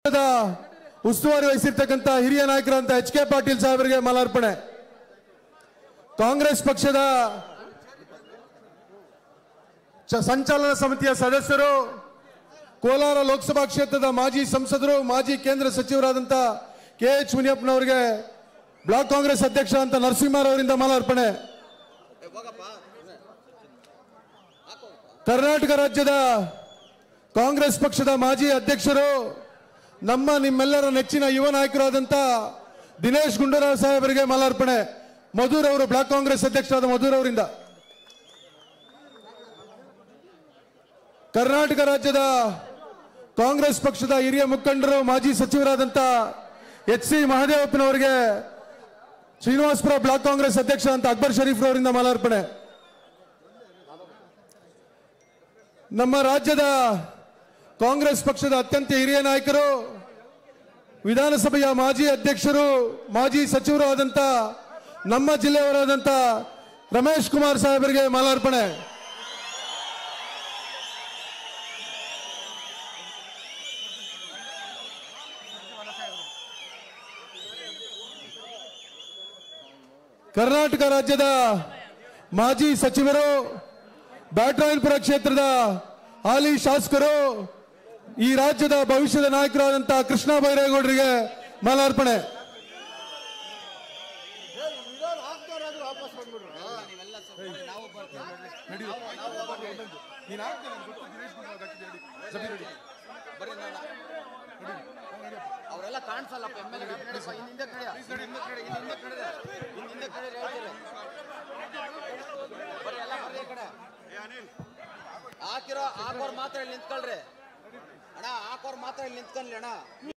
ಉಸ್ತುವಾರಿ ವಹಿಸಿರ್ತಕ್ಕಂಥ ಹಿರಿಯ ನಾಯಕರಂತ ಎಚ್.ಕೆ. ಪಾಟೀಲ್ ಸಾಹೇಬರಿಗೆ ಮಾಲಾರ್ಪಣೆ. ಕಾಂಗ್ರೆಸ್ ಪಕ್ಷದ ಸಂಚಾಲನಾ ಸಮಿತಿಯ ಸದಸ್ಯರು, ಕೋಲಾರ ಲೋಕಸಭಾ ಕ್ಷೇತ್ರದ ಮಾಜಿ ಸಂಸದರು, ಮಾಜಿ ಕೇಂದ್ರ ಸಚಿವರಾದಂಥ ಕೆ.ಎಚ್. ಮುನಿಯಪ್ಪನವರಿಗೆ ಬ್ಲಾಕ್ ಕಾಂಗ್ರೆಸ್ ಅಧ್ಯಕ್ಷ ಅಂತ ನರಸಿಂಹರವರಿಂದ ಮಾಲಾರ್ಪಣೆ. ಕರ್ನಾಟಕ ರಾಜ್ಯದ ಕಾಂಗ್ರೆಸ್ ಪಕ್ಷದ ಮಾಜಿ ಅಧ್ಯಕ್ಷರು, ನಿಮ್ಮೆಲ್ಲರ ನೆಚ್ಚಿನ ಯುವ ನಾಯಕರಾದಂಥ ದಿನೇಶ್ ಗುಂಡೂರಾವ್ ಸಾಹೇಬರಿಗೆ ಮಾಲಾರ್ಪಣೆ. ಮಧುರ್ ಅವರು ಬ್ಲಾಕ್ ಕಾಂಗ್ರೆಸ್ ಅಧ್ಯಕ್ಷರಾದ ಮಧುರ್ ಅವರಿಂದ. ಕರ್ನಾಟಕ ರಾಜ್ಯದ ಕಾಂಗ್ರೆಸ್ ಪಕ್ಷದ ಹಿರಿಯ ಮುಖಂಡರು, ಮಾಜಿ ಸಚಿವರಾದಂಥ ಎಚ್.ಸಿ. ಮಹದೇವಪ್ಪನವರಿಗೆ ಶ್ರೀನಿವಾಸಪುರ ಬ್ಲಾಕ್ ಕಾಂಗ್ರೆಸ್ ಅಧ್ಯಕ್ಷ ಅಂತ ಅಕ್ಬರ್ ಶರೀಫ್ ಅವರಿಂದ ಮಾಲಾರ್ಪಣೆ. ನಮ್ಮ ರಾಜ್ಯದ ಕಾಂಗ್ರೆಸ್ ಪಕ್ಷದ ಅತ್ಯಂತ ಹಿರಿಯ ನಾಯಕರು, ವಿಧಾನಸಭೆಯ ಮಾಜಿ ಅಧ್ಯಕ್ಷರು, ಮಾಜಿ ಸಚಿವರು ಆದಂಥ ನಮ್ಮ ಜಿಲ್ಲೆಯವರಾದಂಥ ರಮೇಶ್ ಕುಮಾರ್ ಸಾಹೇಬರಿಗೆ ಮಾಲಾರ್ಪಣೆ. ಕರ್ನಾಟಕ ರಾಜ್ಯದ ಮಾಜಿ ಸಚಿವರು, ಬ್ಯಾಟರಾಯನಪುರ ಕ್ಷೇತ್ರದ ಹಾಲಿ ಶಾಸಕರು, ಈ ರಾಜ್ಯದ ಭವಿಷ್ಯದ ನಾಯಕರಾದಂತಹ ಕೃಷ್ಣ ಬೈರೇಗೌಡರಿಗೆ ಮಾಲಾರ್ಪಣೆ. ಅವರೆಲ್ಲ ಕಾಣಿಸಲ್ಲಪ್ಪ. ಹಾಕೋರ್ ಮಾತ್ರ ಇಲ್ಲಿ ನಿಂತ್ಕೊಳ್ರಿ ಅಣ್ಣ, ಹಾಕೋರ್ ಮಾತ್ರ ಇಲ್ಲಿ ನಿಂತ್ಕೊಳ್ಳಿ ಅಣ್ಣ.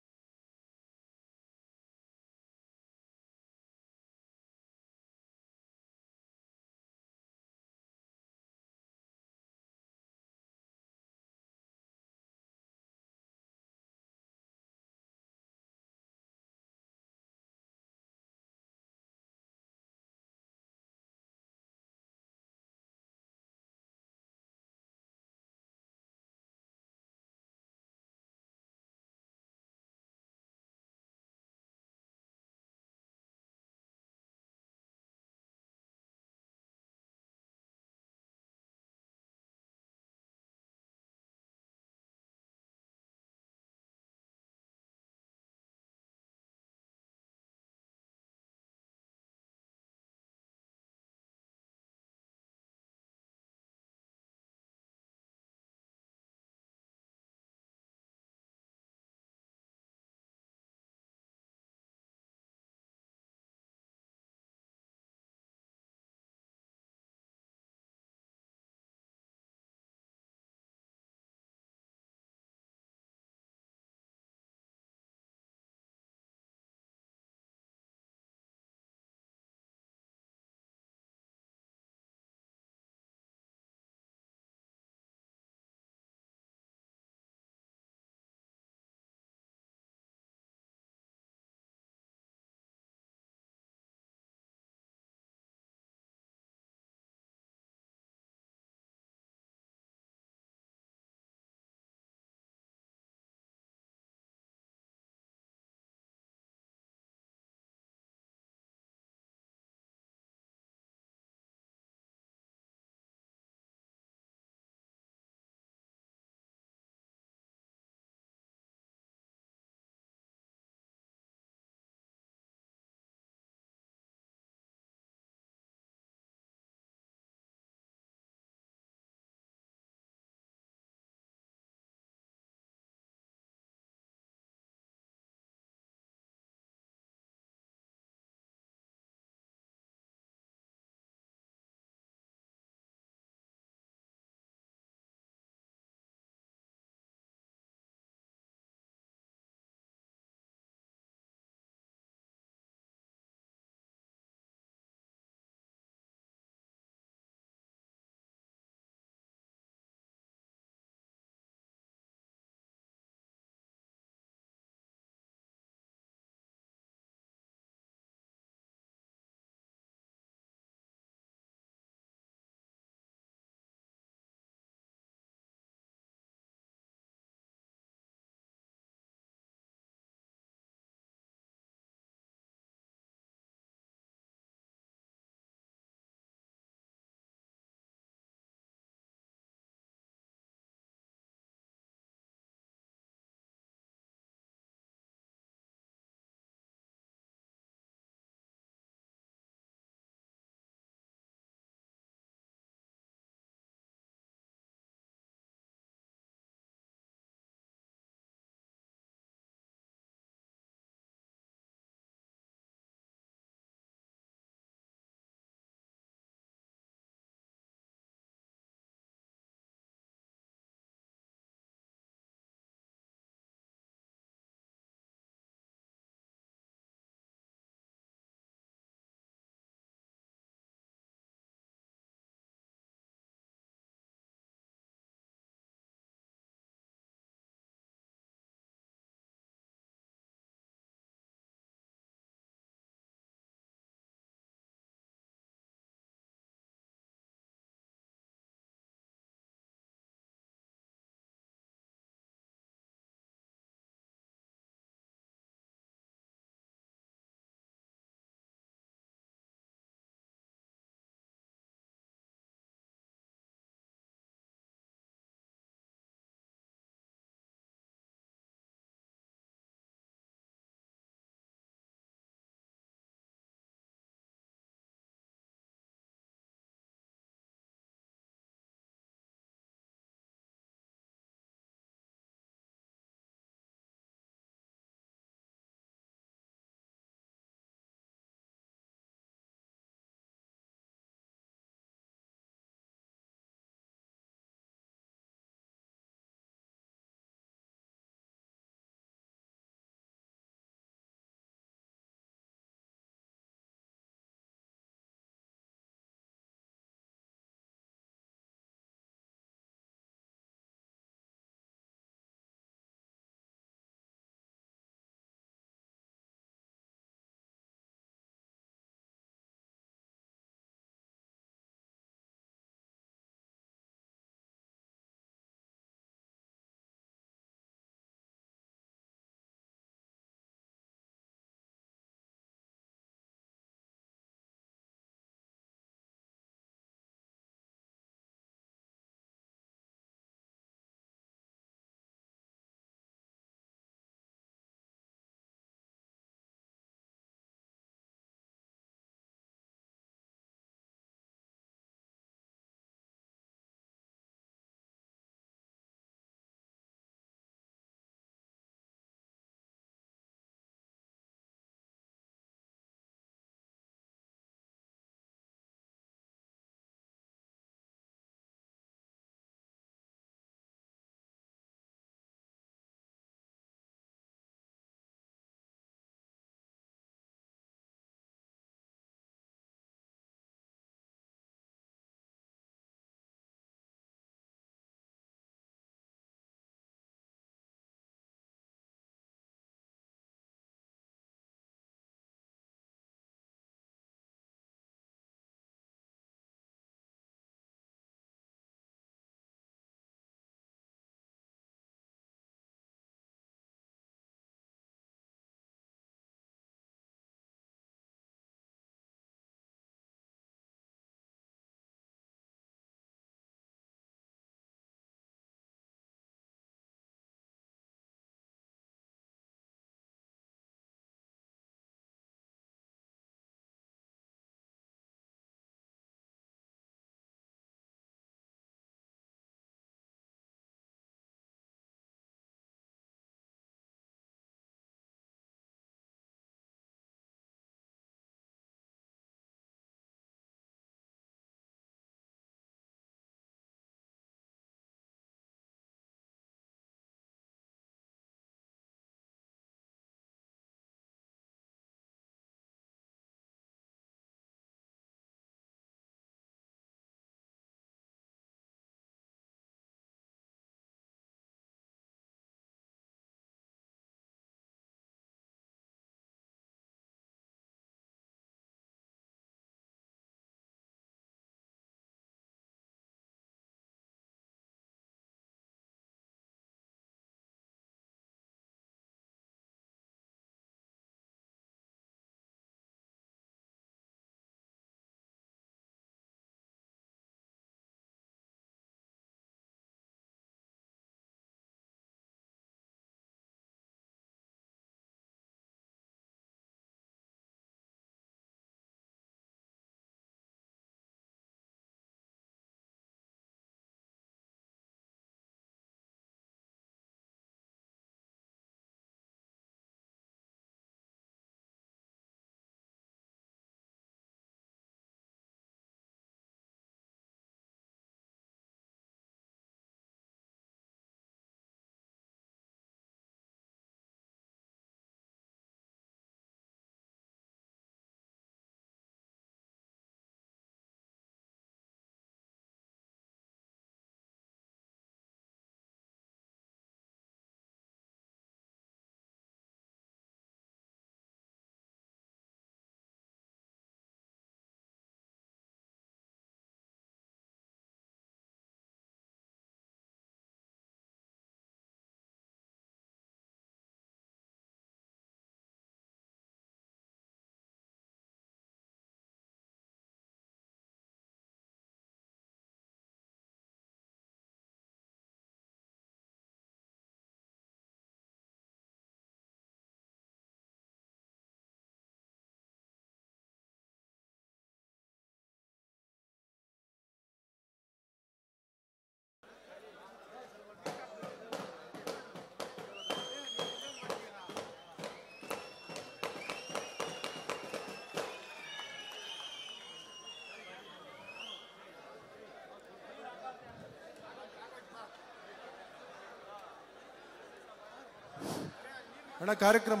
ಅಣ್ಣ ಕಾರ್ಯಕ್ರಮ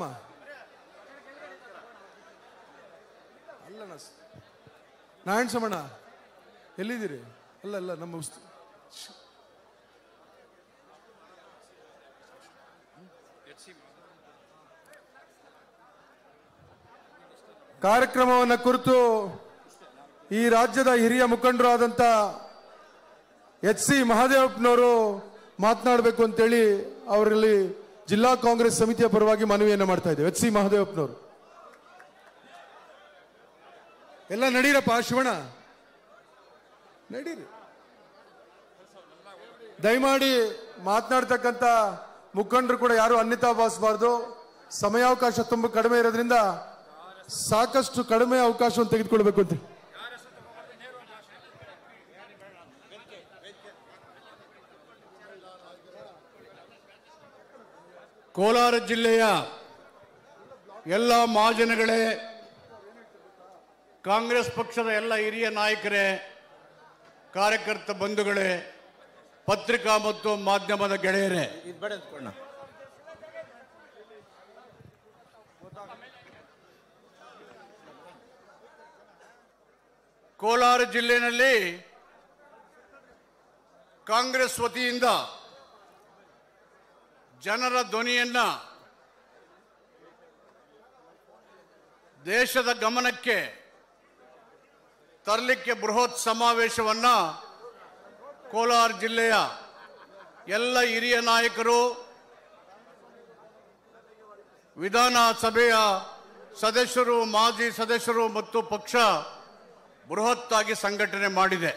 ಅಲ್ಲಣ್ಣ ನಾರಾಯಣ ಸಮಣ್ಣ ಎಲ್ಲಿದ್ದೀರಿ? ಅಲ್ಲ ಅಲ್ಲ ನಮ್ಮ ಕಾರ್ಯಕ್ರಮವನ್ನು ಕುರಿತು ಈ ರಾಜ್ಯದ ಹಿರಿಯ ಮುಖಂಡರು ಆದಂತ ಎಚ್.ಸಿ. ಮಹದೇವಪ್ಪನವರು ಮಾತನಾಡಬೇಕು ಅಂತೇಳಿ ಅವರಲ್ಲಿ ಜಿಲ್ಲಾ ಕಾಂಗ್ರೆಸ್ ಸಮಿತಿಯ ಪರವಾಗಿ ಮನವಿಯನ್ನು ಮಾಡ್ತಾ ಇದ್ದೇವೆ. ಎಚ್.ಸಿ. ಮಹದೇವಪ್ಪನವರು ಎಲ್ಲ ನಡೀರಪ್ಪ. ಶಿವಣ್ಣ ನಡೀರಿ. ದಯಮಾಡಿ ಮಾತನಾಡ್ತಕ್ಕಂಥ ಮುಖಂಡರು ಕೂಡ ಯಾರು ಅನ್ಯತಾ ಭಾವಿಸಬಾರ್ದು. ಸಮಯಾವಕಾಶ ತುಂಬಾ ಕಡಿಮೆ ಇರೋದ್ರಿಂದ ಸಾಕಷ್ಟು ಕಡಿಮೆ ಅವಕಾಶವನ್ನು ತೆಗೆದುಕೊಳ್ಬೇಕು ಅಂತ. ಕೋಲಾರ ಜಿಲ್ಲೆಯ ಎಲ್ಲ ಮಹಾಜನಗಳೇ, ಕಾಂಗ್ರೆಸ್ ಪಕ್ಷದ ಎಲ್ಲ ಹಿರಿಯ ನಾಯಕರೇ, ಕಾರ್ಯಕರ್ತ ಬಂಧುಗಳೇ, ಪತ್ರಿಕಾ ಮತ್ತು ಮಾಧ್ಯಮದ ಗೆಳೆಯರೇ, ಕೋಲಾರ ಜಿಲ್ಲೆಯಲ್ಲಿ ಕಾಂಗ್ರೆಸ್ ವತಿಯಿಂದ ಜನರ ಧ್ವನಿಯನ್ನ ದೇಶದ ಗಮನಕ್ಕೆ ತರಲಿಕ್ಕೆ ಬೃಹತ್ ಸಮಾವೇಶವನ್ನ ಕೋಲಾರ ಜಿಲ್ಲೆಯ ಎಲ್ಲ ಹಿರಿಯ ನಾಯಕರು, ವಿಧಾನಸಭೆಯ ಸದಸ್ಯರು, ಮಾಜಿ ಸದಸ್ಯರು ಮತ್ತು ಪಕ್ಷ ಬೃಹತ್ತಾಗಿ ಸಂಘಟನೆ ಮಾಡಿದೆ.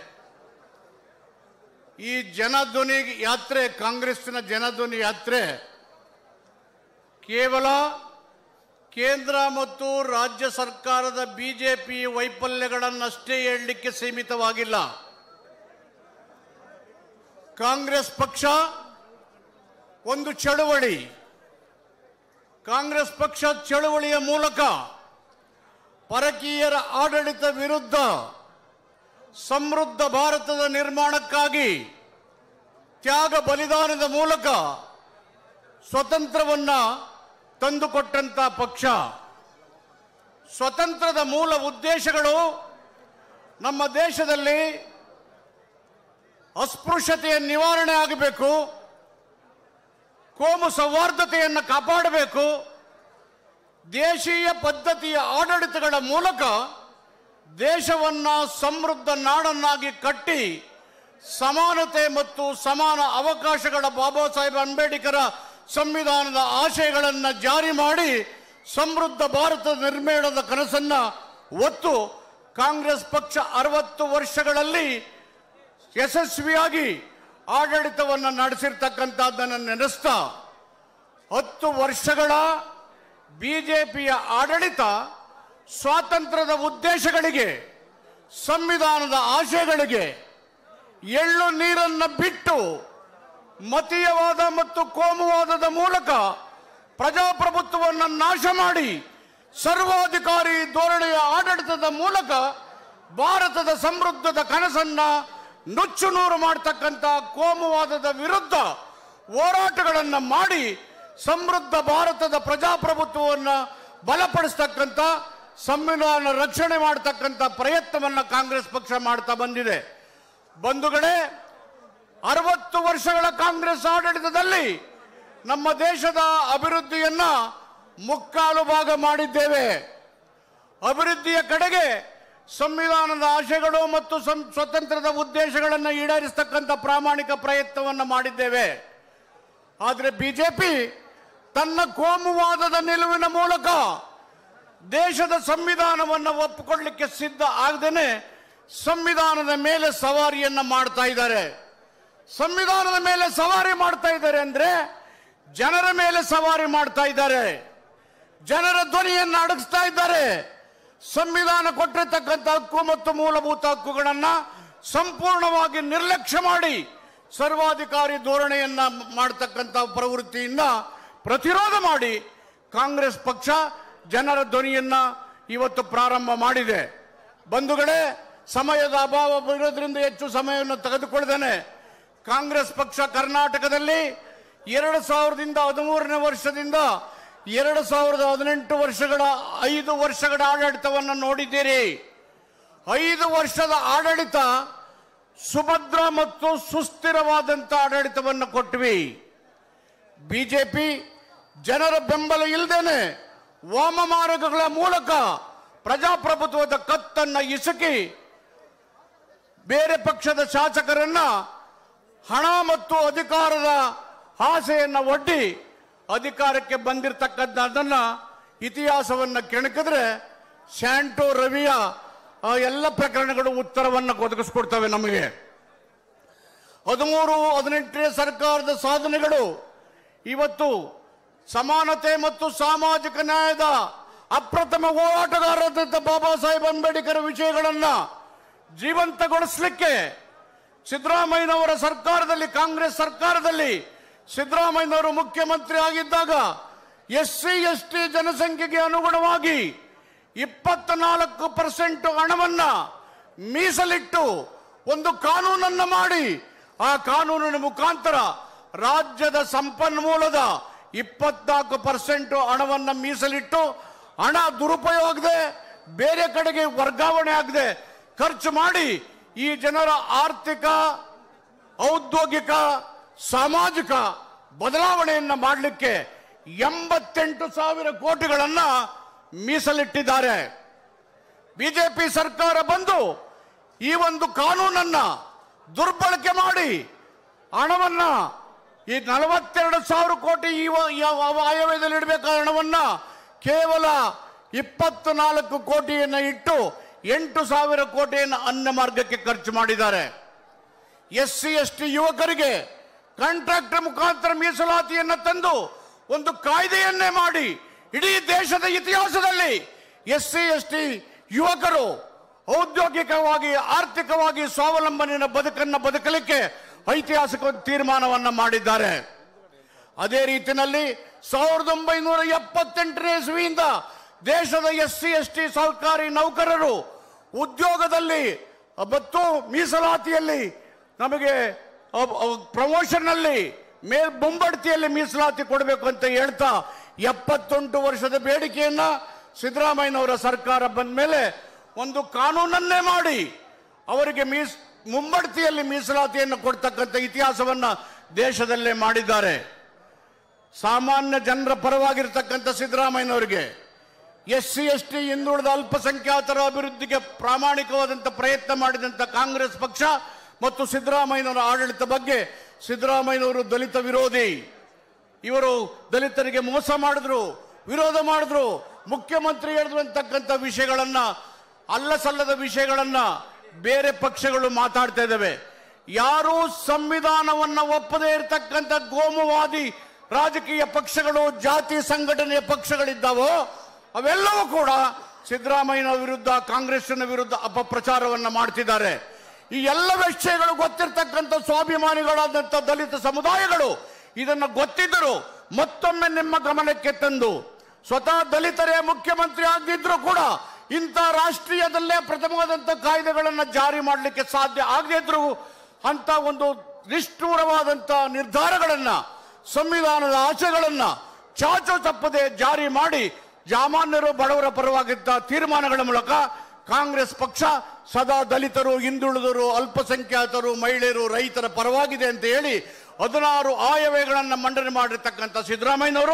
ಈ ಜನಧ್ವನಿ ಯಾತ್ರೆ, ಕಾಂಗ್ರೆಸ್ಸಿನ ಜನಧ್ವನಿ ಯಾತ್ರೆ ಕೇವಲ ಕೇಂದ್ರ ಮತ್ತು ರಾಜ್ಯ ಸರ್ಕಾರದ ಬಿಜೆಪಿ ವೈಫಲ್ಯಗಳನ್ನಷ್ಟೇ ಹೇಳಲಿಕ್ಕೆ ಸೀಮಿತವಾಗಿಲ್ಲ. ಕಾಂಗ್ರೆಸ್ ಪಕ್ಷ ಒಂದು ಚಳುವಳಿ. ಕಾಂಗ್ರೆಸ್ ಪಕ್ಷ ಚಳುವಳಿಯ ಮೂಲಕ ಪರಕೀಯರ ಆಡಳಿತ ವಿರುದ್ಧ ಸಮೃದ್ಧ ಭಾರತದ ನಿರ್ಮಾಣಕ್ಕಾಗಿ ತ್ಯಾಗ ಬಲಿದಾನದ ಮೂಲಕ ಸ್ವತಂತ್ರವನ್ನ ತಂದುಕೊಟ್ಟಂತ ಪಕ್ಷ. ಸ್ವತಂತ್ರದ ಮೂಲ ಉದ್ದೇಶಗಳು ನಮ್ಮ ದೇಶದಲ್ಲಿ ಅಸ್ಪೃಶ್ಯತೆಯ ನಿವಾರಣೆ ಆಗಬೇಕು, ಕೋಮು ಸೌಹಾರ್ದತೆಯನ್ನು ಕಾಪಾಡಬೇಕು, ದೇಶೀಯ ಪದ್ಧತಿಯ ಆಡಳಿತಗಳ ಮೂಲಕ ದೇಶವನ್ನ ಸಮೃದ್ಧ ನಾಡನ್ನಾಗಿ ಕಟ್ಟಿ ಸಮಾನತೆ ಮತ್ತು ಸಮಾನ ಅವಕಾಶಗಳ ಬಾಬಾ ಸಾಹೇಬ್ ಅಂಬೇಡ್ಕರ್ ಸಂವಿಧಾನದ ಆಶಯಗಳನ್ನು ಜಾರಿ ಮಾಡಿ ಸಮೃದ್ಧ ಭಾರತ ನಿರ್ಮಾಣದ ಕನಸನ್ನ ಹೊತ್ತು ಕಾಂಗ್ರೆಸ್ ಪಕ್ಷ 60 ವರ್ಷಗಳಲ್ಲಿ ಯಶಸ್ವಿಯಾಗಿ ಆಡಳಿತವನ್ನು ನಡೆಸಿರ್ತಕ್ಕಂಥದ್ದನ್ನು ನೆನೆಸ್ತಾ 10 ವರ್ಷಗಳ ಬಿಜೆಪಿಯ ಆಡಳಿತ ಸ್ವಾತಂತ್ರ್ಯದ ಉದ್ದೇಶಗಳಿಗೆ, ಸಂವಿಧಾನದ ಆಶಯಗಳಿಗೆ ಎಳ್ಳು ನೀರನ್ನು ಬಿಟ್ಟು ಮತೀಯವಾದ ಮತ್ತು ಕೋಮುವಾದದ ಮೂಲಕ ಪ್ರಜಾಪ್ರಭುತ್ವವನ್ನು ನಾಶ ಮಾಡಿ ಸರ್ವಾಧಿಕಾರಿ ಧೋರಣೆಯ ಆಡಳಿತದ ಮೂಲಕ ಭಾರತದ ಸಮೃದ್ಧದ ಕನಸನ್ನ ನುಚ್ಚು ನೂರು ಮಾಡತಕ್ಕಂಥ ಕೋಮುವಾದದ ವಿರುದ್ಧ ಹೋರಾಟಗಳನ್ನು ಮಾಡಿ ಸಮೃದ್ಧ ಭಾರತದ ಪ್ರಜಾಪ್ರಭುತ್ವವನ್ನು ಬಲಪಡಿಸ್ತಕ್ಕಂಥ, ಸಂವಿಧಾನ ರಕ್ಷಣೆ ಮಾಡತಕ್ಕಂಥ ಪ್ರಯತ್ನವನ್ನು ಕಾಂಗ್ರೆಸ್ ಪಕ್ಷ ಮಾಡ್ತಾ ಬಂದಿದೆ. ಬಂಧುಗಳೇ, 60 ವರ್ಷಗಳ ಕಾಂಗ್ರೆಸ್ ಆಡಳಿತದಲ್ಲಿ ನಮ್ಮ ದೇಶದ ಅಭಿವೃದ್ಧಿಯನ್ನ ಮುಕ್ಕಾಲು ಭಾಗ ಮಾಡಿದ್ದೇವೆ. ಅಭಿವೃದ್ಧಿಯ ಕಡೆಗೆ ಸಂವಿಧಾನದ ಆಶಯಗಳು ಮತ್ತು ಸ್ವತಂತ್ರದ ಉದ್ದೇಶಗಳನ್ನು ಈಡೇರಿಸತಕ್ಕಂಥ ಪ್ರಾಮಾಣಿಕ ಪ್ರಯತ್ನವನ್ನು ಮಾಡಿದ್ದೇವೆ. ಆದರೆ ಬಿಜೆಪಿ ತನ್ನ ಕೋಮುವಾದದ ನಿಲುವಿನ ಮೂಲಕ ದೇಶದ ಸಂವಿಧಾನವನ್ನು ಒಪ್ಪಿಕೊಳ್ಳಲಿಕ್ಕೆ ಸಿದ್ಧ ಆಗದೇನೆ ಸಂವಿಧಾನದ ಮೇಲೆ ಸವಾರಿಯನ್ನ ಮಾಡ್ತಾ ಇದ್ದಾರೆ. ಸಂವಿಧಾನದ ಮೇಲೆ ಸವಾರಿ ಮಾಡ್ತಾ ಇದ್ದಾರೆ ಅಂದ್ರೆ ಜನರ ಮೇಲೆ ಸವಾರಿ ಮಾಡ್ತಾ ಇದ್ದಾರೆ, ಜನರ ಧ್ವನಿಯನ್ನು ಅಡಗಿಸ್ತಾ ಇದ್ದಾರೆ. ಸಂವಿಧಾನ ಕೊಟ್ಟಿರ್ತಕ್ಕಂಥ ಹಕ್ಕು ಮತ್ತು ಮೂಲಭೂತ ಹಕ್ಕುಗಳನ್ನ ಸಂಪೂರ್ಣವಾಗಿ ನಿರ್ಲಕ್ಷ್ಯ ಮಾಡಿ ಸರ್ವಾಧಿಕಾರಿ ಧೋರಣೆಯನ್ನ ಮಾಡತಕ್ಕಂಥ ಪ್ರವೃತ್ತಿಯಿಂದ ಪ್ರತಿರೋಧ ಮಾಡಿ ಕಾಂಗ್ರೆಸ್ ಪಕ್ಷ ಜನರ ಧ್ವನಿಯನ್ನ ಇವತ್ತು ಪ್ರಾರಂಭ ಮಾಡಿದೆ. ಬಂಧುಗಳೇ, ಸಮಯದ ಅಭಾವ ಇರೋದ್ರಿಂದ ಹೆಚ್ಚು ಸಮಯವನ್ನು ತೆಗೆದುಕೊಳ್ಳದೇನೆ ಕಾಂಗ್ರೆಸ್ ಪಕ್ಷ ಕರ್ನಾಟಕದಲ್ಲಿ 2013ನೇ ವರ್ಷದಿಂದ 2018 ವರ್ಷಗಳ 5 ವರ್ಷಗಳ ಆಡಳಿತವನ್ನು ನೋಡಿದ್ದೀರಿ. 5 ವರ್ಷದ ಆಡಳಿತ ಸುಭದ್ರ ಮತ್ತು ಸುಸ್ಥಿರವಾದಂಥ ಆಡಳಿತವನ್ನು ಕೊಟ್ವಿ. ಬಿಜೆಪಿ ಜನರ ಬೆಂಬಲ ಇಲ್ಲದೇನೆ ವಾಮಮಾರ್ಗಗಳ ಮೂಲಕ ಪ್ರಜಾಪ್ರಭುತ್ವದ ಕತ್ತನ್ನು ಇಸುಕಿ ಬೇರೆ ಪಕ್ಷದ ಶಾಸಕರನ್ನ ಹಣ ಮತ್ತು ಅಧಿಕಾರದ ಆಸೆಯನ್ನು ಒಡ್ಡಿ ಅಧಿಕಾರಕ್ಕೆ ಬಂದಿರತಕ್ಕಂಥದ್ದನ್ನ ಇತಿಹಾಸವನ್ನು ಕೆಣಕಿದ್ರೆ ಶಾಂಟೋ ರವಿಯ ಎಲ್ಲ ಪ್ರಕರಣಗಳು ಉತ್ತರವನ್ನು ಒದಗಿಸ್ಕೊಡ್ತವೆ ನಮಗೆ. 13-18 ಸರ್ಕಾರದ ಸಾಧನೆಗಳು ಇವತ್ತು ಸಮಾನತೆ ಮತ್ತು ಸಾಮಾಜಿಕ ನ್ಯಾಯದ ಅಪ್ರಥಮ ಹೋರಾಟಗಾರರಾದಂಥ ಬಾಬಾ ಸಾಹೇಬ್ ಅಂಬೇಡ್ಕರ್ ವಿಷಯಗಳನ್ನ ಜೀವಂತಗೊಳಿಸಲಿಕ್ಕೆ ಸಿದ್ದರಾಮಯ್ಯನವರ ಸರ್ಕಾರದಲ್ಲಿ, ಕಾಂಗ್ರೆಸ್ ಸರ್ಕಾರದಲ್ಲಿ ಸಿದ್ದರಾಮಯ್ಯನವರು ಮುಖ್ಯಮಂತ್ರಿ ಆಗಿದ್ದಾಗ SC ST ಜನಸಂಖ್ಯೆಗೆ ಅನುಗುಣವಾಗಿ 24% ಹಣವನ್ನ ಮೀಸಲಿಟ್ಟು ಒಂದು ಕಾನೂನನ್ನು ಮಾಡಿ ಆ ಕಾನೂನಿನ ಮುಖಾಂತರ ರಾಜ್ಯದ ಸಂಪನ್ಮೂಲದ 24% ಹಣವನ್ನು ಮೀಸಲಿಟ್ಟು ಹಣ ದುರುಪಯೋಗದೆ ಬೇರೆ ಕಡೆಗೆ ವರ್ಗಾವಣೆ ಆಗದೆ ಖರ್ಚು ಮಾಡಿ ಈ ಜನರ ಆರ್ಥಿಕ, ಔದ್ಯೋಗಿಕ, ಸಾಮಾಜಿಕ ಬದಲಾವಣೆಯನ್ನು ಮಾಡಲಿಕ್ಕೆ 88,000 ಕೋಟಿಗಳನ್ನ ಮೀಸಲಿಟ್ಟಿದ್ದಾರೆ. ಬಿಜೆಪಿ ಸರ್ಕಾರ ಬಂದು ಈ ಒಂದು ಕಾನೂನನ್ನ ದುರ್ಬಳಕೆ ಮಾಡಿ ಹಣವನ್ನ ಈ 42,000 ಕೋಟಿ ಆಯವ್ಯಯದಲ್ಲಿ ಇಡಬೇಕಾದ ಹಣವನ್ನ ಕೇವಲ 24 ಕೋಟಿಯನ್ನು ಇಟ್ಟು 8,000 ಕೋಟಿಯನ್ನು ಅನ್ನ ಮಾರ್ಗಕ್ಕೆ ಖರ್ಚು ಮಾಡಿದ್ದಾರೆ. SC ST ಯುವಕರಿಗೆ ಕಾಂಟ್ರಾಕ್ಟರ್ ಮುಖಾಂತರ ಮೀಸಲಾತಿಯನ್ನು ತಂದು ಒಂದು ಕಾಯ್ದೆಯನ್ನೇ ಮಾಡಿ ಇಡೀ ದೇಶದ ಇತಿಹಾಸದಲ್ಲಿ SC ST ಯುವಕರು ಔದ್ಯೋಗಿಕವಾಗಿ, ಆರ್ಥಿಕವಾಗಿ ಸ್ವಾವಲಂಬನೆಯ ಬದುಕನ್ನು ಬದುಕಲಿಕ್ಕೆ ಐತಿಹಾಸಿಕ ತೀರ್ಮಾನವನ್ನ ಮಾಡಿದ್ದಾರೆ. ಅದೇ ರೀತಿಯಲ್ಲಿ 1978ನೇ ಇಸ್ವಿಯಿಂದ ದೇಶದ SC ST ಸರ್ಕಾರಿ ನೌಕರರು ಉದ್ಯೋಗದಲ್ಲಿ ಮತ್ತು ಮೀಸಲಾತಿಯಲ್ಲಿ ನಮಗೆ ಪ್ರಮೋಷನ್ ಅಲ್ಲಿ ಮುಂಬಡ್ತಿಯಲ್ಲಿ ಮೀಸಲಾತಿ ಕೊಡಬೇಕು ಅಂತ ಹೇಳ್ತಾ 78 ವರ್ಷದ ಬೇಡಿಕೆಯನ್ನ ಸಿದ್ದರಾಮಯ್ಯನವರ ಸರ್ಕಾರ ಬಂದ ಮೇಲೆ ಒಂದು ಕಾನೂನನ್ನೇ ಮಾಡಿ ಅವರಿಗೆ ಮುಂಬಡ್ತಿಯಲ್ಲಿ ಮೀಸಲಾತಿಯನ್ನು ಕೊಡ್ತಕ್ಕಂಥ ಇತಿಹಾಸವನ್ನ ದೇಶದಲ್ಲೇ ಮಾಡಿದ್ದಾರೆ. ಸಾಮಾನ್ಯ ಜನರ ಪರವಾಗಿರ್ತಕ್ಕಂಥ ಸಿದ್ದರಾಮಯ್ಯನವರಿಗೆ SC ST ಹಿಂದುಳಿದ ಅಲ್ಪಸಂಖ್ಯಾತರ ಅಭಿವೃದ್ಧಿಗೆ ಪ್ರಾಮಾಣಿಕವಾದಂಥ ಪ್ರಯತ್ನ ಮಾಡಿದಂಥ ಕಾಂಗ್ರೆಸ್ ಪಕ್ಷ ಮತ್ತು ಸಿದ್ದರಾಮಯ್ಯನವರ ಆಡಳಿತ ಬಗ್ಗೆ ಸಿದ್ದರಾಮಯ್ಯನವರು ದಲಿತ ವಿರೋಧಿ, ಇವರು ದಲಿತರಿಗೆ ಮೋಸ ಮಾಡಿದ್ರು, ವಿರೋಧ ಮಾಡಿದ್ರು, ಮುಖ್ಯಮಂತ್ರಿ ಹೇಳಿದಂತಕ್ಕಂಥ ವಿಷಯಗಳನ್ನ, ಅಲ್ಲಸಲ್ಲದ ವಿಷಯಗಳನ್ನ ಬೇರೆ ಪಕ್ಷಗಳು ಮಾತಾಡ್ತಾ ಇದ್ದಾವೆ. ಯಾರು ಸಂವಿಧಾನವನ್ನ ಒಪ್ಪದೇ ಇರತಕ್ಕಂಥ ಗೋಮುವಾದಿ ರಾಜಕೀಯ ಪಕ್ಷಗಳು, ಜಾತಿ ಸಂಘಟನೆಯ ಪಕ್ಷಗಳಿದ್ದಾವೋ ಅವೆಲ್ಲವೂ ಕೂಡ ಸಿದ್ದರಾಮಯ್ಯನ ವಿರುದ್ಧ, ಕಾಂಗ್ರೆಸ್ನ ವಿರುದ್ಧ ಅಪಪ್ರಚಾರವನ್ನ ಮಾಡ್ತಿದ್ದಾರೆ. ಈ ಎಲ್ಲ ವಿಷಯಗಳು ಗೊತ್ತಿರತಕ್ಕಂಥ ಸ್ವಾಭಿಮಾನಿಗಳಾದಂಥ ದಲಿತ ಸಮುದಾಯಗಳು ಇದನ್ನು ಗೊತ್ತಿದ್ದರು ಮತ್ತೊಮ್ಮೆ ನಿಮ್ಮ ಗಮನಕ್ಕೆ ತಂದು ಸ್ವತಃ ದಲಿತರೇ ಮುಖ್ಯಮಂತ್ರಿ ಆಗದಿದ್ರು ಕೂಡ ಇಂಥ ರಾಷ್ಟ್ರೀಯದಲ್ಲೇ ಪ್ರಥಮವಾದಂಥ ಕಾಯ್ದೆಗಳನ್ನು ಜಾರಿ ಮಾಡಲಿಕ್ಕೆ ಸಾಧ್ಯ ಆಗದಿದ್ರು ಅಂತ ಒಂದು ನಿಷ್ಠೂರವಾದಂಥ ನಿರ್ಧಾರಗಳನ್ನ, ಸಂವಿಧಾನದ ಆಶಯಗಳನ್ನ ಚಾಚು ತಪ್ಪದೆ ಜಾರಿ ಮಾಡಿ ಸಾಮಾನ್ಯರು ಬಡವರ ಪರವಾಗಿದ್ದ ತೀರ್ಮಾನಗಳ ಮೂಲಕ ಕಾಂಗ್ರೆಸ್ ಪಕ್ಷ ಸದಾ ದಲಿತರು, ಹಿಂದುಳಿದರು, ಅಲ್ಪಸಂಖ್ಯಾತರು, ಮಹಿಳೆಯರು, ರೈತರ ಪರವಾಗಿದೆ ಅಂತ ಹೇಳಿ 16 ಆಯವ್ಯಯಗಳನ್ನು ಮಂಡನೆ ಮಾಡಿರ್ತಕ್ಕಂಥ ಸಿದ್ದರಾಮಯ್ಯನವರು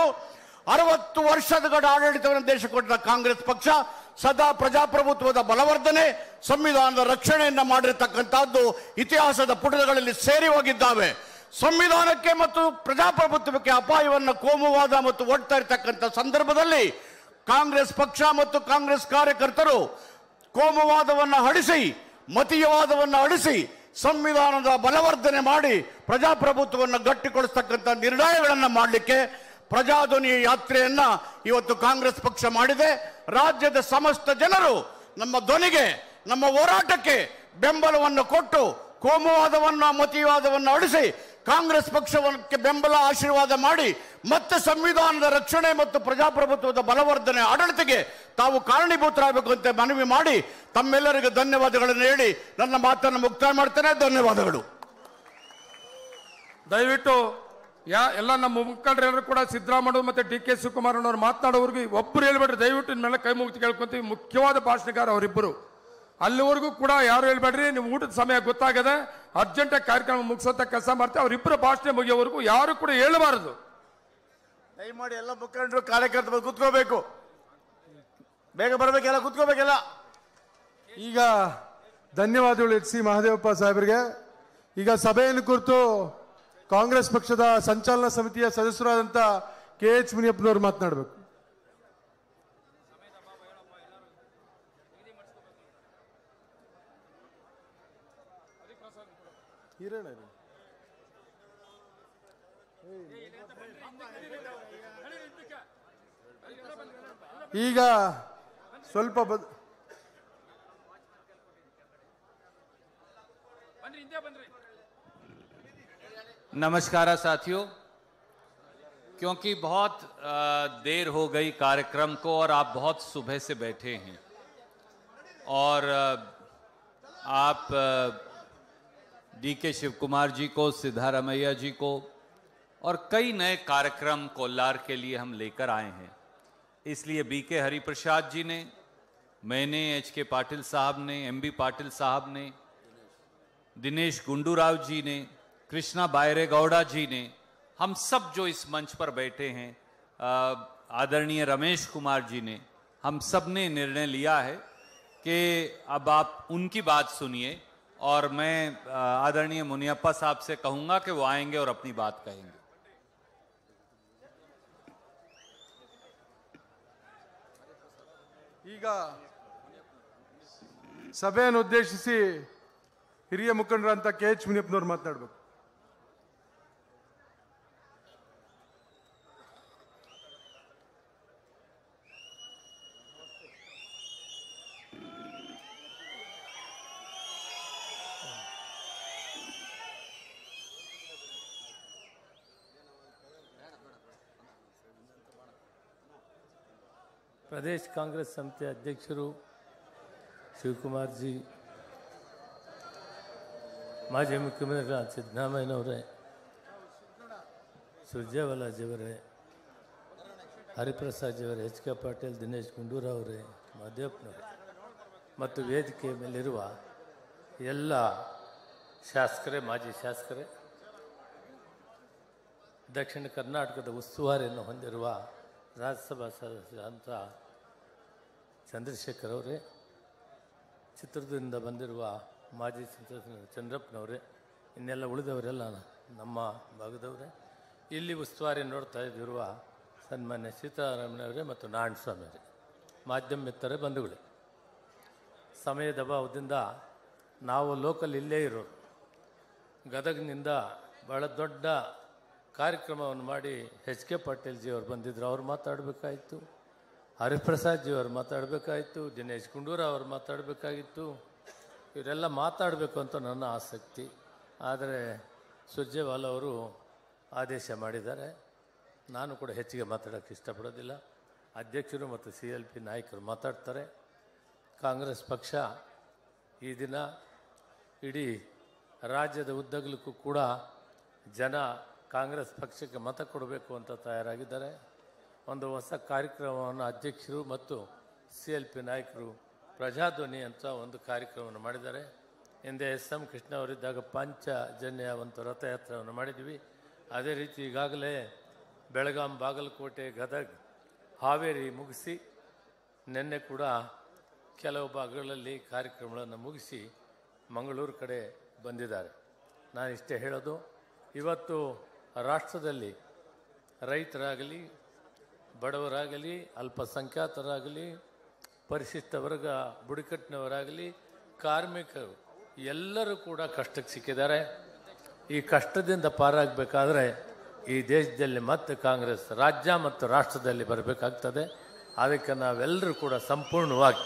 60 ವರ್ಷದ ಆಡಳಿತವನ್ನು ದೇಶ ಕೊಟ್ಟ ಕಾಂಗ್ರೆಸ್ ಪಕ್ಷ ಸದಾ ಪ್ರಜಾಪ್ರಭುತ್ವದ ಬಲವರ್ಧನೆ, ಸಂವಿಧಾನದ ರಕ್ಷಣೆಯನ್ನ ಮಾಡಿರ್ತಕ್ಕಂಥದ್ದು ಇತಿಹಾಸದ ಪುಟಗಳಲ್ಲಿ ಸೇರಿ ಹೋಗಿದ್ದಾವೆ. ಸಂವಿಧಾನಕ್ಕೆ ಮತ್ತು ಪ್ರಜಾಪ್ರಭುತ್ವಕ್ಕೆ ಅಪಾಯವನ್ನು ಕೋಮುವಾದ ಮತ್ತು ಒಡ್ತಾ ಇರತಕ್ಕಂಥ ಸಂದರ್ಭದಲ್ಲಿ ಕಾಂಗ್ರೆಸ್ ಪಕ್ಷ ಮತ್ತು ಕಾಂಗ್ರೆಸ್ ಕಾರ್ಯಕರ್ತರು ಕೋಮುವಾದವನ್ನು ಅಳಿಸಿ, ಮತೀಯವಾದವನ್ನು ಅಳಿಸಿ, ಸಂವಿಧಾನದ ಬಲವರ್ಧನೆ ಮಾಡಿ ಪ್ರಜಾಪ್ರಭುತ್ವವನ್ನು ಗಟ್ಟಿಗೊಳಿಸ್ತಕ್ಕಂಥ ನಿರ್ಣಯಗಳನ್ನು ಮಾಡಲಿಕ್ಕೆ ಪ್ರಜಾಧ್ವನಿ ಯಾತ್ರೆಯನ್ನ ಇವತ್ತು ಕಾಂಗ್ರೆಸ್ ಪಕ್ಷ ಮಾಡಿದೆ. ರಾಜ್ಯದ ಸಮಸ್ತ ಜನರು ನಮ್ಮ ಧ್ವನಿಗೆ, ನಮ್ಮ ಹೋರಾಟಕ್ಕೆ ಬೆಂಬಲವನ್ನು ಕೊಟ್ಟು ಕೋಮುವಾದವನ್ನು, ಮತೀಯವಾದವನ್ನು ಅಳಿಸಿ ಕಾಂಗ್ರೆಸ್ ಪಕ್ಷಕ್ಕೆ ಬೆಂಬಲ, ಆಶೀರ್ವಾದ ಮಾಡಿ ಮತ್ತೆ ಸಂವಿಧಾನದ ರಕ್ಷಣೆ ಮತ್ತು ಪ್ರಜಾಪ್ರಭುತ್ವದ ಬಲವರ್ಧನೆ ಆಡಳಿತಕ್ಕೆ ತಾವು ಕಾರಣೀಭೂತರಾಗಬೇಕು ಅಂತ ಮನವಿ ಮಾಡಿ ತಮ್ಮೆಲ್ಲರಿಗೂ ಧನ್ಯವಾದಗಳನ್ನು ಹೇಳಿ ನನ್ನ ಮಾತನ್ನು ಮುಕ್ತಾಯ ಮಾಡ್ತೇನೆ. ಧನ್ಯವಾದಗಳು. ದಯವಿಟ್ಟು ಎಲ್ಲ ನಮ್ಮ ಮುಖಂಡರೆಲ್ಲರೂ ಕೂಡ ಸಿದ್ದರಾಮಯ್ಯ ಮತ್ತೆ ಡಿ ಕೆ ಶಿವಕುಮಾರ್ ಅವರು ಮಾತನಾಡೋವರೆಗೂ ಒಬ್ಬರು ಹೇಳ್ಬೇಡ್ರಿ, ದಯವಿಟ್ಟು ಇನ್ಮೇಲೆ ಕೈ ಮುಗಿದು ಕೇಳ್ಕೊಂತೀವಿ. ಮುಖ್ಯವಾದ ಭಾಷಣಕಾರ ಅವರಿಬ್ಬರು, ಅಲ್ಲಿವರೆಗೂ ಕೂಡ ಯಾರು ಹೇಳ್ಬೇಡ್ರಿ. ನೀವು ಊಟದ ಸಮಯ ಗೊತ್ತಾಗದೆ ಅರ್ಜೆಂಟಾಗಿ ಕಾರ್ಯಕ್ರಮ ಮುಗಿಸೋಂಥ ಕೆಲಸ ಮಾಡ್ತೀವಿ. ಅವರಿಬ್ಬರ ಭಾಷಣ ಮುಗಿಯೋವರೆಗೂ ಯಾರು ಕೂಡ ಹೇಳಬಾರದು. ದಯಮಾಡಿ ಎಲ್ಲ ಮುಖಂಡರು ಕಾರ್ಯಕರ್ತರು ಕೂತ್ಕೋಬೇಕು, ಬೇಗ ಬರಬೇಕೆಲ್ಲ, ಕೂತ್ಕೋಬೇಕೆಲ್ಲ. ಈಗ ಧನ್ಯವಾದಗಳು ಎಚ್ ಸಿ ಮಹದೇವಪ್ಪ ಸಾಹೇಬರಿಗೆ. ಈಗ ಸಭೆಯನ್ನು ಕುರಿತು ಕಾಂಗ್ರೆಸ್ ಪಕ್ಷದ ಸಂಚಾಲನಾ ಸಮಿತಿಯ ಸದಸ್ಯರಾದಂಥ ಕೆ ಎಚ್ ಮುನಿಯಪ್ಪನವರು ಮಾತನಾಡಬೇಕು. ಈಗ ಸ್ವಲ್ಪ नमस्कार साथियों, क्योंकि बहुत देर हो गई कार्यक्रम को और आप बहुत सुबह से बैठे हैं और आप डी के शिव कुमार जी को, सिद्धारमैया जी को और कई नए कार्यक्रम कोल्लार के लिए हम लेकर आए हैं. इसलिए बी के हरिप्रसाद जी ने, मैंने, एच के पाटिल साहब ने, एम बी पाटिल साहब ने, दिनेश गुंडूराव जी ने, कृष्णा बायरेगौड़ा जी ने, हम सब जो इस मंच पर बैठे हैं, आदरणीय रमेश कुमार जी ने, हम सब ने निर्णय लिया है कि अब आप उनकी बात सुनिए और मैं आदरणीय मुनियप्पा साहब से कहूंगा कि वो आएंगे और अपनी बात कहेंगे. ಈಗ ಸಭೆಯನ್ನು ಉದ್ದೇಶಿಸಿ ಹಿರಿಯ ಮುಖಂಡರಂತ ಕೆ ಎಚ್ ಮುನಿಯಪ್ಪನವರು ಮಾತನಾಡಬೇಕು. प्रदेश कांग्रेस समिति अध्यक्षರು ಶಿವಕುಮಾರ್ ಜಿ, ಮಾಜಿ ಮುಖ್ಯಮಂತ್ರಿಗಳಾದ ಸಿದ್ದರಾಮಯ್ಯನವರೇ, ಸುರ್ಜೇವಾಲಾ ಜಿಯವರೇ, ಹರಿಪ್ರಸಾದ್ ಜಿಯವರೇ, ಎಚ್ ಕೆ ಪಾಟೀಲ್, ದಿನೇಶ್ ಗುಂಡೂರಾವ್ ಅವರೇ, ಮಹದೇವಪ್ಪನವರೇ ಮತ್ತು ವೇದಿಕೆ ಮೇಲಿರುವ ಎಲ್ಲ ಶಾಸಕರೇ, ಮಾಜಿ ಶಾಸಕರೇ, ದಕ್ಷಿಣ ಕರ್ನಾಟಕದ ಉಸ್ತುವಾರಿಯನ್ನು ಹೊಂದಿರುವ ರಾಜ್ಯಸಭಾ ಸದಸ್ಯರಾದಂಥ ಚಂದ್ರಶೇಖರ್ ಅವರೇ, ಚಿತ್ರದುರ್ಗದಿಂದ ಬಂದಿರುವ ಮಾಜಿ ಸಂಸದ ಚಂದ್ರಪ್ಪನವರೇ, ಇನ್ನೆಲ್ಲ ಉಳಿದವರೆಲ್ಲ ನಮ್ಮ ಭಾಗದವರೇ, ಇಲ್ಲಿ ಉಸ್ತುವಾರಿ ನೋಡ್ತಾ ಇದ್ದಿರುವ ಸನ್ಮಾನ್ಯ ಸೀತಾರಾಮಯ್ಯವರೇ ಮತ್ತು ನಾರಾಯಣಸ್ವಾಮಿಯವರೇ, ಮಾಧ್ಯಮ ಮಿತ್ರರೇ, ಬಂಧುಗಳೇ, ಸಮಯದ ಅಭಾವದಿಂದ ನಾವು ಲೋಕಲ್ ಇಲ್ಲೇ ಇರೋರು. ಗದಗಿನಿಂದ ಭಾಳ ದೊಡ್ಡ ಕಾರ್ಯಕ್ರಮವನ್ನು ಮಾಡಿ ಎಚ್ ಕೆ ಪಾಟೀಲ್ ಜಿಯವರು ಬಂದಿದ್ದರು, ಅವ್ರು ಮಾತಾಡಬೇಕಾಯಿತು. ಹರಿಪ್ರಸಾದ್ ಜಿಯವರು ಮಾತಾಡಬೇಕಾಯಿತು. ದಿನೇಶ್ ಗುಂಡೂರಾವ್ ಅವರು ಮಾತಾಡಬೇಕಾಗಿತ್ತು. ಇವರೆಲ್ಲ ಮಾತಾಡಬೇಕು ಅಂತ ನನ್ನ ಆಸಕ್ತಿ. ಆದರೆ ಸುರ್ಜೇವಾಲಾ ಅವರು ಆದೇಶ ಮಾಡಿದ್ದಾರೆ. ನಾನು ಕೂಡ ಹೆಚ್ಚಿಗೆ ಮಾತಾಡೋಕ್ಕೆ ಇಷ್ಟಪಡೋದಿಲ್ಲ. ಅಧ್ಯಕ್ಷರು ಮತ್ತು CLP ನಾಯಕರು ಮಾತಾಡ್ತಾರೆ. ಕಾಂಗ್ರೆಸ್ ಪಕ್ಷ ಈ ದಿನ ಇಡೀ ರಾಜ್ಯದ ಉದ್ದಗಲಕ್ಕೂ ಕೂಡ ಜನ ಕಾಂಗ್ರೆಸ್ ಪಕ್ಷಕ್ಕೆ ಮತ ಕೊಡಬೇಕು ಅಂತ ತಯಾರಾಗಿದ್ದಾರೆ. ಒಂದು ಹೊಸ ಕಾರ್ಯಕ್ರಮವನ್ನು ಅಧ್ಯಕ್ಷರು ಮತ್ತು CLP ನಾಯಕರು ಪ್ರಜಾಧ್ವನಿ ಅಂತ ಒಂದು ಕಾರ್ಯಕ್ರಮವನ್ನು ಮಾಡಿದ್ದಾರೆ. ಹಿಂದೆ SM ಕೃಷ್ಣ ಅವರಿದ್ದಾಗ ಪಾಂಚಜನ್ಯ ಒಂದು ರಥಯಾತ್ರೆಯನ್ನು ಮಾಡಿದ್ವಿ. ಅದೇ ರೀತಿ ಈಗಾಗಲೇ ಬೆಳಗಾಂ, ಬಾಗಲಕೋಟೆ, ಗದಗ, ಹಾವೇರಿ ಮುಗಿಸಿ ನಿನ್ನೆ ಕೂಡ ಕೆಲವು ಭಾಗಗಳಲ್ಲಿ ಕಾರ್ಯಕ್ರಮಗಳನ್ನು ಮುಗಿಸಿ ಮಂಗಳೂರು ಕಡೆ ಬಂದಿದ್ದಾರೆ. ನಾನು ಇಷ್ಟೇ ಹೇಳೋದು, ಇವತ್ತು ರಾಷ್ಟ್ರದಲ್ಲಿ ರೈತರಾಗಲಿ, ಬಡವರಾಗಲಿ, ಅಲ್ಪಸಂಖ್ಯಾತರಾಗಲಿ, ಪರಿಶಿಷ್ಟ ವರ್ಗ, ಬುಡಕಟ್ಟಿನವರಾಗಲಿ, ಕಾರ್ಮಿಕರು ಎಲ್ಲರೂ ಕೂಡ ಕಷ್ಟಕ್ಕೆ ಸಿಕ್ಕಿದ್ದಾರೆ. ಈ ಕಷ್ಟದಿಂದ ಪಾರಾಗಬೇಕಾದ್ರೆ ಈ ದೇಶದಲ್ಲಿ ಮತ್ತೆ ಕಾಂಗ್ರೆಸ್ ರಾಜ್ಯ ಮತ್ತು ರಾಷ್ಟ್ರದಲ್ಲಿ ಬರಬೇಕಾಗ್ತದೆ. ಅದಕ್ಕೆ ನಾವೆಲ್ಲರೂ ಕೂಡ ಸಂಪೂರ್ಣವಾಗಿ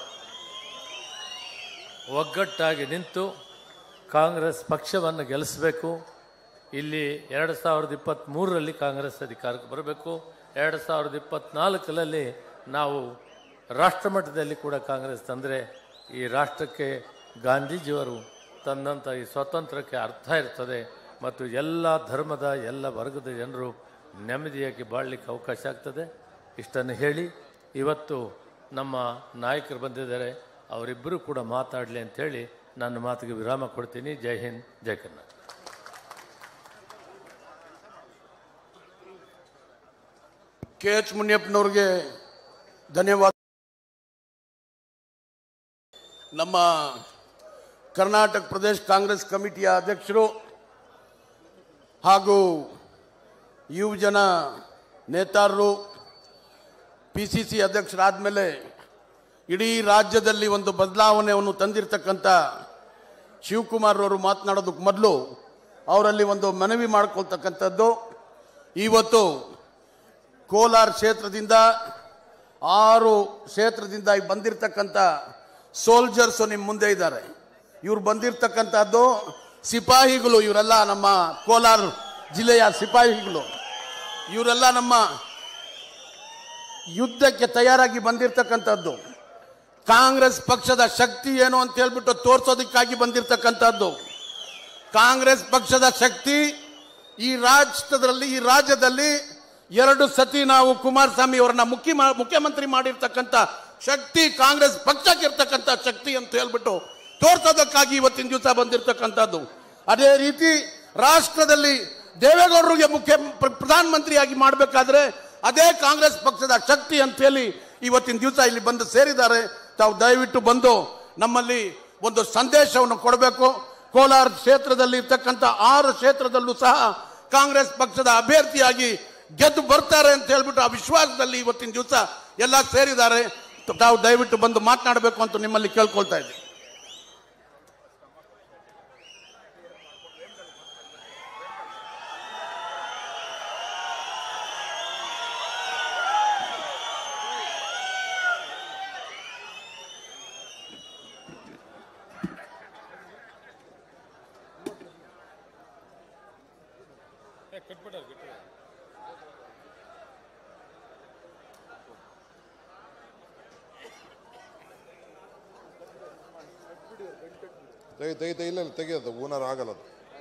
ಒಗ್ಗಟ್ಟಾಗಿ ನಿಂತು ಕಾಂಗ್ರೆಸ್ ಪಕ್ಷವನ್ನು ಗೆಲ್ಲಿಸಬೇಕು. ಇಲ್ಲಿ 2023ರಲ್ಲಿ ಕಾಂಗ್ರೆಸ್ ಅಧಿಕಾರಕ್ಕೆ ಬರಬೇಕು. 2024ರಲ್ಲಿ ನಾವು ರಾಷ್ಟ್ರಮಟ್ಟದಲ್ಲಿ ಕೂಡ ಕಾಂಗ್ರೆಸ್ ತಂದರೆ ಈ ರಾಷ್ಟ್ರಕ್ಕೆ ಗಾಂಧೀಜಿಯವರು ತಂದಂಥ ಈ ಸ್ವಾತಂತ್ರ್ಯಕ್ಕೆ ಅರ್ಥ ಇರ್ತದೆ. ಮತ್ತು ಎಲ್ಲ ಧರ್ಮದ ಎಲ್ಲ ವರ್ಗದ ಜನರು ನೆಮ್ಮದಿಯಾಗಿ ಬಾಳಲಿಕ್ಕೆ ಅವಕಾಶ ಆಗ್ತದೆ. ಇಷ್ಟನ್ನು ಹೇಳಿ ಇವತ್ತು ನಮ್ಮ ನಾಯಕರು ಬಂದಿದ್ದಾರೆ, ಅವರಿಬ್ಬರು ಕೂಡ ಮಾತಾಡಲಿ ಅಂಥೇಳಿ ನನ್ನ ಮಾತಿಗೆ ವಿರಾಮ ಕೊಡ್ತೀನಿ. ಜೈ ಹಿಂದ್, ಜೈ ಕರ್ನಾಟಕ. KH ಮುನಿಯಪ್ಪನವ್ರಿಗೆ ಧನ್ಯವಾದ. ನಮ್ಮ ಕರ್ನಾಟಕ ಪ್ರದೇಶ ಕಾಂಗ್ರೆಸ್ ಕಮಿಟಿಯ ಅಧ್ಯಕ್ಷರು ಹಾಗೂ ಯುವಜನ ನೇತಾರರು, PCC ಅಧ್ಯಕ್ಷರಾದ ಮೇಲೆ ಇಡೀ ರಾಜ್ಯದಲ್ಲಿ ಒಂದು ಬದಲಾವಣೆಯನ್ನು ತಂದಿರತಕ್ಕಂಥ ಶಿವಕುಮಾರ್ ಅವರು ಮಾತನಾಡೋದಕ್ಕೆ ಮೊದಲು ಅವರಲ್ಲಿ ಒಂದು ಮನವಿ ಮಾಡ್ಕೊಳ್ತಕ್ಕಂಥದ್ದು, ಇವತ್ತು ಕೋಲಾರ ಕ್ಷೇತ್ರದಿಂದ 6 ಕ್ಷೇತ್ರದಿಂದ ಬಂದಿರತಕ್ಕಂಥ ಸೋಲ್ಜರ್ಸು ನಿಮ್ಮ ಮುಂದೆ ಇದ್ದಾರೆ. ಇವ್ರು ಬಂದಿರತಕ್ಕಂಥದ್ದು ಸಿಪಾಹಿಗಳು, ಇವರೆಲ್ಲ ನಮ್ಮ ಕೋಲಾರ ಜಿಲ್ಲೆಯ ಸಿಪಾಹಿಗಳು, ಇವರೆಲ್ಲ ನಮ್ಮ ಯುದ್ಧಕ್ಕೆ ತಯಾರಾಗಿ ಬಂದಿರತಕ್ಕಂಥದ್ದು. ಕಾಂಗ್ರೆಸ್ ಪಕ್ಷದ ಶಕ್ತಿ ಏನು ಅಂತ ಹೇಳ್ಬಿಟ್ಟು ತೋರಿಸೋದಕ್ಕಾಗಿ ಬಂದಿರತಕ್ಕಂಥದ್ದು. ಕಾಂಗ್ರೆಸ್ ಪಕ್ಷದ ಶಕ್ತಿ ಈ ರಾಜ್ಯದಲ್ಲಿ 2 ಸತಿ ನಾವು ಕುಮಾರಸ್ವಾಮಿ ಅವರನ್ನ ಮುಖ್ಯಮಂತ್ರಿ ಮಾಡಿರ್ತಕ್ಕಂಥ ಶಕ್ತಿ ಕಾಂಗ್ರೆಸ್ ಪಕ್ಷಕ್ಕೆ ಇರ್ತಕ್ಕಂಥ ಶಕ್ತಿ ಅಂತ ಹೇಳ್ಬಿಟ್ಟು ತೋರ್ಸೋದಕ್ಕಾಗಿ ಇವತ್ತಿನ ದಿವಸ ಬಂದಿರತಕ್ಕಂಥದ್ದು. ಅದೇ ರೀತಿ ರಾಷ್ಟ್ರದಲ್ಲಿ ದೇವೇಗೌಡರಿಗೆ ಪ್ರಧಾನಮಂತ್ರಿಯಾಗಿ ಮಾಡಬೇಕಾದ್ರೆ ಅದೇ ಕಾಂಗ್ರೆಸ್ ಪಕ್ಷದ ಶಕ್ತಿ ಅಂತ ಹೇಳಿ ಇವತ್ತಿನ ದಿವಸ ಇಲ್ಲಿ ಬಂದು ಸೇರಿದ್ದಾರೆ. ತಾವು ದಯವಿಟ್ಟು ಬಂದು ನಮ್ಮಲ್ಲಿ ಒಂದು ಸಂದೇಶವನ್ನು ಕೊಡಬೇಕು. ಕೋಲಾರ ಕ್ಷೇತ್ರದಲ್ಲಿ ಇರ್ತಕ್ಕಂಥ 6 ಕ್ಷೇತ್ರದಲ್ಲೂ ಸಹ ಕಾಂಗ್ರೆಸ್ ಪಕ್ಷದ ಅಭ್ಯರ್ಥಿಯಾಗಿ ಗೆದ್ದು ಬರ್ತಾರೆ ಅಂತ ಹೇಳ್ಬಿಟ್ಟು ಆ ವಿಶ್ವಾಸದಲ್ಲಿ ಇವತ್ತಿನ ದಿವಸ ಎಲ್ಲ ಸೇರಿದ್ದಾರೆ. ತಾವು ದಯವಿಟ್ಟು ಬಂದು ಮಾತನಾಡಬೇಕು ಅಂತ ನಿಮ್ಮಲ್ಲಿ ಕೇಳ್ಕೊಳ್ತಾ ಇದ್ದೀನಿ. ಇಲ್ಲ ತೆಗೆಯೋದು ಓನರ್ ಆಗಲ್ಲ.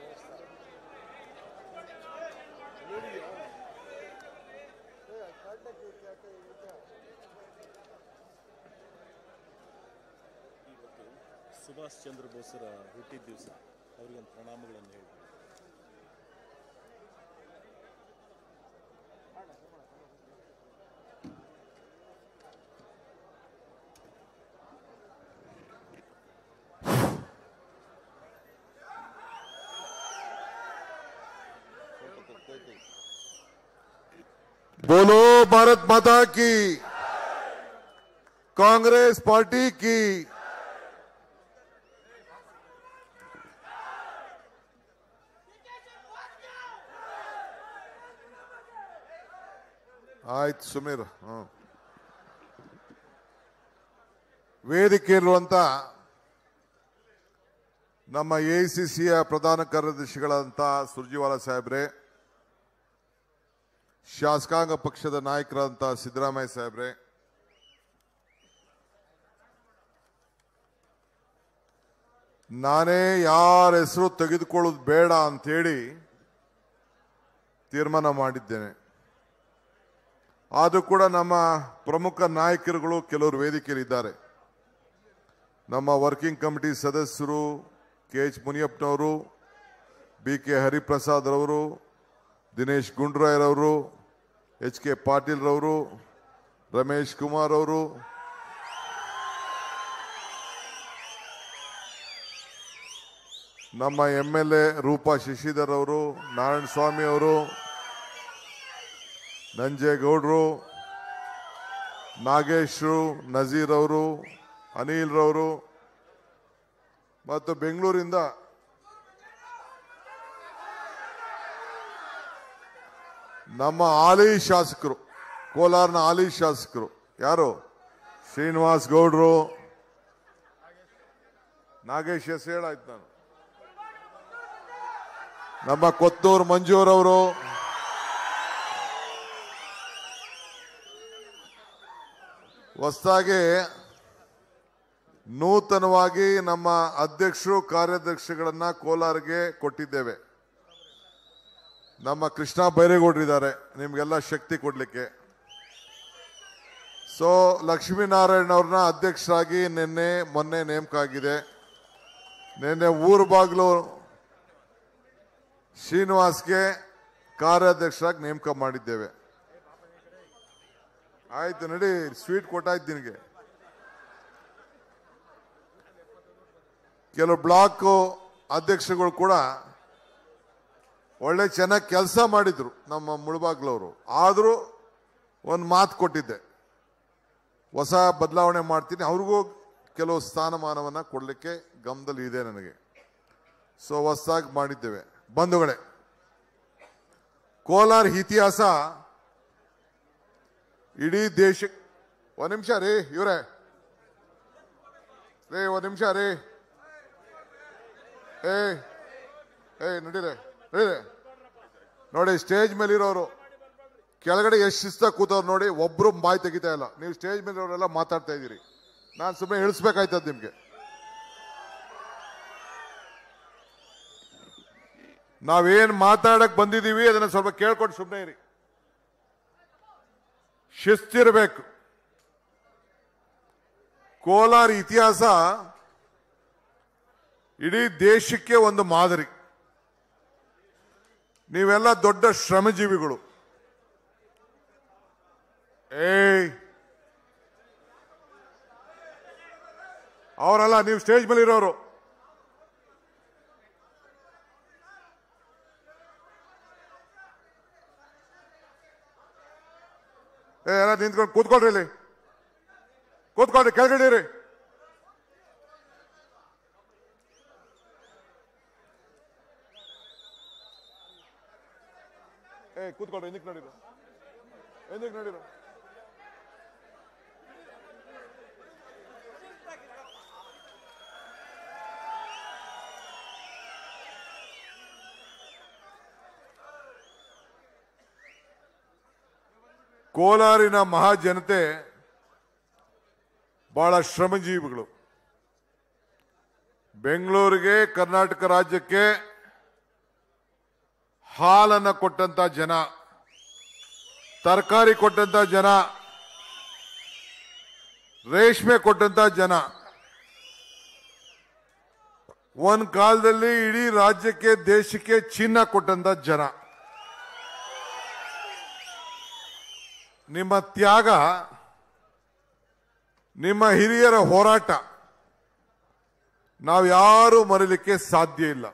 ಸುಭಾಷ್ ಚಂದ್ರ ಬೋಸರ ಹುಟ್ಟಿದ ದಿವಸ ಅವರಿಗೊಂದು ಪ್ರಣಾಮಗಳನ್ನು ಹೇಳಿ. बोलो भारत माता की, कांग्रेस पार्टी की। ಆಯ್ತು ಸುಮೀರ್. ವೇದಿಕೆಯಲ್ಲಿರುವಂತ ನಮ್ಮ AICCಯ ಪ್ರಧಾನ ಕಾರ್ಯದರ್ಶಿಗಳಂತ ಸುರ್ಜಿವಾಲಾ ಸಾಹೇಬ್ರೆ, ಶಾಸಕಾಂಗ ಪಕ್ಷದ ನಾಯಕರಾದಂಥ ಸಿದ್ದರಾಮಯ್ಯ ಸಾಹೇಬ್ರೆ, ನಾನೇ ಯಾರ ಹೆಸರು ತೆಗೆದುಕೊಳ್ಳೋದು ಬೇಡ ಅಂತೇಳಿ ತೀರ್ಮಾನ ಮಾಡಿದ್ದೇನೆ. ಆದರೂ ಕೂಡ ನಮ್ಮ ಪ್ರಮುಖ ನಾಯಕರುಗಳು ಕೆಲವರು ವೇದಿಕೆಯಲ್ಲಿದ್ದಾರೆ. ನಮ್ಮ ವರ್ಕಿಂಗ್ ಕಮಿಟಿ ಸದಸ್ಯರು KH ಮುನಿಯಪ್ಪನವರು, BK ಹರಿಪ್ರಸಾದ್ ರವರು, ದಿನೇಶ್ ಗುಂಡೂರಾಯರವರು, HK ಪಾಟೀಲ್ ರವರು, ರಮೇಶ್ ಕುಮಾರ್ ಅವರು, ನಮ್ಮ MLA ರೂಪಾ ಶಶಿಧರ್ ಅವರು, ನಾರಾಯಣ ಸ್ವಾಮಿ ಅವರು, ನಂಜೇಗೌಡರು, ನಾಗೇಶ್ರು, ನಜೀರ್ ಅವರು, ಅನಿಲ್ ರವರು ಮತ್ತು ಬೆಂಗಳೂರಿಂದ ನಮ್ಮ ಹಾಲಿ ಶಾಸಕರು, ಕೋಲಾರನ ಹಾಲಿ ಶಾಸಕರು ಯಾರು, ಶ್ರೀನಿವಾಸ್ ಗೌಡ್ರು, ನಾಗೇಶ್ ಹೆಸರು ಹೇಳಾಯ್ತು ನಾನು, ನಮ್ಮ ಕೊತ್ತೂರು ಮಂಜೂರವರು, ಹೊಸದಾಗಿ ನೂತನವಾಗಿ ನಮ್ಮ ಅಧ್ಯಕ್ಷರು ಕಾರ್ಯದರ್ಶಿಗಳನ್ನ ಕೋಲಾರ್ಗೆ ಕೊಟ್ಟಿದ್ದೇವೆ. ನಮ್ಮ ಕೃಷ್ಣ ಬೈರೇಗೌಡರಿದ್ದಾರೆ ನಿಮ್ಗೆಲ್ಲ ಶಕ್ತಿ ಕೊಡ್ಲಿಕ್ಕೆ. ಸೊ ಲಕ್ಷ್ಮೀನಾರಾಯಣ ಅವ್ರನ್ನ ಅಧ್ಯಕ್ಷರಾಗಿ ಮೊನ್ನೆ ನೇಮಕ ಆಗಿದೆ. ನಿನ್ನೆ ಊರು ಬಾಗ್ಲು ಶ್ರೀನಿವಾಸ್ಗೆ ಕಾರ್ಯಾಧ್ಯಕ್ಷರಾಗಿ ನೇಮಕ ಮಾಡಿದ್ದೇವೆ. ಆಯ್ತು ನಡಿ, ಸ್ವೀಟ್ ಕೊಟ್ಟಾಯ್ತು ನಿನಗೆ. ಕೆಲವು ಬ್ಲಾಕ್ ಅಧ್ಯಕ್ಷರುಗಳು ಕೂಡ ಒಳ್ಳೆ ಚೆನ್ನಾಗಿ ಕೆಲಸ ಮಾಡಿದ್ರು ನಮ್ಮ ಮುಳಬಾಗ್ಲವರು. ಆದರೂ ಒಂದು ಮಾತು ಕೊಟ್ಟಿದ್ದೆ, ಹೊಸ ಬದಲಾವಣೆ ಮಾಡ್ತೀನಿ, ಅವ್ರಿಗೂ ಕೆಲವು ಸ್ಥಾನಮಾನವನ್ನು ಕೊಡಲಿಕ್ಕೆ ಗಮನದಲ್ಲಿ ಇದೆ ನನಗೆ. ಸೊ ಹೊಸದಾಗಿ ಮಾಡಿದ್ದೇವೆ. ಬಂಧುಗಳೇ, ಕೋಲಾರ ಇತಿಹಾಸ ಇಡೀ ದೇಶಕ್ಕೆ. ಒಂದು ನಿಮಿಷ ರೀ ಇವರೇ, ಒಂದು ನಿಮಿಷ ರೀ. ನಡೀರೆ ನೋಡಿ, ಸ್ಟೇಜ್ ಮೇಲಿರೋರು ಕೆಳಗಡೆ ಎಷ್ಟು ಶಿಸ್ತಾಗಿ ಕೂತವ್ರು ನೋಡಿ, ಒಬ್ರು ಬಾಯಿ ತೆಗಿತಾ ಇಲ್ಲ. ನೀವು ಸ್ಟೇಜ್ ಮೇಲಿರೋರೆಲ್ಲ ಮಾತಾಡ್ತಾ ಇದ್ದೀರಿ, ನಾನು ಸುಮ್ಮನೆ ಇಳಿಸ್ಬೇಕಾಯ್ತದ ನಿಮ್ಗೆ. ನಾವೇನ್ ಮಾತಾಡಕ್ ಬಂದಿದ್ದೀವಿ ಅದನ್ನ ಸ್ವಲ್ಪ ಕೇಳ್ಕೊಂಡು ಸುಮ್ಮನೆ ಇರಿ. ಶಿಸ್ತಿರ್ಬೇಕು. ಕೋಲಾರ ಇತಿಹಾಸ ಇಡೀ ದೇಶಕ್ಕೆ ಒಂದು ಮಾದರಿ. ನೀವೆಲ್ಲ ದೊಡ್ಡ ಶ್ರಮಜೀವಿಗಳು. ಅವರಲ್ಲ, ನೀವು ಸ್ಟೇಜ್ ಮೇಲೆ ಇರೋರು. ಎಲ್ಲ ನಿಂತ್ಕೊಂಡು ಕೂತ್ಕೊಳ್ರಿ, ಇಲ್ಲಿ ಕೂತ್ಕೊಳ್ರಿ, ಕೆಳಗಡೆ ಇರಿ. ಕೂತ್ಕೊಳ್ರಿ, ಎಂದಕ್ಕೆ ನೋಡಿರು, ಎಂದಕ್ಕೆ ನೋಡಿರು. ಕೋಲಾರಿನ ಮಹಾಜನತೆ ಬಹಳ ಶ್ರಮಜೀವಿಗಳು. ಬೆಂಗಳೂರಿಗೆ, ಕರ್ನಾಟಕ ರಾಜ್ಯಕ್ಕೆ ಹಾಲನ್ನು ಕೊಟ್ಟಂತ ಜನ, ತರಕಾರಿ ಕೊಟ್ಟಂತ ಜನ, ರೇಷ್ಮೆ ಕೊಟ್ಟಂತ ಜನ. ಒಂದು ಕಾಲದಲ್ಲಿ ಇಡೀ ರಾಜ್ಯಕ್ಕೆ, ದೇಶಕ್ಕೆ ಚಿನ್ನ ಕೊಟ್ಟಂತ ಜನ. ನಿಮ್ಮ ತ್ಯಾಗ, ನಿಮ್ಮ ಹಿರಿಯರ ಹೋರಾಟ ನಾವು ಯಾರೂ ಮರೀಲಿಕ್ಕೆ ಸಾಧ್ಯ ಇಲ್ಲ.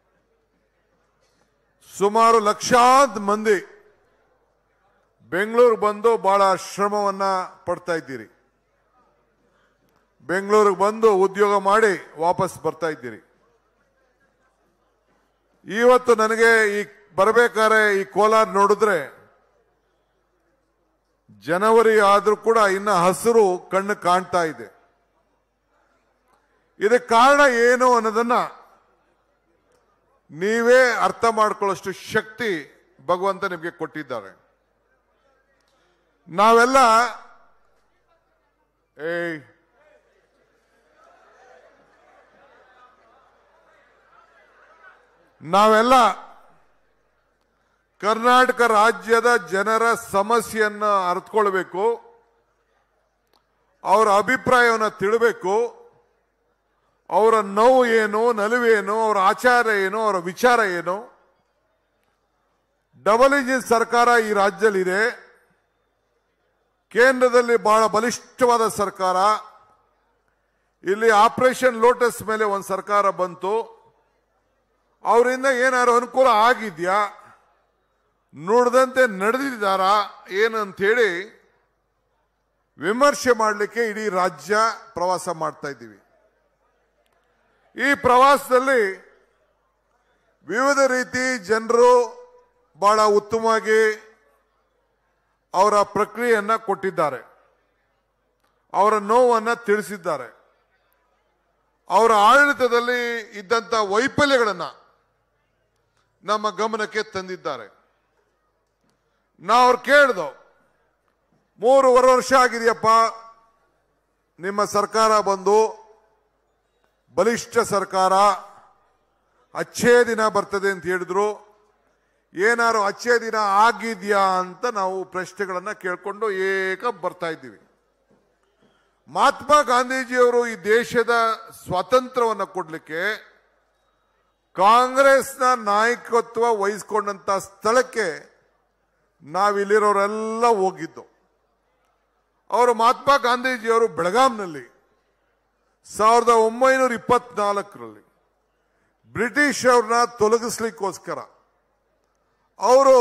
ಸುಮಾರು ಲಕ್ಷಾಂತರ ಮಂದಿ ಬೆಂಗಳೂರಿಗೆ ಬಂದು ಬಹಳ ಶ್ರಮವನ್ನ ಪಡ್ತಾ ಇದ್ದೀರಿ. ಬೆಂಗಳೂರಿಗೆ ಬಂದು ಉದ್ಯೋಗ ಮಾಡಿ ವಾಪಸ್ ಬರ್ತಾ ಇದ್ದೀರಿ. ಇವತ್ತು ನನಗೆ ಈ ಬರಬೇಕಾದ್ರೆ ಈ ಕೋಲಾರ ನೋಡಿದ್ರೆ, ಜನವರಿ ಆದ್ರೂ ಕೂಡ ಇನ್ನ ಹಸಿರು ಕಣ್ಣು ಕಾಣ್ತಾ ಇದೆ. ಇದಕ್ಕೆ ಕಾರಣ ಏನು ಅನ್ನೋದನ್ನ ನೀವೇ ಅರ್ಥ ಮಾಡ್ಕೊಳ್ಳೋಷ್ಟು ಶಕ್ತಿ ಭಗವಂತ ನಿಮಗೆ ಕೊಟ್ಟಿದ್ದಾರೆ. ನಾವೆಲ್ಲ ಕರ್ನಾಟಕ ರಾಜ್ಯದ ಜನರ ಸಮಸ್ಯೆಯನ್ನು ಅರ್ಥಕೊಳ್ಬೇಕು, ಅವರ ಅಭಿಪ್ರಾಯವನ್ನು ತಿಳಬೇಕು, ಅವರ ನೋವು ಏನು, ನಲಿವೇನು, ಅವರ ಆಚಾರ ಏನು, ಅವರ ವಿಚಾರ ಏನು. ಡಬಲ್ ಇಂಜಿನ್ ಸರ್ಕಾರ ಈ ರಾಜ್ಯದಲ್ಲಿದೆ. ಕೇಂದ್ರದಲ್ಲಿ ಬಹಳ ಬಲಿಷ್ಠವಾದ ಸರ್ಕಾರ. ಇಲ್ಲಿ ಆಪರೇಷನ್ ಲೋಟಸ್ ಮೇಲೆ ಒಂದು ಸರ್ಕಾರ ಬಂತು. ಅವರಿಂದ ಏನಾದ್ರು ಅನುಕೂಲ ಆಗಿದ್ಯಾ, ನುಡಿದಂತೆ ನಡೆದಿದ್ದಾರಾ ಏನಂತೇಳಿ ವಿಮರ್ಶೆ ಮಾಡಲಿಕ್ಕೆ ಇಡೀ ರಾಜ್ಯ ಪ್ರವಾಸ ಮಾಡ್ತಾ ಇದ್ದೀವಿ. ಈ ಪ್ರವಾಸದಲ್ಲಿ ವಿವಿಧ ರೀತಿ ಜನರು ಬಹಳ ಉತ್ತಮವಾಗಿ ಅವರ ಪ್ರಕ್ರಿಯೆಯನ್ನ ಕೊಟ್ಟಿದ್ದಾರೆ, ಅವರ ನೋವನ್ನು ತಿಳಿಸಿದ್ದಾರೆ, ಅವರ ಆಡಳಿತದಲ್ಲಿ ಇದ್ದಂಥ ವೈಫಲ್ಯಗಳನ್ನು ನಮ್ಮ ಗಮನಕ್ಕೆ ತಂದಿದ್ದಾರೆ. ನಾವು ಅವ್ರು ಕೇಳಿದೋ, 3.5 ವರ್ಷ ಆಗಿದೆಯಪ್ಪ ನಿಮ್ಮ ಸರ್ಕಾರ ಬಂದು, ಬಲಿಷ್ಠ ಸರ್ಕಾರ, ಅಚ್ಚೇ ದಿನ ಬರ್ತದೆ ಅಂತ ಹೇಳಿದ್ರು. ಏನಾರು ಅಚ್ಚೇ ದಿನ ಆಗಿದ್ಯಾ ಅಂತ ನಾವು ಪ್ರಶ್ನೆಗಳನ್ನ ಕೇಳ್ಕೊಂಡು ಬರ್ತಾ ಇದ್ದೀವಿ. ಮಹಾತ್ಮ ಗಾಂಧೀಜಿಯವರು ಈ ದೇಶದ ಸ್ವಾತಂತ್ರ್ಯವನ್ನು ಕೊಡ್ಲಿಕ್ಕೆ ಕಾಂಗ್ರೆಸ್ನ ನಾಯಕತ್ವ ವಹಿಸ್ಕೊಂಡಂತ ಸ್ಥಳಕ್ಕೆ ನಾವಿಲ್ಲಿರೋರೆಲ್ಲ ಹೋಗಿದ್ದು. ಅವರು ಮಹಾತ್ಮ ಗಾಂಧೀಜಿಯವರು ಬೆಳಗಾಂನಲ್ಲಿ 1924ರಲ್ಲಿ ಬ್ರಿಟಿಷ್ ಅವ್ರನ್ನ ತೊಲಗಿಸ್ಲಿಕ್ಕೋಸ್ಕರ ಅವರು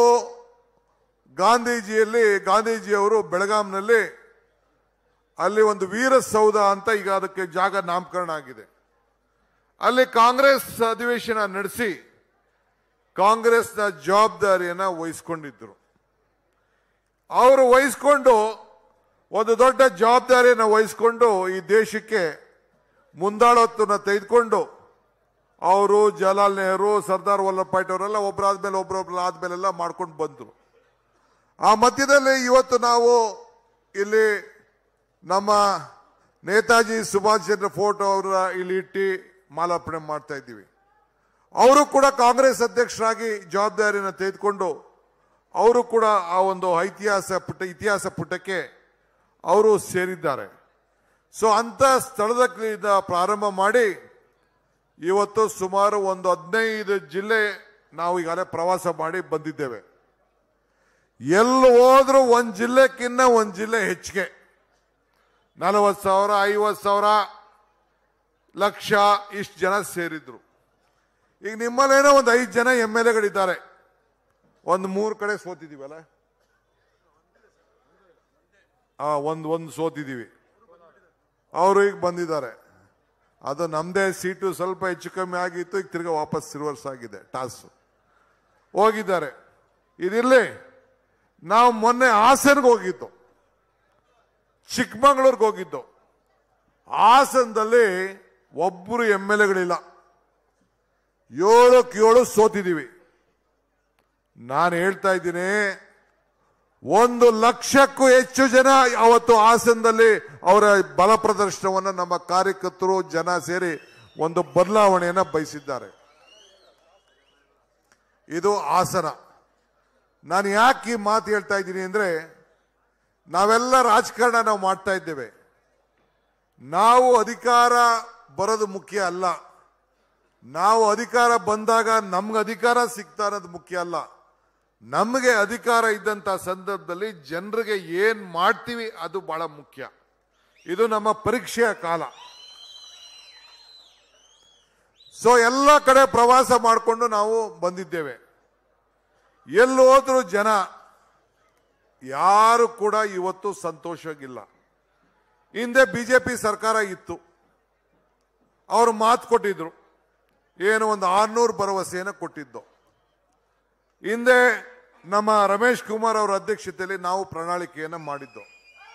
ಗಾಂಧೀಜಿಯವರು ಬೆಳಗಾಂನಲ್ಲಿ ಅಲ್ಲಿ ಒಂದು ವೀರಸೌಧ ಅಂತ ಈಗ ಅದಕ್ಕೆ ಜಾಗ ನಾಮಕರಣ ಆಗಿದೆ. ಅಲ್ಲಿ ಕಾಂಗ್ರೆಸ್ ಅಧಿವೇಶನ ನಡೆಸಿ ಕಾಂಗ್ರೆಸ್ನ ಜವಾಬ್ದಾರಿಯನ್ನ ವಹಿಸ್ಕೊಂಡಿದ್ರು. ಅವರು ವಹಿಸ್ಕೊಂಡು ಒಂದು ದೊಡ್ಡ ಜವಾಬ್ದಾರಿಯನ್ನು ವಹಿಸ್ಕೊಂಡು ಈ ದೇಶಕ್ಕೆ ಮುಂದಾಳತ್ವನ ತೆಗೆದುಕೊಂಡು ಅವರು ಜವಾಹರ್ಲಾಲ್ ನೆಹರು, ಸರ್ದಾರ್ ವಲ್ಲಭ ಭಾಯ್ ಅವರೆಲ್ಲ ಒಬ್ಬರಾದ್ಮೇಲೆ ಆದ್ಮೇಲೆಲ್ಲ ಮಾಡ್ಕೊಂಡು ಬಂದರು. ಆ ಮಧ್ಯದಲ್ಲಿ ಇವತ್ತು ನಾವು ಇಲ್ಲಿ ನಮ್ಮ ನೇತಾಜಿ ಸುಭಾಷ್ ಚಂದ್ರ ಫೋಟೋ ಅವರ ಇಲ್ಲಿ ಇಟ್ಟು ಮಾಲಾರ್ಪಣೆ ಮಾಡ್ತಾ ಇದ್ದೀವಿ. ಅವರು ಕೂಡ ಕಾಂಗ್ರೆಸ್ ಅಧ್ಯಕ್ಷರಾಗಿ ಜವಾಬ್ದಾರಿಯನ್ನು ತೆಗೆದುಕೊಂಡು ಅವರು ಕೂಡ ಆ ಒಂದು ಇತಿಹಾಸ ಪುಟಕ್ಕೆ ಅವರು ಸೇರಿದ್ದಾರೆ. ಸೊ ಅಂತ ಸ್ಥಳದಿಂದ ಪ್ರಾರಂಭ ಮಾಡಿ ಇವತ್ತು ಸುಮಾರು ಒಂದು 15 ಜಿಲ್ಲೆ ನಾವು ಈಗಾಗಲೇ ಪ್ರವಾಸ ಮಾಡಿ ಬಂದಿದ್ದೇವೆ. ಎಲ್ಲಿ ಹೋದ್ರೂ ಒಂದು ಜಿಲ್ಲೆಕ್ಕಿಂತ ಒಂದು ಜಿಲ್ಲೆ ಹೆಚ್ಚಿಗೆ 40,000, 50,000, ಲಕ್ಷ ಇಷ್ಟು ಜನ ಸೇರಿದ್ರು. ಈಗ ನಿಮ್ಮಲ್ಲೇನೋ ಒಂದು 5 ಜನ MLAಗಳಿದ್ದಾರೆ. ಒಂದು 3 ಕಡೆ ಸೋತಿದ್ದೀವಲ್ಲ, ಒಂದು ಸೋತಿದ್ದೀವಿ. ಅವರು ಈಗ ಬಂದಿದ್ದಾರೆ. ಅದು ನಮ್ದೇ ಸೀಟು ಸ್ವಲ್ಪ ಹೆಚ್ಚು ಕಮ್ಮಿ ಆಗಿತ್ತು, ಈಗ ತಿರ್ಗಾ ವಾಪಸ್ ರಿವರ್ಸ್ ಆಗಿದೆ, ಟಾಸ್ ಹೋಗಿದ್ದಾರೆ. ಇದಿರಲಿ, ನಾವು ಮೊನ್ನೆ ಹಾಸನ್ಗೆ ಹೋಗಿದ್ದು, ಚಿಕ್ಕಮಗಳೂರಿಗೆ ಹೋಗಿದ್ದು. ಹಾಸನದಲ್ಲಿ ಒಬ್ಬರು MLAಗಳಿಲ್ಲ, 7ಕ್ಕೆ 7 ಸೋತಿದ್ದೀವಿ. ನಾನು ಹೇಳ್ತಾ ಇದ್ದೀನಿ, 1 ಲಕ್ಷಕ್ಕೂ ಹೆಚ್ಚು ಜನ ಅವತ್ತು ಹಾಸನದಲ್ಲಿ ಅವರ ಬಲ ಪ್ರದರ್ಶನವನ್ನು ನಮ್ಮ ಕಾರ್ಯಕರ್ತರು ಜನ ಸೇರಿ ಒಂದು ಬದಲಾವಣೆಯನ್ನು ಬಯಸಿದ್ದಾರೆ. ಇದು ಹಾಸನ. ನಾನು ಯಾಕೆ ಈ ಮಾತು ಹೇಳ್ತಾ ಇದ್ದೀನಿ ಅಂದ್ರೆ, ನಾವೆಲ್ಲ ರಾಜಕಾರಣ ನಾವು ಮಾಡ್ತಾ ಇದ್ದೇವೆ. ನಾವು ಅಧಿಕಾರ ಬರೋದು ಮುಖ್ಯ ಅಲ್ಲ, ನಾವು ಅಧಿಕಾರ ಬಂದಾಗ ನಮ್ಗೆ ಅಧಿಕಾರ ಸಿಗ್ತಾ ಅನ್ನೋದು ಮುಖ್ಯ ಅಲ್ಲ. ನಮಗೆ ಅಧಿಕಾರ ಇದ್ದಂತ ಸಂದರ್ಭದಲ್ಲಿ ಜನರಿಗೆ ಏನ್ ಮಾಡ್ತೀವಿ ಅದು ಬಹಳ ಮುಖ್ಯ. ಇದು ನಮ್ಮ ಪರೀಕ್ಷೆಯ ಕಾಲ. ಸೊ ಎಲ್ಲ ಕಡೆ ಪ್ರವಾಸ ಮಾಡಿಕೊಂಡು ನಾವು ಬಂದಿದ್ದೇವೆ. ಎಲ್ಲಿ ಹೋದ್ರು ಜನ ಯಾರು ಕೂಡ ಇವತ್ತು ಸಂತೋಷವಾಗಿಲ್ಲ. ಹಿಂದೆ ಬಿಜೆಪಿ ಸರ್ಕಾರ ಇತ್ತು, ಅವರು ಮಾತು ಕೊಟ್ಟಿದ್ರು, ಏನು ಒಂದು 600 ಭರವಸೆಯನ್ನು ಕೊಟ್ಟಿದ್ದು. ಹಿಂದೆ ನಮ್ಮ ರಮೇಶ್ ಕುಮಾರ್ ಅವರ ಅಧ್ಯಕ್ಷತೆಯಲ್ಲಿ ನಾವು ಪ್ರಣಾಳಿಕೆಯನ್ನು ಮಾಡಿದ್ದು.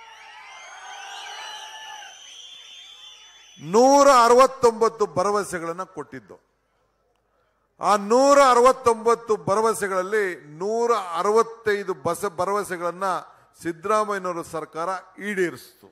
169 ಭರವಸೆಗಳನ್ನು ಕೊಟ್ಟಿದ್ದು. ಆ 169 ಭರವಸೆಗಳಲ್ಲಿ 165 ಭರವಸೆಗಳನ್ನ ಸಿದ್ದರಾಮಯ್ಯನವರ ಸರ್ಕಾರ ಈಡೇರಿಸಿತು.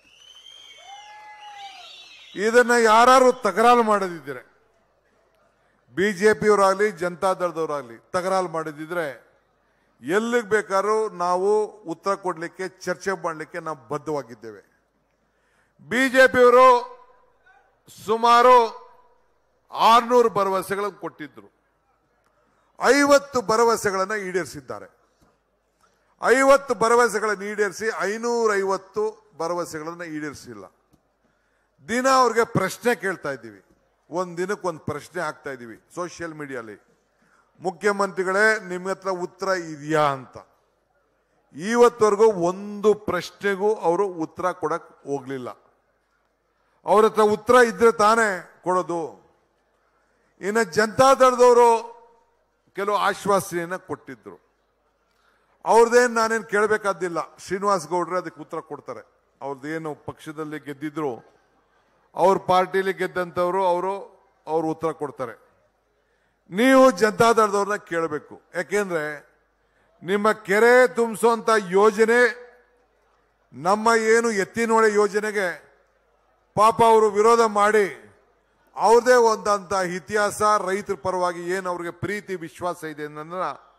ಇದನ್ನ ಯಾರು ತಕರಾರು ಮಾಡದಿದ್ರೆ, ಬಿಜೆಪಿಯವರಾಗಲಿ ಜನತಾದಳದವರಾಗಲಿ ತಕರಾರು ಮಾಡಿದ್ರೆ ಎಲ್ಲಿಗೆ ಬೇಕಾದ್ರೂ ನಾವು ಉತ್ತರ ಕೊಡಲಿಕ್ಕೆ, ಚರ್ಚೆ ಮಾಡಲಿಕ್ಕೆ ನಾವು ಬದ್ಧವಾಗಿದ್ದೇವೆ. ಬಿಜೆಪಿಯವರು ಸುಮಾರು 600 ಭರವಸೆಗಳನ್ನು ಕೊಟ್ಟಿದ್ರು, 50 ಭರವಸೆಗಳನ್ನು ಈಡೇರಿಸಿದ್ದಾರೆ. 50 ಭರವಸೆಗಳನ್ನು ಈಡೇರಿಸಿ 550 ಭರವಸೆಗಳನ್ನು ಈಡೇರಿಸಿಲ್ಲ. ದಿನ ಅವ್ರಿಗೆ ಪ್ರಶ್ನೆ ಕೇಳ್ತಾ ಇದ್ದೀವಿ, ಒಂದ್ ದಿನಕ್ಕೊಂದು ಪ್ರಶ್ನೆ ಹಾಕ್ತಾ ಇದ್ದೀವಿ ಸೋಷಿಯಲ್ ಮೀಡಿಯಲ್ಲಿ, ಮುಖ್ಯಮಂತ್ರಿಗಳೇ ನಿಮ್ಮ ಹತ್ರ ಉತ್ತರ ಇದೆಯಾ ಅಂತ. ಇವತ್ತವರೆಗೂ ಒಂದು ಪ್ರಶ್ನೆಗೂ ಅವರು ಉತ್ತರ ಕೊಡಕ್ ಹೋಗ್ಲಿಲ್ಲ. ಅವ್ರ ಹತ್ರ ಉತ್ತರ ಇದ್ರೆ ತಾನೇ ಕೊಡೋದು. ಇನ್ನು ಜನತಾದಳದವರು ಕೆಲವು ಆಶ್ವಾಸನೆಯನ್ನ ಕೊಟ್ಟಿದ್ರು, ಅವ್ರದ್ದೇನು ನಾನೇನು ಕೇಳಬೇಕಾದಿಲ್ಲ, ಶ್ರೀನಿವಾಸ್ ಗೌಡ್ರೆ ಅದಕ್ಕೆ ಉತ್ತರ ಕೊಡ್ತಾರೆ. ಅವ್ರದ್ದೇನು ಪಕ್ಷದಲ್ಲಿ ಗೆದ್ದಿದ್ರು, ಅವ್ರ ಪಾರ್ಟಿಲಿ ಗೆದ್ದಂಥವ್ರು ಅವರು ಉತ್ತರ ಕೊಡ್ತಾರೆ. ನೀವು ಜನತಾದಳದವ್ರನ್ನ ಕೇಳಬೇಕು. ಯಾಕೆಂದ್ರೆ ನಿಮ್ಮ ಕೆರೆ ತುಂಬಿಸುವಂತ ಯೋಜನೆ, ನಮ್ಮ ಏನು ಎತ್ತಿನಹೊಳೆ ಯೋಜನೆಗೆ ಪಾಪ ಅವರು ವಿರೋಧ ಮಾಡಿ ಅವ್ರದೇ ಒಂದಂತ ಇತಿಹಾಸ, ರೈತರ ಪರವಾಗಿ ಏನು ಅವ್ರಿಗೆ ಪ್ರೀತಿ ವಿಶ್ವಾಸ ಇದೆ ಅನ್ನೋದನ್ನ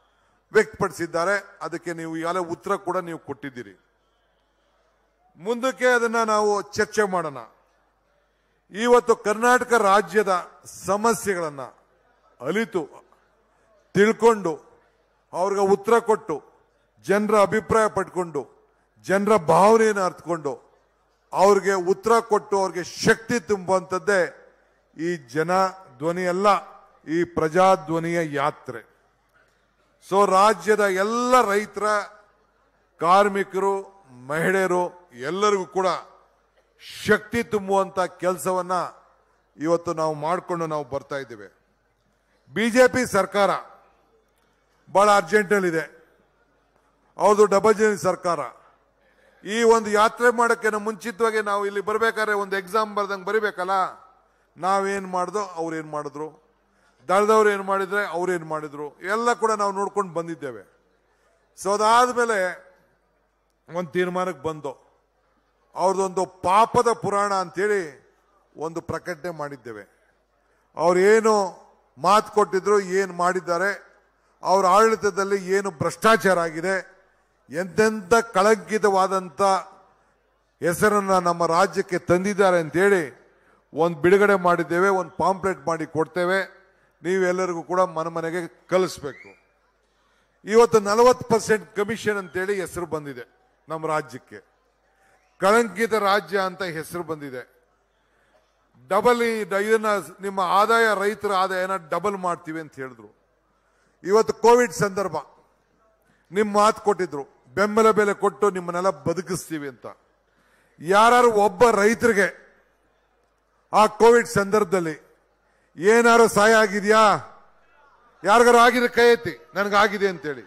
ವ್ಯಕ್ತಪಡಿಸಿದ್ದಾರೆ. ಅದಕ್ಕೆ ನೀವು ಈಗಾಗಲೇ ಉತ್ತರ ಕೂಡ ನೀವು ಕೊಟ್ಟಿದ್ದೀರಿ. ಮುಂದಕ್ಕೆ ಅದನ್ನ ನಾವು ಚರ್ಚೆ ಮಾಡೋಣ. ಇವತ್ತು ಕರ್ನಾಟಕ ರಾಜ್ಯದ ಸಮಸ್ಯೆಗಳನ್ನ ಅಲಿತು ತಿಳ್ಕೊಂಡು ಅವ್ರಿಗೆ ಉತ್ತರ ಕೊಟ್ಟು ಜನರ ಅಭಿಪ್ರಾಯ ಪಡ್ಕೊಂಡು ಜನರ ಭಾವನೆಯನ್ನು ಅರ್ಥಕೊಂಡು ಅವ್ರಿಗೆ ಉತ್ತರ ಕೊಟ್ಟು ಅವ್ರಿಗೆ ಶಕ್ತಿ ತುಂಬುವಂಥದ್ದೇ ಈ ಜನ ಧ್ವನಿ ಅಲ್ಲ, ಈ ಪ್ರಜಾಧ್ವನಿಯ ಯಾತ್ರೆ. ಸೊ ರಾಜ್ಯದ ಎಲ್ಲ ರೈತರ, ಕಾರ್ಮಿಕರು, ಮಹಿಳೆಯರು ಎಲ್ಲರಿಗೂ ಕೂಡ ಶಕ್ತಿ ತುಂಬುವಂತ ಕೆಲಸವನ್ನ ಇವತ್ತು ನಾವು ಮಾಡಿಕೊಂಡು ನಾವು ಬರ್ತಾ ಇದ್ದೇವೆ. ಬಿಜೆಪಿ ಸರ್ಕಾರ ಬಹಳ ಅರ್ಜೆಂಟಲ್ಲಿದೆ. ಅವ್ರದ್ದು ಡಬಲ್ ಇಂಜಿನ್ ಸರ್ಕಾರ. ಈ ಒಂದು ಯಾತ್ರೆ ಮಾಡೋಕ್ಕೆ ಮುಂಚಿತವಾಗಿ ನಾವು ಇಲ್ಲಿ ಬರಬೇಕಾದ್ರೆ ಒಂದು ಎಕ್ಸಾಮ್ ಬರ್ದಂಗೆ ಬರಿಬೇಕಲ್ಲ. ನಾವೇನು ಮಾಡ್ದೋ ಅವ್ರೇನು ಮಾಡಿದ್ರು, ದಳದವ್ರು ಏನು ಮಾಡಿದ್ರೆ ಅವ್ರೇನು ಮಾಡಿದ್ರು ಎಲ್ಲ ಕೂಡ ನಾವು ನೋಡ್ಕೊಂಡು ಬಂದಿದ್ದೇವೆ. ಸೊ ಅದಾದ್ಮೇಲೆ ಒಂದು ತೀರ್ಮಾನಕ್ಕೆ ಬಂದು ಅವ್ರದ್ದೊಂದು ಪಾಪದ ಪುರಾಣ ಅಂತೇಳಿ ಒಂದು ಪ್ರಕಟಣೆ ಮಾಡಿದ್ದೇವೆ. ಅವ್ರು ಏನು ಮಾತು ಕೊಟ್ಟಿದ್ರು, ಏನು ಮಾಡಿದ್ದಾರೆ, ಅವ್ರ ಆಡಳಿತದಲ್ಲಿ ಏನು ಭ್ರಷ್ಟಾಚಾರ ಆಗಿದೆ, ಎಂತೆಂಥ ಕಳಂಕಿತವಾದಂಥ ಹೆಸರನ್ನ ನಮ್ಮ ರಾಜ್ಯಕ್ಕೆ ತಂದಿದ್ದಾರೆ ಅಂತೇಳಿ ಒಂದು ಬಿಡುಗಡೆ ಮಾಡಿದ್ದೇವೆ. ಒಂದು ಪಾಂಪ್ಲೆಟ್ ಮಾಡಿ ಕೊಡ್ತೇವೆ. ನೀವೆಲ್ಲರಿಗೂ ಕೂಡ ಮನೆಗೆ ಕಲಿಸ್ಬೇಕು. ಇವತ್ತು 40% ಕಮಿಷನ್ ಅಂತೇಳಿ ಹೆಸರು ಬಂದಿದೆ ನಮ್ಮ ರಾಜ್ಯಕ್ಕೆ. ಕಳಂಕಿತ ರಾಜ್ಯ ಅಂತ ಹೆಸರು ಬಂದಿದೆ. ಡಬಲ್ ಇದನ್ನ ನಿಮ್ಮ ಆದಾಯ, ರೈತರ ಆದಾಯನ ಡಬಲ್ ಮಾಡ್ತೀವಿ ಅಂತ ಹೇಳಿದ್ರು. ಇವತ್ತು ಕೋವಿಡ್ ಸಂದರ್ಭ ನಿಮ್ಮ ಮಾತು ಕೊಟ್ಟಿದ್ರು, ಬೆಂಬಲ ಬೆಲೆ ಕೊಟ್ಟು ನಿಮ್ಮನ್ನೆಲ್ಲ ಬದುಕಿಸ್ತೀವಿ ಅಂತ. ಯಾರು ಒಬ್ಬ ರೈತರಿಗೆ ಆ ಕೋವಿಡ್ ಸಂದರ್ಭದಲ್ಲಿ ಏನಾರು ಸಹಾಯ ಆಗಿದೆಯಾ? ಯಾರಿಗಾರು ಆಗಿದೆ ಕೈ ಎತ್ತಿ, ನನಗಾಗಿದೆ ಅಂತೇಳಿ.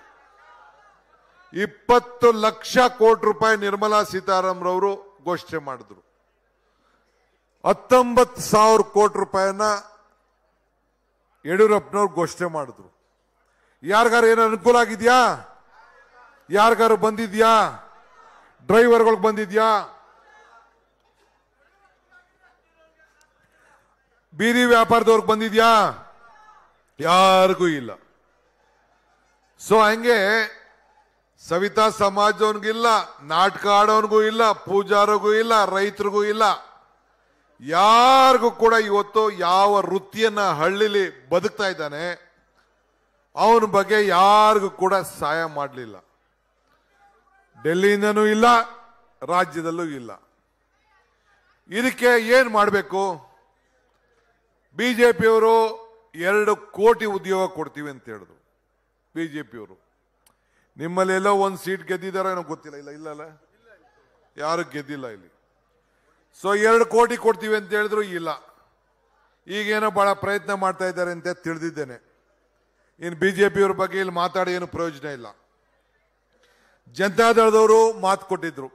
20 ಲಕ್ಷ ಕೋಟಿ ರೂಪಾಯಿ ನಿರ್ಮಲಾ ಸೀತಾರಾಮನ್ ಅವರು ಘೋಷಣೆ ಮಾಡಿದ್ರು. 19,000 ಕೋಟಿ ರೂಪಾಯಿನ ಯಡಿಯೂರಪ್ಪನವ್ರು ಘೋಷಣೆ ಮಾಡಿದ್ರು. ಯಾರಿಗಾರು ಏನೋ ಅನುಕೂಲ ಆಗಿದ್ಯಾ? ಯಾರಿಗಾರು ಬಂದಿದ್ಯಾ? ಡ್ರೈವರ್ಗಳಿಗೆ ಬಂದಿದ್ಯಾ? ಬೀದಿ ವ್ಯಾಪಾರದವ್ರಿಗೆ ಬಂದಿದ್ಯಾ? ಯಾರಿಗೂ ಇಲ್ಲ. ಸೊ ಹಂಗೆ ಸವಿತಾ ಸಮಾಜವನ್ಗಿಲ್ಲ, ನಾಟಕ ಆಡೋನ್ಗೂ ಇಲ್ಲ, ಪೂಜಾರಿಗೂ ಇಲ್ಲ, ರೈತರಿಗೂ ಇಲ್ಲ, ಯಾರಿಗೂ ಕೂಡ ಇವತ್ತು ಯಾವ ವೃತ್ತಿಯನ್ನ ಹಳ್ಳಿಲಿ ಬದುಕ್ತಾ ಇದ್ದಾನೆ ಅವನ ಬಗ್ಗೆ ಯಾರಿಗೂ ಕೂಡ ಸಹಾಯ ಮಾಡಲಿಲ್ಲ. ಡೆಲ್ಲಿಯಿಂದನೂ ಇಲ್ಲ, ರಾಜ್ಯದಲ್ಲೂ ಇಲ್ಲ. ಇದಕ್ಕೆ ಏನ್ ಮಾಡಬೇಕು? ಬಿಜೆಪಿಯವರು 2 ಕೋಟಿ ಉದ್ಯೋಗ ಕೊಡ್ತೀವಿ ಅಂತ ಹೇಳಿದ್ರು. ಬಿಜೆಪಿಯವರು ನಿಮ್ಮಲ್ಲಿ ಎಲ್ಲೋ ಒಂದು ಸೀಟ್ ಗೆದ್ದಿದಾರೋ ಏನೋ ಗೊತ್ತಿಲ್ಲ. ಇಲ್ಲ ಯಾರು ಗೆದ್ದಿಲ್ಲ ಇಲ್ಲಿ. ಸೊ 2 ಕೋಟಿ ಕೊಡ್ತೀವಿ ಅಂತ ಹೇಳಿದ್ರು. ಇಲ್ಲ, ಈಗೇನೋ ಬಹಳ ಪ್ರಯತ್ನ ಮಾಡ್ತಾ ಇದ್ದಾರೆ ಅಂತ ತಿಳಿದಿದ್ದೇನೆ. ಇನ್ನು ಬಿಜೆಪಿಯವ್ರ ಬಗ್ಗೆ ಇಲ್ಲಿ ಮಾತಾಡಿ ಏನು ಪ್ರಯೋಜನ ಇಲ್ಲ. ಜನತಾದಳದವರು ಮಾತು ಕೊಟ್ಟಿದ್ರು,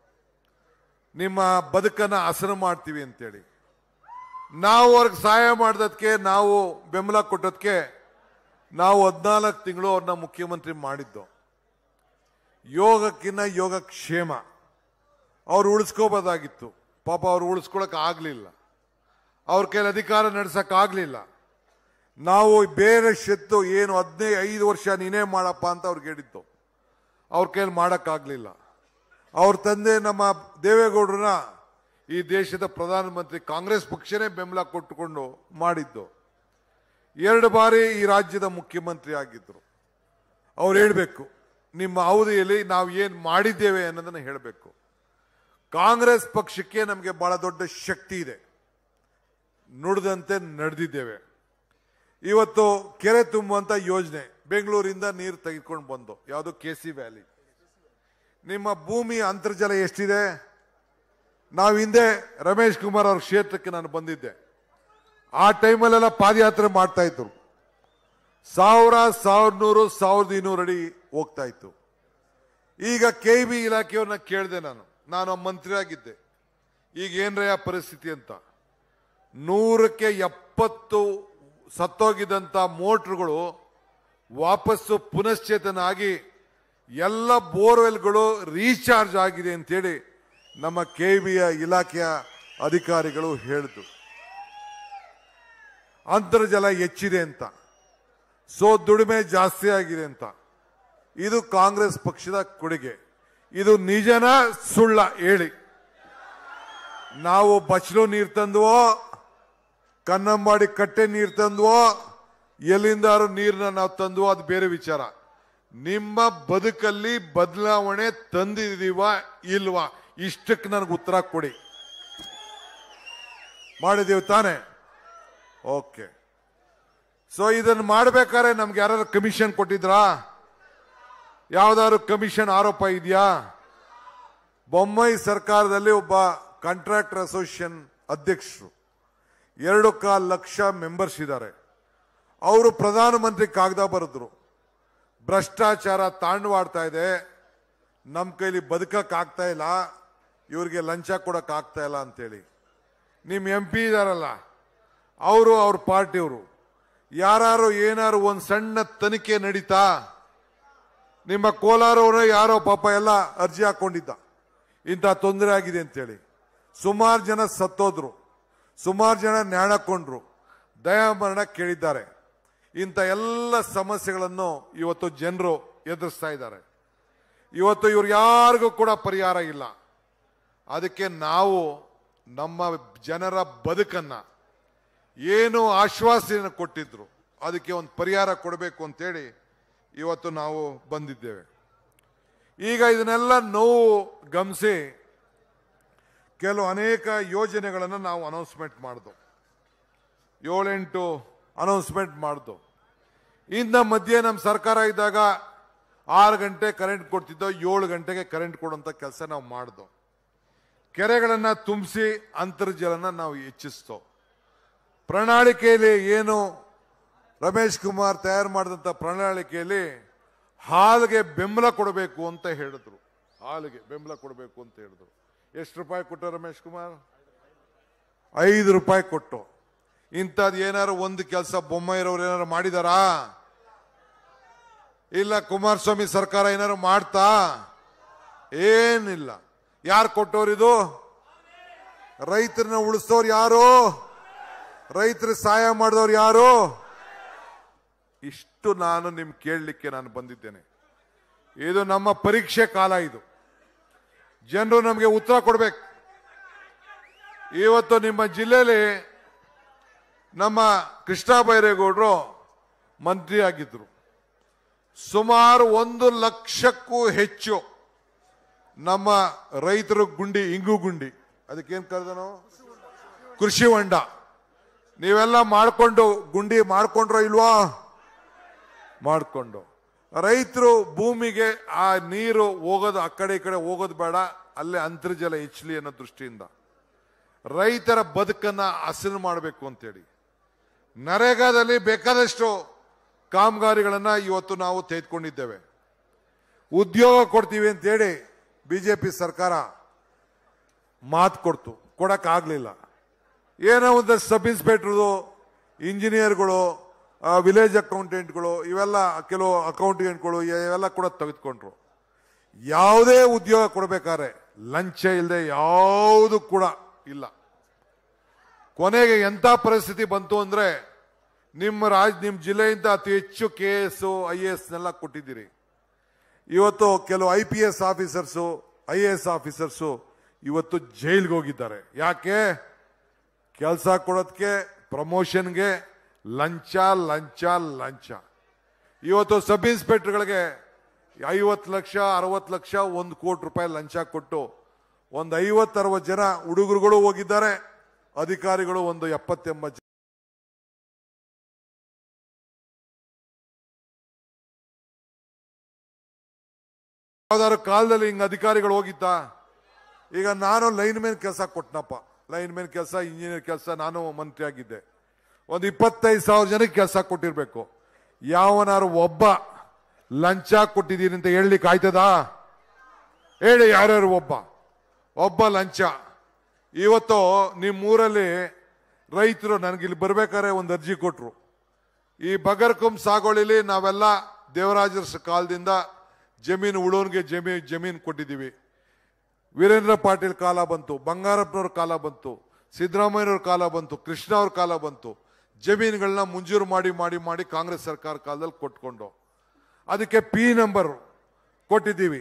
ನಿಮ್ಮ ಬದುಕನ್ನ ಹಸನು ಮಾಡ್ತೀವಿ ಅಂತೇಳಿ. ನಾವು ಅವ್ರಿಗೆ ಸಹಾಯ ಮಾಡಿದಕ್ಕೆ, ನಾವು ಬೆಂಬಲ ಕೊಟ್ಟದಕ್ಕೆ ನಾವು 14 ತಿಂಗಳು ಅವ್ರನ್ನ ಮುಖ್ಯಮಂತ್ರಿ ಮಾಡಿದ್ದು. ಯೋಗಕ್ಕಿನ್ನ ಯೋಗಕ್ಷೇಮ ಅವ್ರು ಉಳಿಸ್ಕೋಬೋದಾಗಿತ್ತು. ಪಾಪ ಅವ್ರು ಉಳಿಸ್ಕೊಳಕ್ ಆಗ್ಲಿಲ್ಲ. ಅವ್ರ ಕೈಲಿ ಅಧಿಕಾರ ನಡೆಸಕ್ ಆಗ್ಲಿಲ್ಲ. ನಾವು ಬೇರೆ ಶೆತ್ತು ಏನು 15 ವರ್ಷ ನೀನೇ ಮಾಡಪ್ಪ ಅಂತ ಅವ್ರಿಗೆ ಹೇಳಿದ್ದು. ಅವ್ರ ಕೈಲಿ ಮಾಡಕ್ಕಾಗ್ಲಿಲ್ಲ. ಅವ್ರ ತಂದೆ ನಮ್ಮ ದೇವೇಗೌಡರನ್ನ ಈ ದೇಶದ ಪ್ರಧಾನಮಂತ್ರಿ ಕಾಂಗ್ರೆಸ್ ಪಕ್ಷನೇ ಬೆಂಬಲ ಕೊಟ್ಟುಕೊಂಡು ಮಾಡಿದ್ದು. 2 ಬಾರಿ ಈ ರಾಜ್ಯದ ಮುಖ್ಯಮಂತ್ರಿ ಆಗಿದ್ರು. ಅವ್ರು ಹೇಳ್ಬೇಕು, ನಿಮ್ಮ ಅವಧಿಯಲ್ಲಿ ನಾವು ಏನು ಮಾಡಿದ್ದೇವೆ ಅನ್ನೋದನ್ನ ಹೇಳಬೇಕು. ಕಾಂಗ್ರೆಸ್ ಪಕ್ಷಕ್ಕೆ ನಮಗೆ ಬಹಳ ದೊಡ್ಡ ಶಕ್ತಿ ಇದೆ. ನುಡಿದಂತೆ ನಡೆದಿದ್ದೇವೆ. ಇವತ್ತು ಕೆರೆ ತುಂಬುವಂತ ಯೋಜನೆ, ಬೆಂಗಳೂರಿಂದ ನೀರು ತೆಗೆದುಕೊಂಡು ಬಂದು, ಯಾವುದು KC ವ್ಯಾಲಿ. ನಿಮ್ಮ ಭೂಮಿ ಅಂತರ್ಜಲ ಎಷ್ಟಿದೆ? ನಾವು ಹಿಂದೆ ರಮೇಶ್ ಕುಮಾರ್ ಅವ್ರ ಕ್ಷೇತ್ರಕ್ಕೆ ನಾನು ಬಂದಿದ್ದೆ. ಆ ಟೈಮಲ್ಲೆಲ್ಲ ಪಾದಯಾತ್ರೆ ಮಾಡ್ತಾ ಇದ್ರು. 1000, 1100, 1200 ಅಡಿ ಹೋಗ್ತಾ ಇತ್ತು. ಈಗ KB ಇಲಾಖೆಯವ್ರನ್ನ ಕೇಳಿದೆ. ನಾನು ಮಂತ್ರಿ ಆಗಿದ್ದೆ. ಈಗ ಏನ್ರಯ್ಯ ಪರಿಸ್ಥಿತಿ ಅಂತ. 100ಕ್ಕೆ 70 ಸತ್ತೋಗಿದ್ದಂಥ ಮೋಟ್ರುಗಳು ವಾಪಸ್ಸು ಪುನಶ್ಚೇತನ ಆಗಿ ಎಲ್ಲ ಬೋರ್ವೆಲ್ಗಳು ರೀಚಾರ್ಜ್ ಆಗಿದೆ ಅಂತೇಳಿ ನಮ್ಮ KBಯ ಇಲಾಖೆಯ ಅಧಿಕಾರಿಗಳು ಹೇಳಿದ್ರು. ಅಂತರ್ಜಲ ಹೆಚ್ಚಿದೆ ಅಂತ, ಸೊ ದುಡಿಮೆ ಜಾಸ್ತಿ ಆಗಿದೆ ಅಂತ. ಇದು ಕಾಂಗ್ರೆಸ್ ಪಕ್ಷದ ಕೊಡುಗೆ. ಇದು ನಿಜನ ಸುಳ್ಳ ಹೇಳಿ. ನಾವು ಬಚ್ಚಲು ನೀರು ತಂದ್ವೋ, ಕನ್ನಂಬಾಡಿ ಕಟ್ಟೆ ನೀರು ತಂದ್ವೋ, ಎಲ್ಲಿಂದಾರು ನೀರನ್ನ ನಾವು ತಂದ್ವೋ ಅದು ಬೇರೆ ವಿಚಾರ. ನಿಮ್ಮ ಬದುಕಲ್ಲಿ ಬದಲಾವಣೆ ತಂದಿದೀವ ಇಲ್ವಾ ಇಷ್ಟಕ್ಕೆ ನನಗೆ ಉತ್ತರ ಕೊಡಿ. ಮಾಡಿದೀವಿ ತಾನೆ? ಓಕೆ. ಸೊ ಇದನ್ನು ಮಾಡ್ಬೇಕಾದ್ರೆ ನಮ್ಗೆ ಯಾರು ಕಮಿಷನ್ ಕೊಟ್ಟಿದ್ರಾ? ಯಾವ್ದಾದ್ರು ಕಮಿಷನ್ ಆರೋಪ ಇದೆಯಾ? ಬೊಮ್ಮಾಯಿ ಸರ್ಕಾರದಲ್ಲಿ ಒಬ್ಬ ಕಾಂಟ್ರಾಕ್ಟರ್ ಅಸೋಸಿಯೇಷನ್ ಅಧ್ಯಕ್ಷರು, 2.25 ಲಕ್ಷ ಮೆಂಬರ್ಸ್ ಇದ್ದಾರೆ. ಅವರು ಪ್ರಧಾನಮಂತ್ರಿ ಕಾಗದ ಬರೆದ್ರು, ಭ್ರಷ್ಟಾಚಾರ ತಾಂಡವಾಡ್ತಾ ಇದೆ, ನಮ್ಮ ಕೈಲಿ ಬದುಕಕ್ಕಾಗ್ತಾ ಇಲ್ಲ, ಇವ್ರಿಗೆ ಲಂಚ ಕೊಡಕ್ಕಾಗ್ತಾ ಇಲ್ಲ ಅಂತೇಳಿ. ನಿಮ್ಮ MP ಇದಾರಲ್ಲ ಅವರು, ಅವ್ರ ಪಾರ್ಟಿಯವರು ಯಾರು ಏನಾರು ಒಂದು ಸಣ್ಣ ತನಿಖೆ ನಡೀತಾ? ನಿಮ್ಮ ಕೋಲಾರವರು ಯಾರೋ ಪಾಪ ಎಲ್ಲ ಅರ್ಜಿ ಹಾಕೊಂಡಿದ್ದ, ಇಂಥ ತೊಂದರೆ ಆಗಿದೆ ಅಂತೇಳಿ. ಸುಮಾರು ಜನ ಸತ್ತೋದ್ರು, ಸುಮಾರು ಜನ ನ್ಯಾಣಕೊಂಡ್ರು, ದಯಾಮರಣ ಕೇಳಿದ್ದಾರೆ. ಇಂಥ ಎಲ್ಲ ಸಮಸ್ಯೆಗಳನ್ನು ಇವತ್ತು ಜನರು ಎದುರಿಸ್ತಾ ಇದ್ದಾರೆ. ಇವತ್ತು ಇವ್ರು ಯಾರಿಗೂ ಕೂಡ ಪರಿಹಾರ ಇಲ್ಲ. ಅದಕ್ಕೆ ನಾವು ನಮ್ಮ ಜನರ ಬದುಕನ್ನ ಏನು ಆಶ್ವಾಸನೆ ಕೊಟ್ಟಿದ್ರು ಅದಕ್ಕೆ ಒಂದು ಪರಿಹಾರ ಕೊಡಬೇಕು ಅಂತೇಳಿ ಇವತ್ತು ನಾವು ಬಂದಿದ್ದೇವೆ. ಈಗ ಇದನ್ನೆಲ್ಲ ನೋವು ಗಮನಿಸಿ ಕೆಲವು ಅನೇಕ ಯೋಜನೆಗಳನ್ನು ನಾವು ಅನೌನ್ಸ್ಮೆಂಟ್ ಮಾಡಿದ್ವು, 7-8 ಅನೌನ್ಸ್ಮೆಂಟ್ ಮಾಡಿದ್ವು. ಇನ್ನು ಮಧ್ಯೆ ನಮ್ಮ ಸರ್ಕಾರ ಇದ್ದಾಗ 6 ಗಂಟೆ ಕರೆಂಟ್ ಕೊಡ್ತಿದ್ದೋ, 7 ಗಂಟೆಗೆ ಕರೆಂಟ್ ಕೊಡುವಂಥ ಕೆಲಸ ನಾವು ಮಾಡಿದ್ವು. ಕೆರೆಗಳನ್ನು ತುಂಬಿಸಿ ಅಂತರ್ಜಲನ ನಾವು ಹೆಚ್ಚಿಸ್ತೋ. ಪ್ರಣಾಳಿಕೆಯಲ್ಲಿ ಏನು ರಮೇಶ್ ಕುಮಾರ್ ತಯಾರು ಮಾಡಿದಂಥ ಪ್ರಣಾಳಿಕೆಯಲ್ಲಿ ಹಾಲಿಗೆ ಬೆಂಬಲ ಕೊಡಬೇಕು ಅಂತ ಹೇಳಿದ್ರು. ಹಾಲಿಗೆ ಬೆಂಬಲ ಕೊಡಬೇಕು ಅಂತ ಹೇಳಿದ್ರು. ಎಷ್ಟು ರೂಪಾಯಿ ಕೊಟ್ಟು ರಮೇಶ್ ಕುಮಾರ್? 5 ರೂಪಾಯಿ ಕೊಟ್ಟು. ಇಂಥದ್ದು ಏನಾರು ಒಂದು ಕೆಲಸ ಬೊಮ್ಮಾಯಿರವ್ರು ಏನಾರು ಮಾಡಿದಾರಾ? ಇಲ್ಲ. ಕುಮಾರಸ್ವಾಮಿ ಸರ್ಕಾರ ಏನಾರು ಮಾಡ್ತಾ? ಏನಿಲ್ಲ. ಯಾರು ಕೊಟ್ಟವ್ರಿದು? ರೈತರನ್ನ ಉಳಿಸೋರು ಯಾರು? ರೈತರ ಸಹಾಯ ಮಾಡಿದವ್ರು ಯಾರು? ಇಷ್ಟು ನಾನು ನಿಮ್ ಕೇಳಲಿಕ್ಕೆ ನಾನು ಬಂದಿದ್ದೇನೆ. ಇದು ನಮ್ಮ ಪರೀಕ್ಷೆ ಕಾಲ. ಇದು ಜನರು ನಮಗೆ ಉತ್ತರ ಕೊಡ್ಬೇಕು. ಇವತ್ತು ನಿಮ್ಮ ಜಿಲ್ಲೆಯಲ್ಲಿ ನಮ್ಮ ಕೃಷ್ಣ ಬೈರೇಗೌಡರು ಮಂತ್ರಿ ಆಗಿದ್ರು. ಸುಮಾರು 1 ಲಕ್ಷಕ್ಕೂ ಹೆಚ್ಚು ನಮ್ಮ ರೈತರು ಗುಂಡಿ, ಇಂಗು ಗುಂಡಿ, ಅದಕ್ಕೇನು ಕರೆದನು? ಕೃಷಿ ಹೊಂಡ. ನೀವೆಲ್ಲ ಮಾಡ್ಕೊಂಡು ಗುಂಡಿ ಮಾಡ್ಕೊಂಡ್ರೋ ಇಲ್ವಾ? ಮಾಡ್ಕೊಂಡು ರೈತರು ಭೂಮಿಗೆ ಆ ನೀರು ಹೋಗೋದು, ಆ ಕಡೆ ಈ ಕಡೆ ಹೋಗೋದು ಬೇಡ, ಅಲ್ಲೇ ಅಂತರ್ಜಲ ಹೆಚ್ಚಲಿ ಅನ್ನೋ ದೃಷ್ಟಿಯಿಂದ ರೈತರ ಬದುಕನ್ನ ಹಸನು ಮಾಡಬೇಕು ಅಂತೇಳಿ ನರೇಗಾದಲ್ಲಿ ಬೇಕಾದಷ್ಟು ಕಾಮಗಾರಿಗಳನ್ನ ಇವತ್ತು ನಾವು ತೆಗೆದುಕೊಂಡಿದ್ದೇವೆ. ಉದ್ಯೋಗ ಕೊಡ್ತೀವಿ ಅಂತೇಳಿ ಬಿಜೆಪಿ ಸರ್ಕಾರ ಮಾತು ಕೊಡ್ತು, ಕೊಡಕ್ಕಾಗಲಿಲ್ಲ. ಏನೋ ಒಂದು ಸಬ್ ಇನ್ಸ್ಪೆಕ್ಟರ್ದು, ಇಂಜಿನಿಯರ್ಗಳು, ವಿಲೇಜ್ ಅಕೌಂಟೆಂಟ್ಗಳು, ಇವೆಲ್ಲ ಕೆಲವು ಅಕೌಂಟೆಂಟ್ಗಳು ಇವೆಲ್ಲ ಕೂಡ ತೆಗೆದುಕೊಂಡ್ರು. ಯಾವುದೇ ಉದ್ಯೋಗ ಕೊಡಬೇಕಾದ್ರೆ ಲಂಚ ಇಲ್ಲದೆ ಯಾವುದು ಕೂಡ ಇಲ್ಲ. ಕೊನೆಗೆ ಎಂಥ ಪರಿಸ್ಥಿತಿ ಬಂತು ಅಂದ್ರೆ ನಿಮ್ಮ ಜಿಲ್ಲೆಯಿಂದ ಅತಿ ಹೆಚ್ಚು KS, IAS ಕೊಟ್ಟಿದ್ದೀರಿ. ಇವತ್ತು ಕೆಲವು IPS ಆಫೀಸರ್ಸು, IAS ಆಫೀಸರ್ಸು ಇವತ್ತು ಜೈಲ್ಗೆ ಹೋಗಿದ್ದಾರೆ. ಯಾಕೆ? ಕೆಲಸ ಕೊಡೋದಕ್ಕೆ, ಪ್ರಮೋಷನ್ಗೆ ಲಂಚ ಲಂಚ ಲಂಚ. ಇವತ್ತು ಸಬ್ ಇನ್ಸ್ಪೆಕ್ಟರ್ಗಳಿಗೆ 50 ಲಕ್ಷ 60 ಲಕ್ಷ 1 ಕೋಟಿ ರೂಪಾಯಿ ಲಂಚ ಕೊಟ್ಟು ಒಂದು 50-60 ಜನ ಹುಡುಗರುಗಳು ಹೋಗಿದ್ದಾರೆ. ಅಧಿಕಾರಿಗಳು ಒಂದು 70-80 ಜನ. ಯಾವ್ದಾದ್ರು ಕಾಲದಲ್ಲಿ ಹಿಂಗ ಅಧಿಕಾರಿಗಳು ಹೋಗಿದ್ದ? ಈಗ ನಾನು ಲೈನ್ ಮ್ಯಾನ್ ಕೆಲಸ ಕೊಟ್ಟನಪ್ಪ, ಲೈನ್ ಮ್ಯಾನ್ ಕೆಲಸ, ಇಂಜಿನಿಯರ್ ಕೆಲಸ, ನಾನು ಮಂತ್ರಿ ಆಗಿದ್ದೆ. ಒಂದು 25,000 ಜನಕ್ಕೆ ಕೆಲಸ ಕೊಟ್ಟಿರ್ಬೇಕು. ಯಾವನಾರು ಒಬ್ಬ ಲಂಚ ಕೊಟ್ಟಿದ್ದೀನಿ ಅಂತ ಹೇಳಲಿಕ್ಕೆ ಆಯ್ತದಾ? ಹೇಳಿ ಯಾರ್ಯಾರು ಒಬ್ಬ ಲಂಚ. ಇವತ್ತು ನಿಮ್ಮೂರಲ್ಲಿ ರೈತರು ನನಗಿಲ್ಲಿ ಬರ್ಬೇಕಾದ್ರೆ ಒಂದು ಅರ್ಜಿ ಕೊಟ್ರು. ಈ ಬಗರ್ಕುಂ ಸಾಗೋಳಿಲಿ ನಾವೆಲ್ಲ ದೇವರಾಜರ ಕಾಲದಿಂದ ಜಮೀನು ಉಳೋನ್ಗೆ ಜಮೀನು ಕೊಟ್ಟಿದ್ದೀವಿ. ವೀರೇಂದ್ರ ಪಾಟೀಲ್ ಕಾಲ ಬಂತು, ಬಂಗಾರಪ್ಪನವ್ರ ಕಾಲ ಬಂತು, ಸಿದ್ದರಾಮಯ್ಯನವ್ರ ಕಾಲ ಬಂತು, ಕೃಷ್ಣ ಅವ್ರ ಕಾಲ ಬಂತು. ಜಮೀನುಗಳನ್ನ ಮುಂಜೂರು ಮಾಡಿ ಮಾಡಿ ಮಾಡಿ ಕಾಂಗ್ರೆಸ್ ಸರ್ಕಾರ ಕಾಲದಲ್ಲಿ ಕೊಟ್ಕೊಂಡು ಅದಕ್ಕೆ P ನಂಬರ್ ಕೊಟ್ಟಿದ್ದೀವಿ.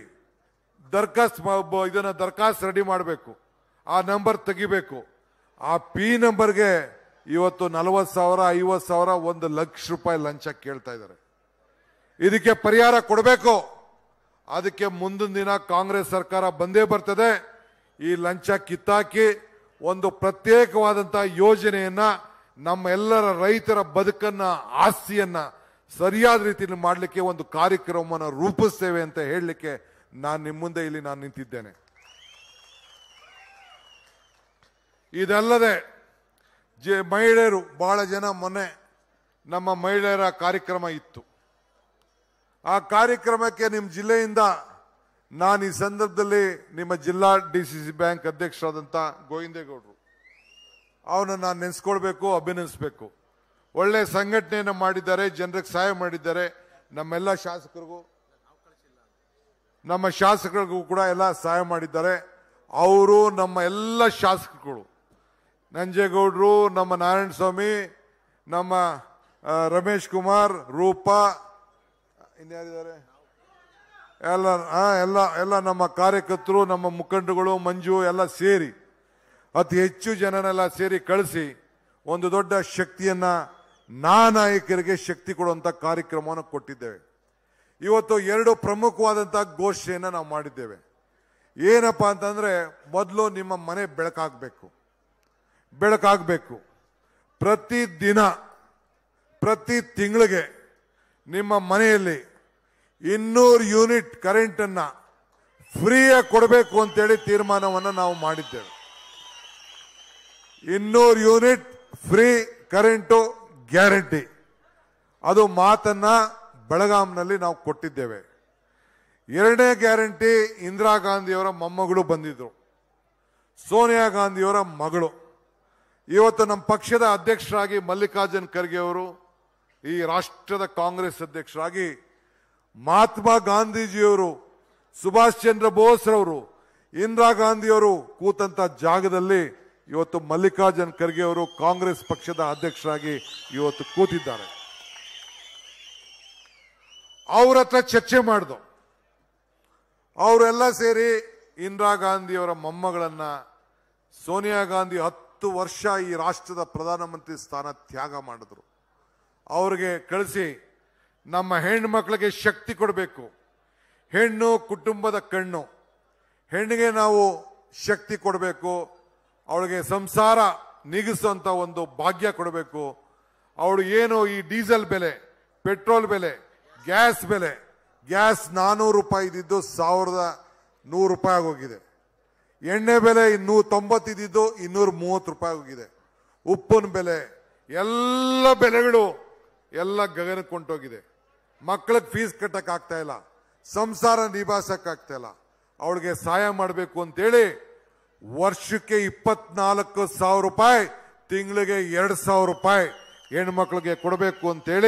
ದರ್ಖಾಸ್ತ್ ರೆಡಿ ಮಾಡಬೇಕು, ಆ ನಂಬರ್ ತೆಗಿಬೇಕು. ಆ ಪಿ ನಂಬರ್ಗೆ ಇವತ್ತು 40,000 50,000 1 ಲಕ್ಷ ರೂಪಾಯಿ ಲಂಚ ಕೇಳ್ತಾ ಇದ್ದಾರೆ. ಇದಕ್ಕೆ ಪರಿಹಾರ ಕೊಡಬೇಕು. ಅದಕ್ಕೆ ಮುಂದಿನ ದಿನ ಕಾಂಗ್ರೆಸ್ ಸರ್ಕಾರ ಬಂದೇ ಬರ್ತದೆ. ಈ ಲಂಚ ಕಿತ್ತಾಕಿ ಒಂದು ಪ್ರತ್ಯೇಕವಾದಂತಹ ಯೋಜನೆಯನ್ನ ನಮ್ಮ ಎಲ್ಲರ ರೈತರ ಬದುಕನ್ನ, ಆಸ್ತಿಯನ್ನ ಸರಿಯಾದ ರೀತಿಯಲ್ಲಿ ಮಾಡಲಿಕ್ಕೆ ಒಂದು ಕಾರ್ಯಕ್ರಮವನ್ನು ರೂಪಿಸ್ತೇವೆ ಅಂತ ಹೇಳಲಿಕ್ಕೆ ನಾನು ನಿಮ್ಮ ಮುಂದೆ ಇಲ್ಲಿ ನಾನು ನಿಂತಿದ್ದೇನೆ. ಇದಲ್ಲದೆ ಮಹಿಳೆಯರು ಬಹಳ ಜನ, ಮೊನ್ನೆ ನಮ್ಮ ಮಹಿಳೆಯರ ಕಾರ್ಯಕ್ರಮ ಇತ್ತು. ಆ ಕಾರ್ಯಕ್ರಮಕ್ಕೆ ನಿಮ್ಮ ಜಿಲ್ಲೆಯಿಂದ ನಾನು ಈ ಸಂದರ್ಭದಲ್ಲಿ ನಿಮ್ಮ ಜಿಲ್ಲಾ DCC ಬ್ಯಾಂಕ್ ಅಧ್ಯಕ್ಷರಾದಂಥ ಗೋವಿಂದೇಗೌಡರು ಅವನನ್ನು ನಾನು ನೆನೆಸ್ಕೊಳ್ಬೇಕು, ಅಭಿನಂದಿಸಬೇಕು. ಒಳ್ಳೆ ಸಂಘಟನೆಯನ್ನು ಮಾಡಿದ್ದಾರೆ, ಜನರಿಗೆ ಸಹಾಯ ಮಾಡಿದ್ದಾರೆ. ನಮ್ಮೆಲ್ಲ ಶಾಸಕರಿಗೂ ಕೂಡ ಎಲ್ಲ ಸಹಾಯ ಮಾಡಿದ್ದಾರೆ. ಅವರು ನಮ್ಮ ಎಲ್ಲ ಶಾಸಕರುಗಳು, ನಂಜೇಗೌಡರು, ನಮ್ಮ ನಾರಾಯಣ ಸ್ವಾಮಿ, ನಮ್ಮ ರಮೇಶ್ ಕುಮಾರ್, ರೂಪಾ, ಇನ್ಯಾರಿದ್ದಾರೆ, ಎಲ್ಲ ನಮ್ಮ ಕಾರ್ಯಕರ್ತರು, ನಮ್ಮ ಮುಖಂಡಗಳು, ಮಂಜು ಎಲ್ಲ ಸೇರಿ ಅತಿ ಹೆಚ್ಚು ಜನನೆಲ್ಲ ಸೇರಿ ಕಳಿಸಿ ಒಂದು ದೊಡ್ಡ ಶಕ್ತಿಯನ್ನ ನಾಯಕರಿಗೆ ಶಕ್ತಿ ಕೊಡುವಂತ ಕಾರ್ಯಕ್ರಮವನ್ನು ಕೊಟ್ಟಿದ್ದೇವೆ. ಇವತ್ತು 2 ಪ್ರಮುಖವಾದಂತಹ ಘೋಷಣೆಯನ್ನು ನಾವು ಮಾಡಿದ್ದೇವೆ. ಏನಪ್ಪಾ ಅಂತಂದ್ರೆ, ಮೊದಲು ನಿಮ್ಮ ಮನೆ ಬೆಳಕಾಗಬೇಕು. ಪ್ರತಿದಿನ ಪ್ರತಿ ತಿಂಗಳಿಗೆ ನಿಮ್ಮ ಮನೆಯಲ್ಲಿ 200 ಯೂನಿಟ್ ಕರೆಂಟ್ ಅನ್ನ ಫ್ರೀಯಾಗಿ ಕೊಡಬೇಕು ಅಂತೇಳಿ ತೀರ್ಮಾನವನ್ನು ನಾವು ಮಾಡಿದ್ದೇವೆ. 200 ಯೂನಿಟ್ ಫ್ರೀ ಕರೆಂಟು ಗ್ಯಾರಂಟಿ, ಅದು ಮಾತನ್ನ ಬೆಳಗಾಂನಲ್ಲಿ ನಾವು ಕೊಟ್ಟಿದ್ದೇವೆ. 2ನೇ ಗ್ಯಾರಂಟಿ, ಇಂದಿರಾ ಗಾಂಧಿಯವರ ಮೊಮ್ಮಗಳು ಬಂದಿದ್ರು, ಸೋನಿಯಾ ಗಾಂಧಿಯವರ ಮಗಳು. ಇವತ್ತು ನಮ್ಮ ಪಕ್ಷದ ಅಧ್ಯಕ್ಷರಾಗಿ ಮಲ್ಲಿಕಾರ್ಜುನ್ ಖರ್ಗೆ ಅವರು, ಈ ರಾಷ್ಟ್ರದ ಕಾಂಗ್ರೆಸ್ ಅಧ್ಯಕ್ಷರಾಗಿ ಮಹಾತ್ಮ ಗಾಂಧೀಜಿಯವರು, ಸುಭಾಷ್ ಚಂದ್ರ ಬೋಸ್ ರವರು, ಇಂದಿರಾ ಗಾಂಧಿಯವರು ಕೂತಂತ ಜಾಗದಲ್ಲಿ ಇವತ್ತು ಮಲ್ಲಿಕಾರ್ಜುನ್ ಖರ್ಗೆ ಅವರು ಕಾಂಗ್ರೆಸ್ ಪಕ್ಷದ ಅಧ್ಯಕ್ಷರಾಗಿ ಇವತ್ತು ಕೂತಿದ್ದಾರೆ. ಅವ್ರ ಹತ್ರ ಚರ್ಚೆ ಮಾಡಿದ್ರು. ಅವರೆಲ್ಲ ಸೇರಿ ಇಂದಿರಾ ಗಾಂಧಿಯವರ ಮೊಮ್ಮಗಳನ್ನ, ಸೋನಿಯಾ ಗಾಂಧಿ 10 ವರ್ಷ ಈ ರಾಷ್ಟ್ರದ ಪ್ರಧಾನಮಂತ್ರಿ ಸ್ಥಾನ ತ್ಯಾಗ ಮಾಡಿದ್ರು, ಅವ್ರಿಗೆ ಕಳಿಸಿ ನಮ್ಮ ಹೆಣ್ಣು ಮಕ್ಕಳಿಗೆ ಶಕ್ತಿ ಕೊಡಬೇಕು. ಹೆಣ್ಣು ಕುಟುಂಬದ ಕಣ್ಣು, ಹೆಣ್ಣಿಗೆ ನಾವು ಶಕ್ತಿ ಕೊಡಬೇಕು. ಅವಳಿಗೆ ಸಂಸಾರ ನೀಗಿಸುವಂತ ಒಂದು ಭಾಗ್ಯ ಕೊಡಬೇಕು. ಅವಳು ಏನು ಈ ಡೀಸೆಲ್ ಬೆಲೆ, ಪೆಟ್ರೋಲ್ ಬೆಲೆ, ಗ್ಯಾಸ್ ಬೆಲೆ, ಗ್ಯಾಸ್ 400 ರೂಪಾಯಿ ಇದ್ದಿದ್ದು 1100 ರೂಪಾಯಿ ಆಗೋಗಿದೆ. ಎಣ್ಣೆ ಬೆಲೆ 290 ಇದ್ದಿದ್ದು 230 ರೂಪಾಯಿ ಹೋಗಿದೆ. ಉಪ್ಪಿನ ಬೆಲೆ, ಎಲ್ಲ ಬೆಲೆಗಳು ಎಲ್ಲ ಗಗನಕ್ಕೆ ಕೊಂಡೋಗಿದೆ. ಮಕ್ಕಳಿಗೆ ಫೀಸ್ ಕಟ್ಟಕ್ ಆಗ್ತಾ ಇಲ್ಲ, ಸಂಸಾರ ನಿಭಾಯಿಸಕ್ ಆಗ್ತಾ ಇಲ್ಲ. ಅವಳಿಗೆ ಸಹಾಯ ಮಾಡಬೇಕು ಅಂತೇಳಿ ವರ್ಷಕ್ಕೆ 24,000 ರೂಪಾಯಿ, ತಿಂಗಳಿಗೆ 2,000 ರೂಪಾಯಿ ಹೆಣ್ಮಕ್ಳಿಗೆ ಕೊಡಬೇಕು ಅಂತೇಳಿ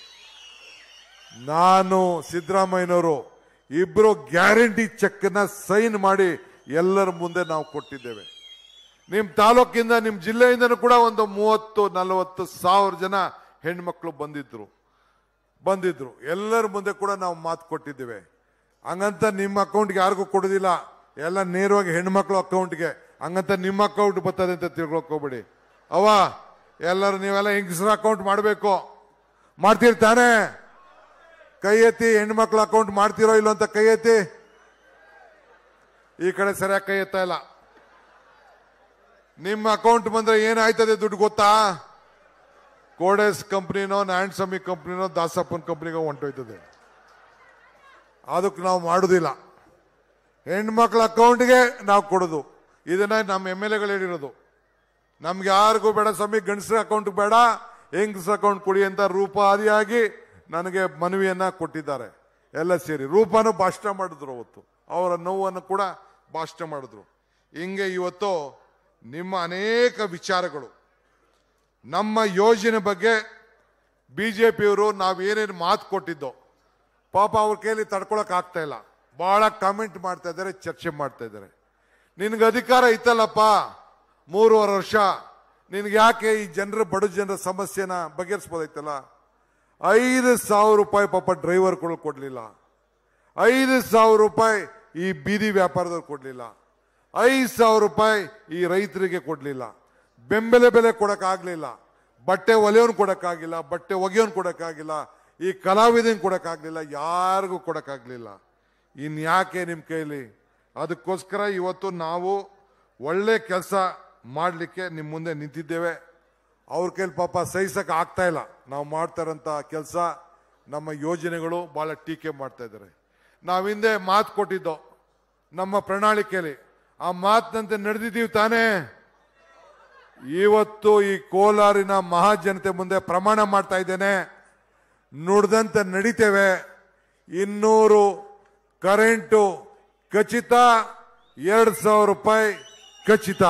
ನಾನು, ಸಿದ್ದರಾಮಯ್ಯನವರು ಇಬ್ರು ಗ್ಯಾರಂಟಿ ಚೆಕ್ ನ ಸೈನ್ ಮಾಡಿ ಎಲ್ಲರ ಮುಂದೆ ನಾವು ಕೊಟ್ಟಿದ್ದೇವೆ. ನಿಮ್ಮ ತಾಲೂಕಿಂದ, ನಿಮ್ಮ ಜಿಲ್ಲೆಯಿಂದನೂ ಕೂಡ ಒಂದು 30-40 ಸಾವಿರ ಜನ ಹೆಣ್ಮಕ್ಳು ಬಂದಿದ್ರು. ಎಲ್ಲರ ಮುಂದೆ ಕೂಡ ನಾವು ಮಾತು ಕೊಟ್ಟಿದ್ದೇವೆ. ಹಂಗಂತ ನಿಮ್ಮ ಅಕೌಂಟ್ಗೆ ಯಾರಿಗೂ ಕೊಡೋದಿಲ್ಲ, ಎಲ್ಲ ನೇರವಾಗಿ ಹೆಣ್ಮಕ್ಳು ಅಕೌಂಟ್ಗೆ. ಹಂಗಂತ ನಿಮ್ಮ ಅಕೌಂಟ್ ಬರ್ತದೆ ಅಂತ ತಿಳ್ಕೊಳಕ್ ಹೋಗ್ಬೇಡಿ. ಎಲ್ಲರೂ ನೀವೆಲ್ಲ ಹೆಂಗಸರ ಅಕೌಂಟ್ ಮಾಡಬೇಕು. ಮಾಡ್ತಿರ್ತಾನೆ? ಕೈ ಎತ್ತಿ. ಹೆಣ್ಮಕ್ಳು ಅಕೌಂಟ್ ಮಾಡ್ತಿರೋ ಇಲ್ಲೋ ಅಂತ ಕೈ ಎತ್ತಿ. ಈ ಕಡೆ ಸರಿಯಾಗಿ ಕೈ ಎತ್ತಾ ಇಲ್ಲ. ನಿಮ್ಮ ಅಕೌಂಟ್ ಬಂದ್ರೆ ಏನಾಯ್ತದೆ ದುಡ್ಡು ಗೊತ್ತಾ? ಕೋಡೆಸ್ ಕಂಪ್ನಿನೋ, ನಾರಾಯಣ ಸ್ವಾಮಿ ಕಂಪ್ನಿನೋ, ದಾಸಪ್ಪನ ಕಂಪ್ನಿಗೋ ಹೊಂಟೋಯ್ತದೆ. ಅದಕ್ಕೆ ನಾವು ಮಾಡುದಿಲ್ಲ. ಹೆಣ್ಮಕ್ಳ ಅಕೌಂಟ್ಗೆ ನಾವು ಕೊಡೋದು. ಇದನ್ನ ನಮ್ಮ MLA ಗಳು ಹೇಳಿರೋದು. ನಮ್ಗೆ ಯಾರಿಗೂ ಬೇಡ ಸ್ವಾಮಿ, ಗಂಡಸರ ಅಕೌಂಟ್ ಬೇಡ, ಹೆಂಗಸರ ಅಕೌಂಟ್ ಕೊಡಿ ಅಂತ ರೂಪಾದಿಯಾಗಿ ನನಗೆ ಮನವಿಯನ್ನ ಕೊಟ್ಟಿದ್ದಾರೆ. ಎಲ್ಲ ಸೇರಿ ರೂಪಾನು ಭಾಷಣ ಮಾಡಿದ್ರು. ಅವತ್ತು ಅವರ ನೋವನ್ನು ಕೂಡ ಭಾಷಣ ಮಾಡಿದ್ರು. ಹಿಂಗೆ ಇವತ್ತು ನಿಮ್ಮ ಅನೇಕ ವಿಚಾರಗಳು, ನಮ್ಮ ಯೋಜನೆ ಬಗ್ಗೆ ಬಿಜೆಪಿಯವರು ನಾವೇನೇನು ಮಾತು ಕೊಟ್ಟಿದ್ದೋ ಪಾಪ ಅವ್ರ ಕೈಯಲ್ಲಿ ತಡ್ಕೊಳಕ್ ಆಗ್ತಾ ಇಲ್ಲ. ಬಹಳ ಕಾಮೆಂಟ್ ಮಾಡ್ತಾ ಇದ್ದಾರೆ, ಚರ್ಚೆ ಮಾಡ್ತಾ ಇದ್ದಾರೆ. ನಿನ್ಗೆ ಅಧಿಕಾರ ಇತ್ತಲ್ಲಪ್ಪ 3.5 ವರ್ಷ, ನಿನ್ಗೆ ಯಾಕೆ ಈ ಬಡ ಜನರ ಸಮಸ್ಯೆನ ಬಗೆಹರಿಸಬಹುದಾಯ್ತಲ್ಲ. 5,000 ರೂಪಾಯಿ ಪಾಪ ಡ್ರೈವರ್ಗಳು ಕೊಡ್ಲಿಲ್ಲ. 5,000 ರೂಪಾಯಿ ಈ ಬೀದಿ ವ್ಯಾಪಾರದವ್ರು ಕೊಡ್ಲಿಲ್ಲ, 5,000 ರೂಪಾಯಿ ಈ ರೈತರಿಗೆ ಕೊಡ್ಲಿಲ್ಲ, ಬೆಂಬಲ ಬೆಲೆ ಕೊಡಕ್ಕಾಗ್ಲಿಲ್ಲ, ಬಟ್ಟೆ ಒಲೆಯವನ್ ಕೊಡಕ್ಕಾಗಿಲ್ಲ, ಬಟ್ಟೆ ಒಗೆಯವನ್ ಕೊಡಕ್ಕಾಗಿಲ್ಲ, ಈ ಕಲಾವಿದನ್ ಕೊಡಕ್ಕಾಗ್ಲಿಲ್ಲ, ಯಾರಿಗೂ ಕೊಡಕ್ಕಾಗ್ಲಿಲ್ಲ. ಇನ್ಯಾಕೆ ನಿಮ್ಮ ಕೈಲಿ? ಅದಕ್ಕೋಸ್ಕರ ಇವತ್ತು ನಾವು ಒಳ್ಳೆ ಕೆಲಸ ಮಾಡಲಿಕ್ಕೆ ನಿಮ್ಮ ಮುಂದೆ ನಿಂತಿದ್ದೇವೆ. ಅವ್ರ ಕೈಲಿ ಪಾಪ ಸಹಿಸಕ್ಕೆ ಆಗ್ತಾ ಇಲ್ಲ ನಾವು ಮಾಡ್ತಾರಂತ ಕೆಲಸ, ನಮ್ಮ ಯೋಜನೆಗಳು ಬಹಳ ಟೀಕೆ ಮಾಡ್ತಾ ಇದ್ದಾರೆ. ನಾವು ಹಿಂದೆ ಮಾತು ಕೊಟ್ಟಿದ್ದೋ ನಮ್ಮ ಪ್ರಣಾಳಿಕೆಯಲ್ಲಿ, ಆ ಮಾತಿನಂತೆ ನಡೆದಿದ್ದೀವಿ ತಾನೇ. ಇವತ್ತು ಈ ಕೋಲಾರಿನ ಮಹಾಜನತೆ ಮುಂದೆ ಪ್ರಮಾಣ ಮಾಡ್ತಾ ಇದ್ದೇನೆ, ನುಡಿದಂತೆ ನಡೀತೇವೆ. 200 ಕರೆಂಟು ಖಚಿತ, 2,000 ರೂಪಾಯಿ ಖಚಿತ.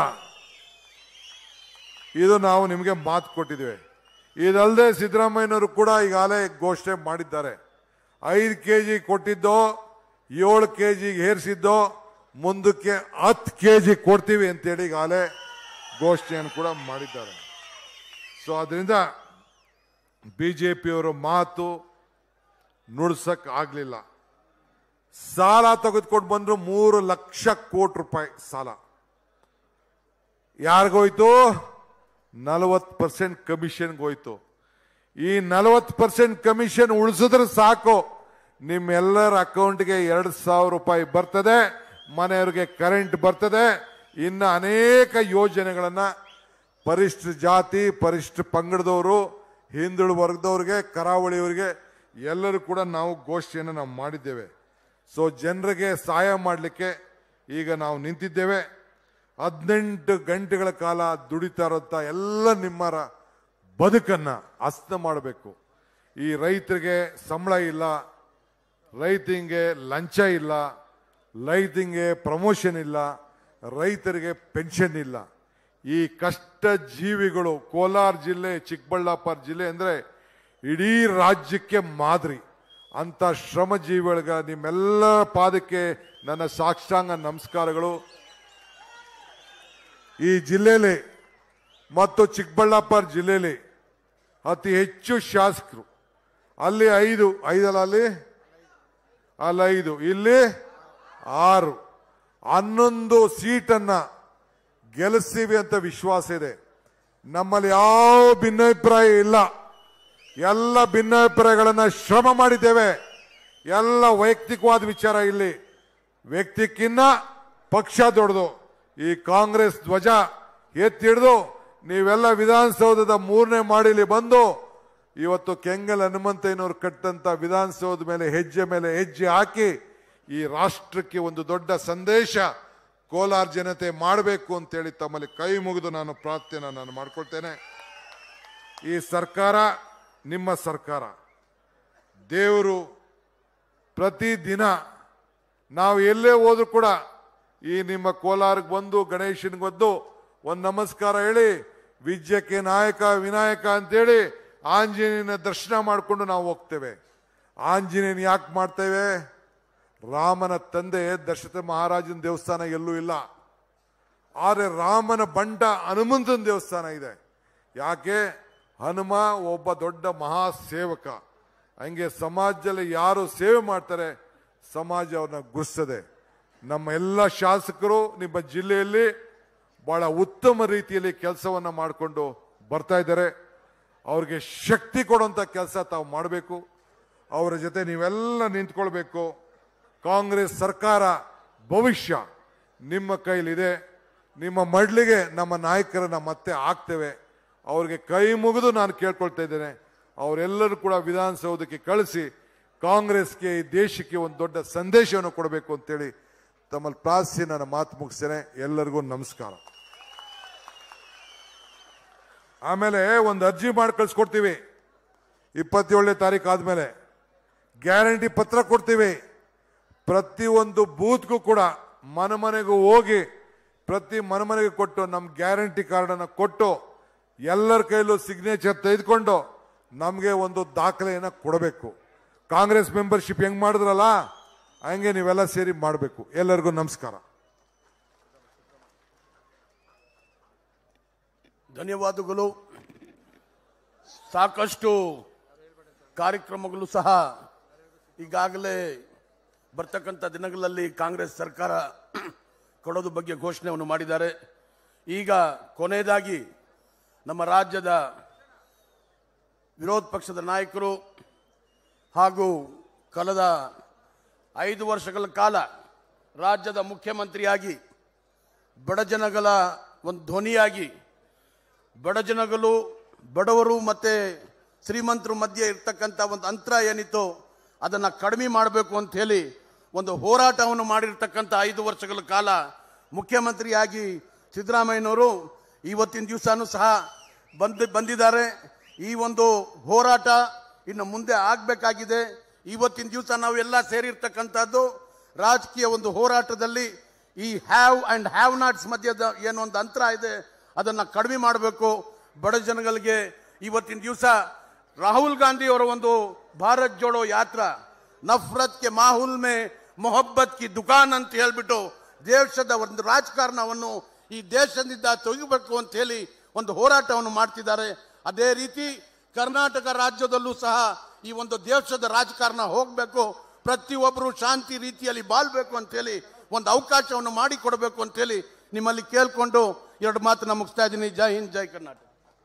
ಇದು ನಾವು ನಿಮಗೆ ಮಾತು ಕೊಟ್ಟಿದ್ದೇವೆ. ಇದಲ್ಲದೆ ಸಿದ್ದರಾಮಯ್ಯನವರು ಕೂಡ ಈಗಾಗಲೇ ಘೋಷಣೆ ಮಾಡಿದ್ದಾರೆ. 5 kg ಕೊಟ್ಟಿದ್ದೋ 7 kg ಏರಿಸಿದ್ದೋ ಮುಂದಕ್ಕೆ 10 kg ಕೊಡ್ತೀವಿ ಅಂತೇಳಿ ಈಗಾಗಲೇ ಘೋಷಣೆಯನ್ನು ಕೂಡ ಮಾಡಿದ್ದಾರೆ. ಸೊ ಅದರಿಂದ ಬಿಜೆಪಿಯವರ ಮಾತು ನುಡ್ಸಕ್ ಆಗ್ಲಿಲ್ಲ. ಸಾಲ ತೆಗೆದುಕೊಂಡು ಬಂದ್ರು 3 ಲಕ್ಷ ಕೋಟಿ ರೂಪಾಯಿ ಸಾಲ. ಯಾರಿಗೋಯ್ತು? 40% ಕಮಿಷನ್ಗೆ ಹೋಯ್ತು. ಈ 40% ಕಮಿಷನ್ ಉಳಿಸಿದ್ರೆ ಸಾಕು, ನಿಮ್ಮೆಲ್ಲರ ಅಕೌಂಟ್ಗೆ 2,000 ರೂಪಾಯಿ ಬರ್ತದೆ, ಮನೆಯವರಿಗೆ ಕರೆಂಟ್ ಬರ್ತದೆ. ಇನ್ನು ಅನೇಕ ಯೋಜನೆಗಳನ್ನ ಪರಿಶಿಷ್ಟ ಜಾತಿ, ಪರಿಶಿಷ್ಟ ಪಂಗಡದವರು, ಹಿಂದುಳಿದ ವರ್ಗದವ್ರಿಗೆ, ಕರಾವಳಿಯವರಿಗೆ ಎಲ್ಲರೂ ಕೂಡ ನಾವು ಘೋಷಣೆಯನ್ನು ನಾವು ಮಾಡಿದ್ದೇವೆ. ಸೊ ಜನರಿಗೆ ಸಹಾಯ ಮಾಡಲಿಕ್ಕೆ ಈಗ ನಾವು ನಿಂತಿದ್ದೇವೆ. 18 ಗಂಟೆಗಳ ಕಾಲ ದುಡಿತಾ ಇರೋಂಥ ಎಲ್ಲ ನಿಮ್ಮರ ಬದುಕನ್ನ ಹಸ್ತ ಮಾಡಬೇಕು. ಈ ರೈತರಿಗೆ ಸಂಬಳ ಇಲ್ಲ, ರೈತಂಗೆ ಲಂಚ ಇಲ್ಲ, ರೈತಂಗೆ ಪ್ರಮೋಷನ್ ಇಲ್ಲ, ರೈತರಿಗೆ ಪೆನ್ಷನ್ ಇಲ್ಲ. ಈ ಕಷ್ಟ ಜೀವಿಗಳು ಕೋಲಾರ ಜಿಲ್ಲೆ, ಚಿಕ್ಕಬಳ್ಳಾಪುರ ಜಿಲ್ಲೆ ಅಂದ್ರೆ ಇಡೀ ರಾಜ್ಯಕ್ಕೆ ಮಾದರಿ ಅಂತ ಶ್ರಮಜೀವಿಗಳಿಗೆ ನಿಮ್ಮೆಲ್ಲ ಪಾದಕ್ಕೆ ನನ್ನ ಸಾಷ್ಟಾಂಗ ನಮಸ್ಕಾರಗಳು. ಈ ಜಿಲ್ಲೆಯಲ್ಲಿ ಮತ್ತು ಚಿಕ್ಕಬಳ್ಳಾಪುರ ಜಿಲ್ಲೆಯಲ್ಲಿ ಅತಿ ಹೆಚ್ಚು ಶಾಸಕರು, ಅಲ್ಲಿ 5 ಅಲ್ಲಿ 5, ಇಲ್ಲಿ 6, 11 ಸೀಟನ್ನ ಗೆಲ್ಲಿಸ್ತೀವಿ ಅಂತ ವಿಶ್ವಾಸ ಇದೆ. ನಮ್ಮಲ್ಲಿ ಯಾವ ಭಿನ್ನಾಭಿಪ್ರಾಯ ಇಲ್ಲ. ಎಲ್ಲ ಭಿನ್ನಾಭಿಪ್ರಾಯಗಳನ್ನ ಶ್ರಮ ಮಾಡಿದ್ದೇವೆ. ಎಲ್ಲ ವೈಯಕ್ತಿಕವಾದ ವಿಚಾರ. ಇಲ್ಲಿ ವ್ಯಕ್ತಿಕ್ಕಿನ್ನ ಪಕ್ಷ ದೊಡ್ಡದು. ಈ ಕಾಂಗ್ರೆಸ್ ಧ್ವಜ ಎತ್ತಿ ಹಿಡಿದು ನೀವೆಲ್ಲ ವಿಧಾನಸೌಧದ 3ನೇ ಮಾಡಿಲಿ ಬಂದು ಇವತ್ತು ಕೆಂಗಲ್ ಹನುಮಂತಯ್ಯನವರು ಕಟ್ಟಂತ ವಿಧಾನಸೌಧದ ಮೇಲೆ ಹೆಜ್ಜೆ ಹಾಕಿ ಈ ರಾಷ್ಟ್ರಕ್ಕೆ ಒಂದು ದೊಡ್ಡ ಸಂದೇಶ ಕೋಲಾರ ಜನತೆ ಮಾಡಬೇಕು ಅಂತೇಳಿ ತಮ್ಮಲ್ಲಿ ಕೈ ಮುಗಿದು ನಾನು ಪ್ರಾರ್ಥನೆ ನಾನು ಮಾಡ್ಕೊಳ್ತೇನೆ. ಈ ಸರ್ಕಾರ ನಿಮ್ಮ ಸರ್ಕಾರ. ದೇವರು ಪ್ರತಿದಿನ ನಾವು ಎಲ್ಲೇ ಹೋದ್ರು ಕೂಡ ಈ ನಿಮ್ಮ ಕೋಲಾರಕ್ಕೆ ಬಂದು ಗಣೇಶನ್ಗೆ ಬಂದು ಒಂದು ನಮಸ್ಕಾರ ಹೇಳಿ ವಿದ್ಯಕ್ಕೆ ನಾಯಕ ವಿನಾಯಕ ಅಂತೇಳಿ ಆಂಜನೇಯನ ದರ್ಶನ ಮಾಡಿಕೊಂಡು ನಾವು ಹೋಗ್ತೇವೆ. ಆಂಜನೇಯನ ಯಾಕೆ ಮಾಡ್ತೇವೆ? ರಾಮನ ತಂದೆ ದಶರಥ ಮಹಾರಾಜನ ದೇವಸ್ಥಾನ ಎಲ್ಲೂ ಇಲ್ಲ, ಆದರೆ ರಾಮನ ಬಂಟ ಹನುಮಂತನ ದೇವಸ್ಥಾನ ಇದೆ. ಯಾಕೆ? ಹನುಮ ಒಬ್ಬ ದೊಡ್ಡ ಮಹಾ ಸೇವಕ. ಹಂಗೆ ಸಮಾಜದಲ್ಲಿ ಯಾರು ಸೇವೆ ಮಾಡ್ತಾರೆ ಸಮಾಜ ಅವ್ರನ್ನ ಗುರುಸ್ತದೆ. ನಮ್ಮ ಎಲ್ಲ ಶಾಸಕರು ನಿಮ್ಮ ಜಿಲ್ಲೆಯಲ್ಲಿ ಬಹಳ ಉತ್ತಮ ರೀತಿಯಲ್ಲಿ ಕೆಲಸವನ್ನ ಮಾಡಿಕೊಂಡು ಬರ್ತಾ ಇದ್ದಾರೆ. ಅವ್ರಿಗೆ ಶಕ್ತಿ ಕೊಡುವಂತ ಕೆಲಸ ತಾವು ಮಾಡಬೇಕು. ಅವರ ಜೊತೆ ನೀವೆಲ್ಲ ನಿಂತ್ಕೊಳ್ಬೇಕು. ಕಾಂಗ್ರೆಸ್ ಸರ್ಕಾರ ಭವಿಷ್ಯ ನಿಮ್ಮ ಕೈಲಿದೆ. ನಿಮ್ಮ ಮಡ್ಲಿಗೆ ನಮ್ಮ ನಾಯಕರನ್ನ ಮತ್ತೆ ಹಾಕ್ತೇವೆ. ಅವ್ರಿಗೆ ಕೈ ಮುಗಿದು ನಾನು ಕೇಳ್ಕೊಳ್ತಾ ಇದ್ದೇನೆ, ಅವರೆಲ್ಲರೂ ಕೂಡ ವಿಧಾನಸೌಧಕ್ಕೆ ಕಳಿಸಿ ಕಾಂಗ್ರೆಸ್ಗೆ, ಈ ದೇಶಕ್ಕೆ ಒಂದು ದೊಡ್ಡ ಸಂದೇಶವನ್ನು ಕೊಡಬೇಕು ಅಂತೇಳಿ ತಮ್ಮಲ್ಲಿ ಪ್ರಾರ್ಥಿಸಿ ನನ್ನ ಮಾತು ಮುಗಿಸ್ತೇನೆ. ಎಲ್ಲರಿಗೂ ನಮಸ್ಕಾರ. ಆಮೇಲೆ ಒಂದು ಅರ್ಜಿ ಮಾಡಿ ಕಳಿಸ್ಕೊಡ್ತೀವಿ. 27ನೇ ತಾರೀಕು ಆದ್ಮೇಲೆ ಗ್ಯಾರಂಟಿ ಪತ್ರ ಕೊಡ್ತೀವಿ. ಪ್ರತಿಯೊಂದು ಬೂತ್ಗೂ ಕೂಡ ಮನೆಗೂ ಹೋಗಿ ಪ್ರತಿ ಮನೆಗೆ ಕೊಟ್ಟು ನಮ್ಮ ಗ್ಯಾರಂಟಿ ಕಾರ್ಡನ್ನು ಕೊಟ್ಟು ಎಲ್ಲರ ಕೈಲೂ ಸಿಗ್ನೇಚರ್ ತೆಗೆದುಕೊಂಡು ನಮಗೆ ಒಂದು ದಾಖಲೆಯನ್ನು ಕೊಡಬೇಕು. ಕಾಂಗ್ರೆಸ್ ಮೆಂಬರ್ಶಿಪ್ ಹೆಂಗ್ ಮಾಡಿದ್ರಲ್ಲ ಹಂಗೆ ನೀವೆಲ್ಲ ಸೇರಿ ಮಾಡಬೇಕು. ಎಲ್ಲರಿಗೂ ನಮಸ್ಕಾರ. ಧನ್ಯವಾದಗಳು. ಸಾಕಷ್ಟು ಕಾರ್ಯಕ್ರಮಗಳು ಸಹ ಈಗಾಗಲೇ ಬರ್ತಕ್ಕಂಥ ದಿನಗಳಲ್ಲಿ ಕಾಂಗ್ರೆಸ್ ಸರ್ಕಾರ ಕೊಡೋದು ಬಗ್ಗೆ ಘೋಷಣೆಯನ್ನು ಮಾಡಿದ್ದಾರೆ. ಈಗ ಕೊನೆಯದಾಗಿ ನಮ್ಮ ರಾಜ್ಯದ ವಿರೋಧ ಪಕ್ಷದ ನಾಯಕರು ಹಾಗೂ ಕಳೆದ 5 ವರ್ಷಗಳ ಕಾಲ ರಾಜ್ಯದ ಮುಖ್ಯಮಂತ್ರಿಯಾಗಿ ಬಡಜನಗಳ ಒಂದು ಧ್ವನಿಯಾಗಿ ಬಡಜನಗಳು ಬಡವರು ಮತ್ತು ಶ್ರೀಮಂತರ ಮಧ್ಯೆ ಇರ್ತಕ್ಕಂಥ ಒಂದು ಅಂತರ ಏನಿತ್ತು ಅದನ್ನು ಕಡಿಮೆ ಮಾಡಬೇಕು ಅಂತ ಹೇಳಿ ಒಂದು ಹೋರಾಟವನ್ನು ಮಾಡಿರ್ತಕ್ಕಂಥ 5 ವರ್ಷಗಳ ಕಾಲ ಮುಖ್ಯಮಂತ್ರಿಯಾಗಿ ಸಿದ್ದರಾಮಯ್ಯನವರು ಇವತ್ತಿನ ದಿವಸನೂ ಸಹ ಬಂದಿದ್ದಾರೆ. ಈ ಒಂದು ಹೋರಾಟ ಇನ್ನು ಮುಂದೆ ಆಗಬೇಕಾಗಿದೆ. ಇವತ್ತಿನ ದಿವಸ ನಾವೆಲ್ಲ ಸೇರಿರ್ತಕ್ಕಂಥದ್ದು ರಾಜಕೀಯ ಒಂದು ಹೋರಾಟದಲ್ಲಿ ಈ ಹ್ಯಾವ್ ಆ್ಯಂಡ್ ಹ್ಯಾವ್ ನಾಟ್ಸ್ ಮಧ್ಯದ ಏನೋ ಒಂದು ಅಂತರ ಇದೆ ಅದನ್ನು ಕಡಿಮೆ ಮಾಡಬೇಕು. ಬಡ ಜನಗಳಿಗೆ ಇವತ್ತಿನ ದಿವಸ ರಾಹುಲ್ ಗಾಂಧಿ ಅವರ ಒಂದು ಭಾರತ್ ಜೋಡೋ ಯಾತ್ರಾ ನಫರತ್ ಕೆ ಮಾಹೌಲ್ ಮೇ ಮೊಹಬ್ಬತ್ ಕಿ ದುಕಾನ್ ಅಂತ ಹೇಳ್ಬಿಟ್ಟು ದೇಶದ ಒಂದು ರಾಜಕಾರಣವನ್ನು ಈ ದೇಶದಿಂದ ತೆಗಿಬೇಕು ಅಂತ ಹೇಳಿ ಒಂದು ಹೋರಾಟವನ್ನು ಮಾಡ್ತಿದ್ದಾರೆ. ಅದೇ ರೀತಿ ಕರ್ನಾಟಕ ರಾಜ್ಯದಲ್ಲೂ ಸಹ ಈ ಒಂದು ದೇಶದ ರಾಜಕಾರಣ ಹೋಗಬೇಕು, ಪ್ರತಿಯೊಬ್ಬರು ಶಾಂತಿ ರೀತಿಯಲ್ಲಿ ಬಾಳ್ಬೇಕು ಅಂತೇಳಿ ಒಂದು ಅವಕಾಶವನ್ನು ಮಾಡಿಕೊಡಬೇಕು ಅಂತೇಳಿ ನಿಮ್ಮಲ್ಲಿ ಕೇಳ್ಕೊಂಡು 2 ಮಾತನ್ನ ಮುಗಿಸ್ತಾ ಇದ್ದೀನಿ. ಜೈ ಹಿಂದ್, ಜೈ ಕರ್ನಾಟಕ.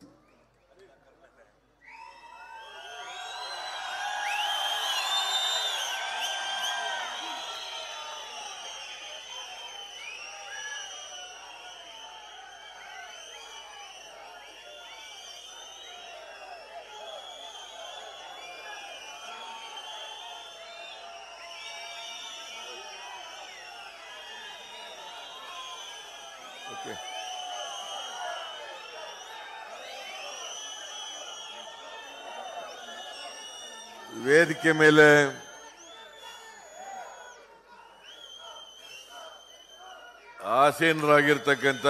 ವೇದಿಕೆ ಮೇಲೆ ಆಸೀನರಾಗಿರ್ತಕ್ಕಂಥ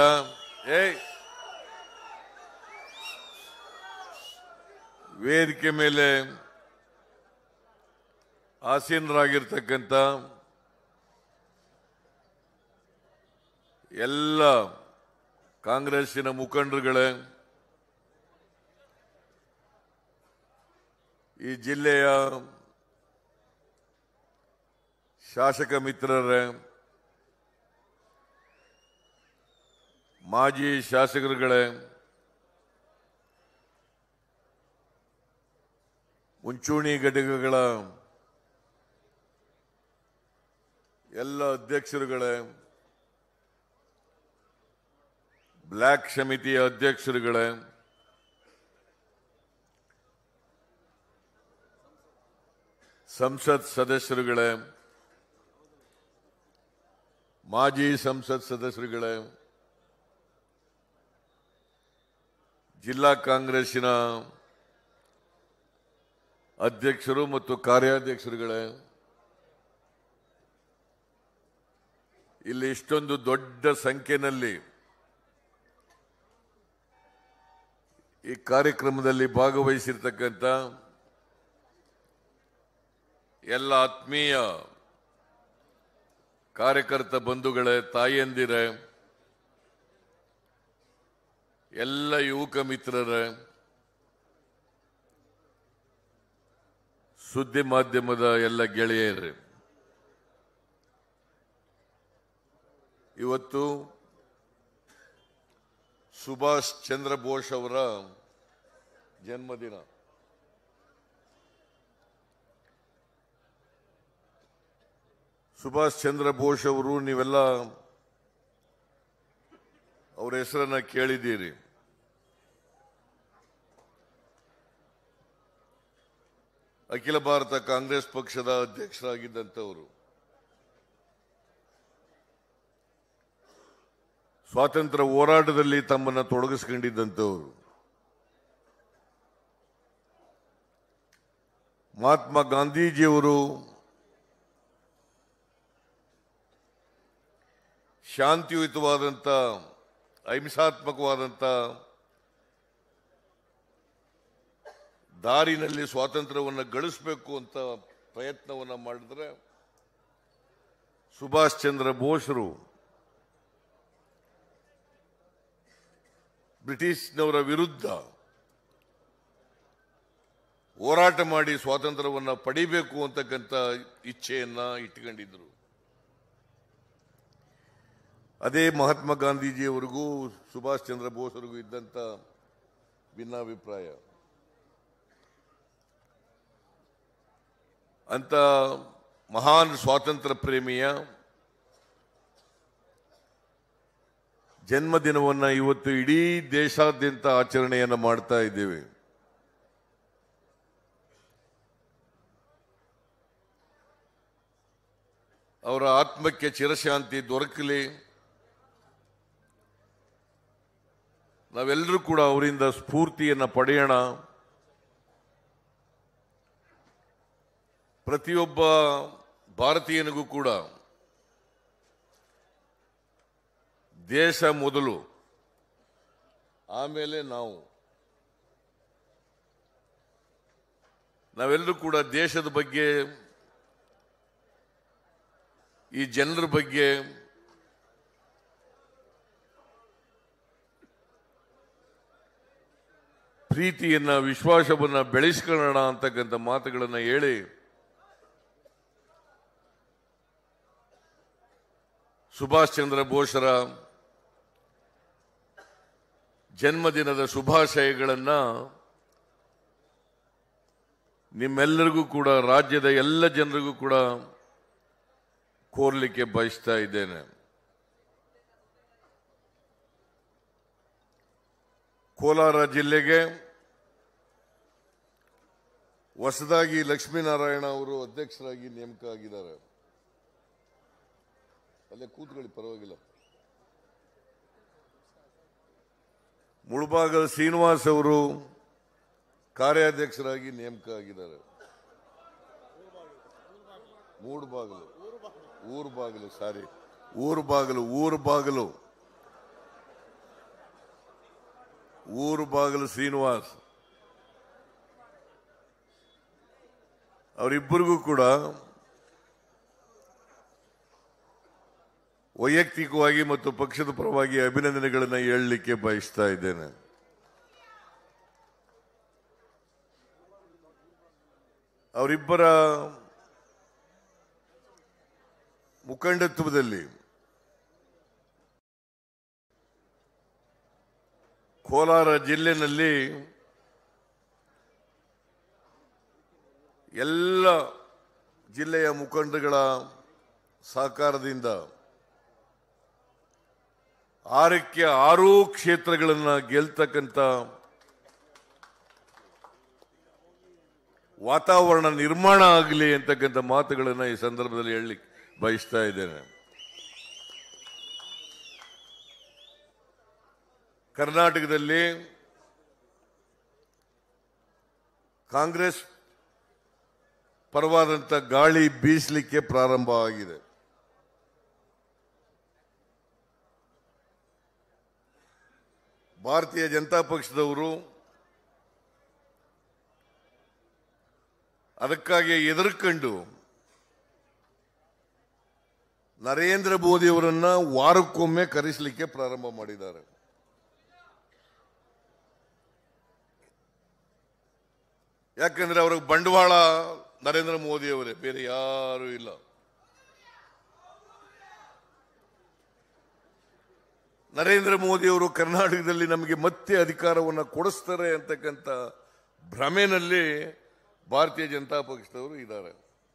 ವೇದಿಕೆ ಮೇಲೆ ಆಸೀನರಾಗಿರ್ತಕ್ಕಂಥ ಎಲ್ಲ ಕಾಂಗ್ರೆಸ್ಸಿನ ಮುಖಂಡರುಗಳೇ, ಈ ಜಿಲ್ಲೆಯ ಶಾಸಕ ಮಿತ್ರರೇ, ಮಾಜಿ ಶಾಸಕರುಗಳೇ, ಮುಂಚೂಣಿ ಘಟಕಗಳ ಎಲ್ಲ ಅಧ್ಯಕ್ಷರುಗಳೇ, ಬ್ಲ್ಯಾಕ್ ಸಮಿತಿಯ ಅಧ್ಯಕ್ಷರುಗಳೇ, ಸಂಸತ್ ಸದಸ್ಯರುಗಳೇ, ಮಾಜಿ ಸಂಸತ್ ಸದಸ್ಯರುಗಳೇ, ಜಿಲ್ಲಾ ಕಾಂಗ್ರೆಸ್ಸಿನ ಅಧ್ಯಕ್ಷರು ಮತ್ತು ಕಾರ್ಯಾಧ್ಯಕ್ಷರುಗಳೇ, ಇಲ್ಲಿ ಇಷ್ಟೊಂದು ದೊಡ್ಡ ಸಂಖ್ಯೆಯಲ್ಲಿ ಈ ಕಾರ್ಯಕ್ರಮದಲ್ಲಿ ಭಾಗವಹಿಸಿರ್ತಕ್ಕಂಥ ಎಲ್ಲ ಆತ್ಮೀಯ ಕಾರ್ಯಕರ್ತ ಬಂಧುಗಳೇ, ತಾಯಿಯಂದಿರೇ, ಎಲ್ಲ ಯುವಕ ಮಿತ್ರರೇ, ಸುದ್ದಿ ಮಾಧ್ಯಮದ ಎಲ್ಲ ಗೆಳೆಯರೇ, ಇವತ್ತು ಸುಭಾಷ್ ಚಂದ್ರ ಬೋಸ್ ಅವರ ಜನ್ಮದಿನ. ಸುಭಾಷ್ ಚಂದ್ರ ಬೋಸ್ ಅವರು ನೀವೆಲ್ಲ ಅವರ ಹೆಸರನ್ನ ಕೇಳಿದ್ದೀರಿ. ಅಖಿಲ ಭಾರತ ಕಾಂಗ್ರೆಸ್ ಪಕ್ಷದ ಅಧ್ಯಕ್ಷರಾಗಿದ್ದಂಥವರು, ಸ್ವಾತಂತ್ರ್ಯ ಹೋರಾಟದಲ್ಲಿ ತಮ್ಮನ್ನು ತೊಡಗಿಸಿಕೊಂಡಿದ್ದಂಥವರು, ಮಹಾತ್ಮ ಗಾಂಧೀಜಿಯವರು ಶಾಂತಿಯುತವಾದಂಥ ಅಹಿಂಸಾತ್ಮಕವಾದಂಥ ದಾರಿನಲ್ಲಿ ಸ್ವಾತಂತ್ರ್ಯವನ್ನು ಗಳಿಸಬೇಕು ಅಂತ ಪ್ರಯತ್ನವನ್ನು ಮಾಡಿದ್ರೆ, ಸುಭಾಷ್ ಚಂದ್ರ ಬೋಸ್ರು ಬ್ರಿಟಿಷ್ನವರ ವಿರುದ್ಧ ಹೋರಾಟ ಮಾಡಿ ಸ್ವಾತಂತ್ರ್ಯವನ್ನು ಪಡಿಬೇಕು ಅಂತಕ್ಕಂಥ ಇಚ್ಛೆಯನ್ನ ಇಟ್ಕೊಂಡಿದ್ರು. ಅದೇ ಮಹಾತ್ಮ ಗಾಂಧೀಜಿಯವರಿಗೂ ಸುಭಾಷ್ ಚಂದ್ರ ಬೋಸ್ರಿಗೂ ಇದ್ದಂಥ ಭಿನ್ನಾಭಿಪ್ರಾಯ. ಅಂತ ಮಹಾನ್ ಸ್ವಾತಂತ್ರ್ಯ ಪ್ರೇಮಿಯ ಜನ್ಮದಿನವನ್ನು ಇವತ್ತು ಇಡೀ ದೇಶಾದ್ಯಂತ ಆಚರಣೆಯನ್ನು ಮಾಡ್ತಾ ಇದ್ದೇವೆ. ಅವರ ಆತ್ಮಕ್ಕೆ ಚಿರಶಾಂತಿ ದೊರಕಲಿ. ನಾವೆಲ್ಲರೂ ಕೂಡ ಅವರಿಂದ ಸ್ಫೂರ್ತಿಯನ್ನು ಪಡೆಯೋಣ. ಪ್ರತಿಯೊಬ್ಬ ಭಾರತೀಯನಿಗೂ ಕೂಡ ದೇಶ ಮೊದಲು, ಆಮೇಲೆ ನಾವೆಲ್ಲರೂ ಕೂಡ ದೇಶದ ಬಗ್ಗೆ, ಈ ಜನರ ಬಗ್ಗೆ ಪ್ರೀತಿಯನ್ನ, ವಿಶ್ವಾಸವನ್ನ ಬೆಳೆಸ್ಕೊಳ್ಳೋಣ ಅಂತಕ್ಕಂಥ ಮಾತುಗಳನ್ನು ಹೇಳಿ ಸುಭಾಷ್ ಚಂದ್ರ ಬೋಸ್ರ ಜನ್ಮದಿನದ ಶುಭಾಶಯಗಳನ್ನ ನಿಮ್ಮೆಲ್ಲರಿಗೂ ಕೂಡ, ರಾಜ್ಯದ ಎಲ್ಲ ಜನರಿಗೂ ಕೂಡ ಕೋರ್ಲಿಕ್ಕೆ ಬಯಸ್ತಾ ಇದ್ದೇನೆ. ಕೋಲಾರ ಜಿಲ್ಲೆಗೆ ಹೊಸದಾಗಿ ಲಕ್ಷ್ಮೀನಾರಾಯಣ ಅವರು ಅಧ್ಯಕ್ಷರಾಗಿ ನೇಮಕ ಆಗಿದ್ದಾರೆ. ಅಲ್ಲೇ ಕೂತ್ಕೊಳ್ಳಿ, ಪರವಾಗಿಲ್ಲ. ಮುಳಬಾಗಲ್ ಶ್ರೀನಿವಾಸ್ ಅವರು ಕಾರ್ಯಾಧ್ಯಕ್ಷರಾಗಿ ನೇಮಕ ಆಗಿದ್ದಾರೆ. ಊರುಬಾಗಲು ಶ್ರೀನಿವಾಸ್ ಅವರಿಬ್ಬರಿಗೂ ಕೂಡ ವೈಯಕ್ತಿಕವಾಗಿ ಮತ್ತು ಪಕ್ಷದ ಪರವಾಗಿ ಅಭಿನಂದನೆಗಳನ್ನು ಹೇಳಲಿಕ್ಕೆ ಬಯಸ್ತಾ ಇದ್ದೇನೆ. ಅವರಿಬ್ಬರ ಮುಖಂಡತ್ವದಲ್ಲಿ ಕೋಲಾರ ಜಿಲ್ಲೆಯಲ್ಲಿ ಎಲ್ಲ ಜಿಲ್ಲೆಯ ಮುಖಂಡಗಳ ಸಹಕಾರದಿಂದ 6ಕ್ಕೆ 6 ಕ್ಷೇತ್ರಗಳನ್ನು ಗೆಲ್ತಕ್ಕಂಥ ವಾತಾವರಣ ನಿರ್ಮಾಣ ಆಗಲಿ ಅಂತಕ್ಕಂಥ ಮಾತುಗಳನ್ನು ಈ ಸಂದರ್ಭದಲ್ಲಿ ಹೇಳಲಿಕ್ಕೆ ಬಯಸ್ತಾ ಇದ್ದೇನೆ. ಕರ್ನಾಟಕದಲ್ಲಿ ಕಾಂಗ್ರೆಸ್ ಪರವಾದಂಥ ಗಾಳಿ ಬೀಸಲಿಕ್ಕೆ ಪ್ರಾರಂಭ ಆಗಿದೆ. ಭಾರತೀಯ ಜನತಾ ಪಕ್ಷದವರು ಅದಕ್ಕಾಗಿ ಎದುರುಕೊಂಡು ನರೇಂದ್ರ ಮೋದಿಯವರನ್ನ ವಾರಕ್ಕೊಮ್ಮೆ ಕರೆಸಲಿಕ್ಕೆ ಪ್ರಾರಂಭ ಮಾಡಿದ್ದಾರೆ. ಯಾಕಂದ್ರೆ ಅವ್ರಿಗೆ ಬಂಡವಾಳ ನರೇಂದ್ರ ಮೋದಿಯವರೇ, ಬೇರೆ ಯಾರೂ ಇಲ್ಲ. ನರೇಂದ್ರ ಮೋದಿಯವರು ಕರ್ನಾಟಕದಲ್ಲಿ ನಮಗೆ ಮತ್ತೆ ಅಧಿಕಾರವನ್ನು ಕೊಡಿಸ್ತಾರೆ ಅಂತಕ್ಕಂಥ ಭ್ರಮೆನಲ್ಲಿ ಭಾರತೀಯ ಜನತಾ ಪಕ್ಷದವರು ಇದ್ದಾರೆ.